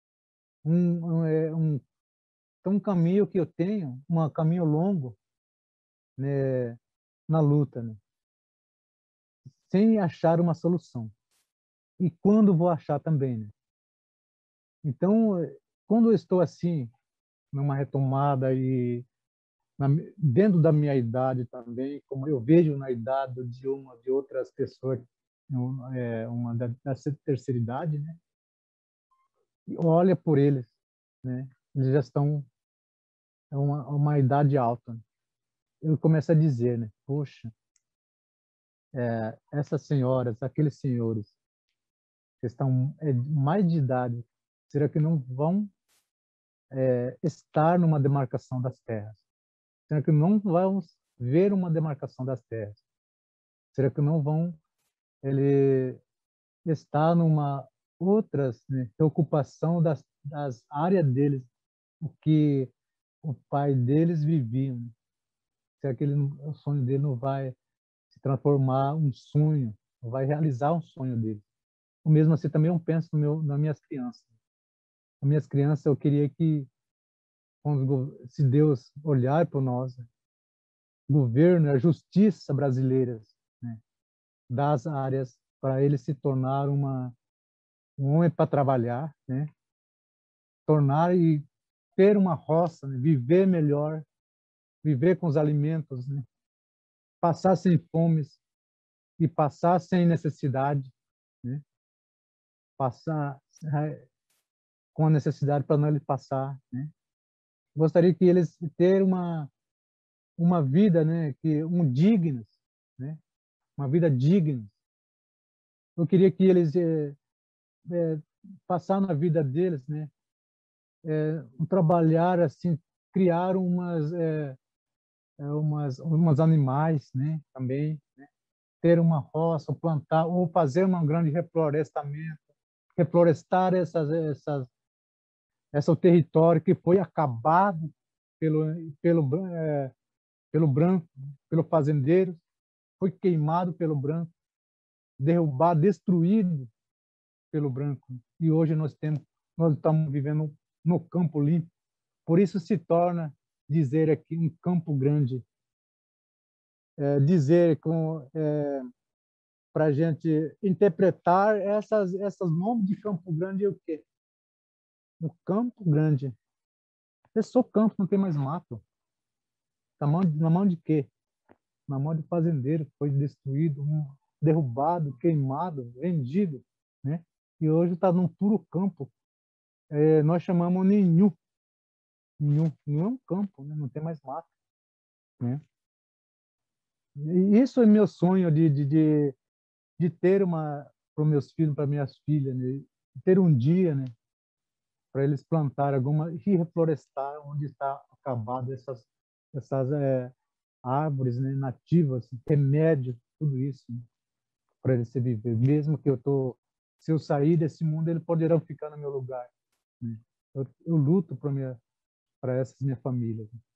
um caminho que eu tenho, um caminho longo, né, na luta, né, sem achar uma solução. E quando vou achar também, né? Então, quando eu estou assim, numa retomada e dentro da minha idade também, como eu vejo na idade de outras pessoas, uma da terceira idade, né? E olha por eles, né? Eles já estão uma idade alta. Né? Eu começo a dizer, né? Poxa, essas senhoras, aqueles senhores que estão mais de idade, será que não vão estar numa demarcação das terras? Será que não vamos ver uma demarcação das terras? Será que não vão estar numa outras, né, preocupação das áreas deles, o que o pai deles viviam? Será que o sonho dele não vai se transformar um sonho, não vai realizar um sonho dele? O mesmo assim também eu penso nas minhas crianças. As minhas crianças, eu queria que, se Deus olhar para nós, o governo, a justiça brasileira, né, das áreas, para ele se tornar um homem para trabalhar, né, tornar e ter uma roça, né, viver melhor, viver com os alimentos, né, passar sem fome e passar sem necessidade, né, passar com a necessidade para não ele passar, né? gostaria que eles ter uma vida, né, que dignas, né, uma vida digna. Eu queria que eles passar na vida deles, né, trabalhar assim, criar umas animais, né, também, né, ter uma roça, plantar ou fazer um grande reflorestamento, reflorestar esse território que foi acabado pelo branco, pelo fazendeiro, foi queimado pelo branco, derrubado, destruído pelo branco. E hoje nós estamos vivendo no campo limpo. Por isso se torna dizer aqui um campo grande, dizer para a gente interpretar essas nomes de Campo Grande é o quê? Um campo grande. É só campo, não tem mais mato. Na mão de quê? Na mão de fazendeiro, foi destruído, derrubado, queimado, vendido, né? E hoje está num puro campo. Nós chamamos Ninhu. Ninhu é um campo, né? Não tem mais mato, né? E isso é meu sonho de ter para os meus filhos, para minhas filhas, né? Ter um dia, né? Para eles plantarem e reflorestar onde está acabado essas árvores, né, nativas, remédio, tudo isso, né, para eles se viver. Mesmo que se eu sair desse mundo, eles poderão ficar no meu lugar, né? Eu luto para essas minhas famílias.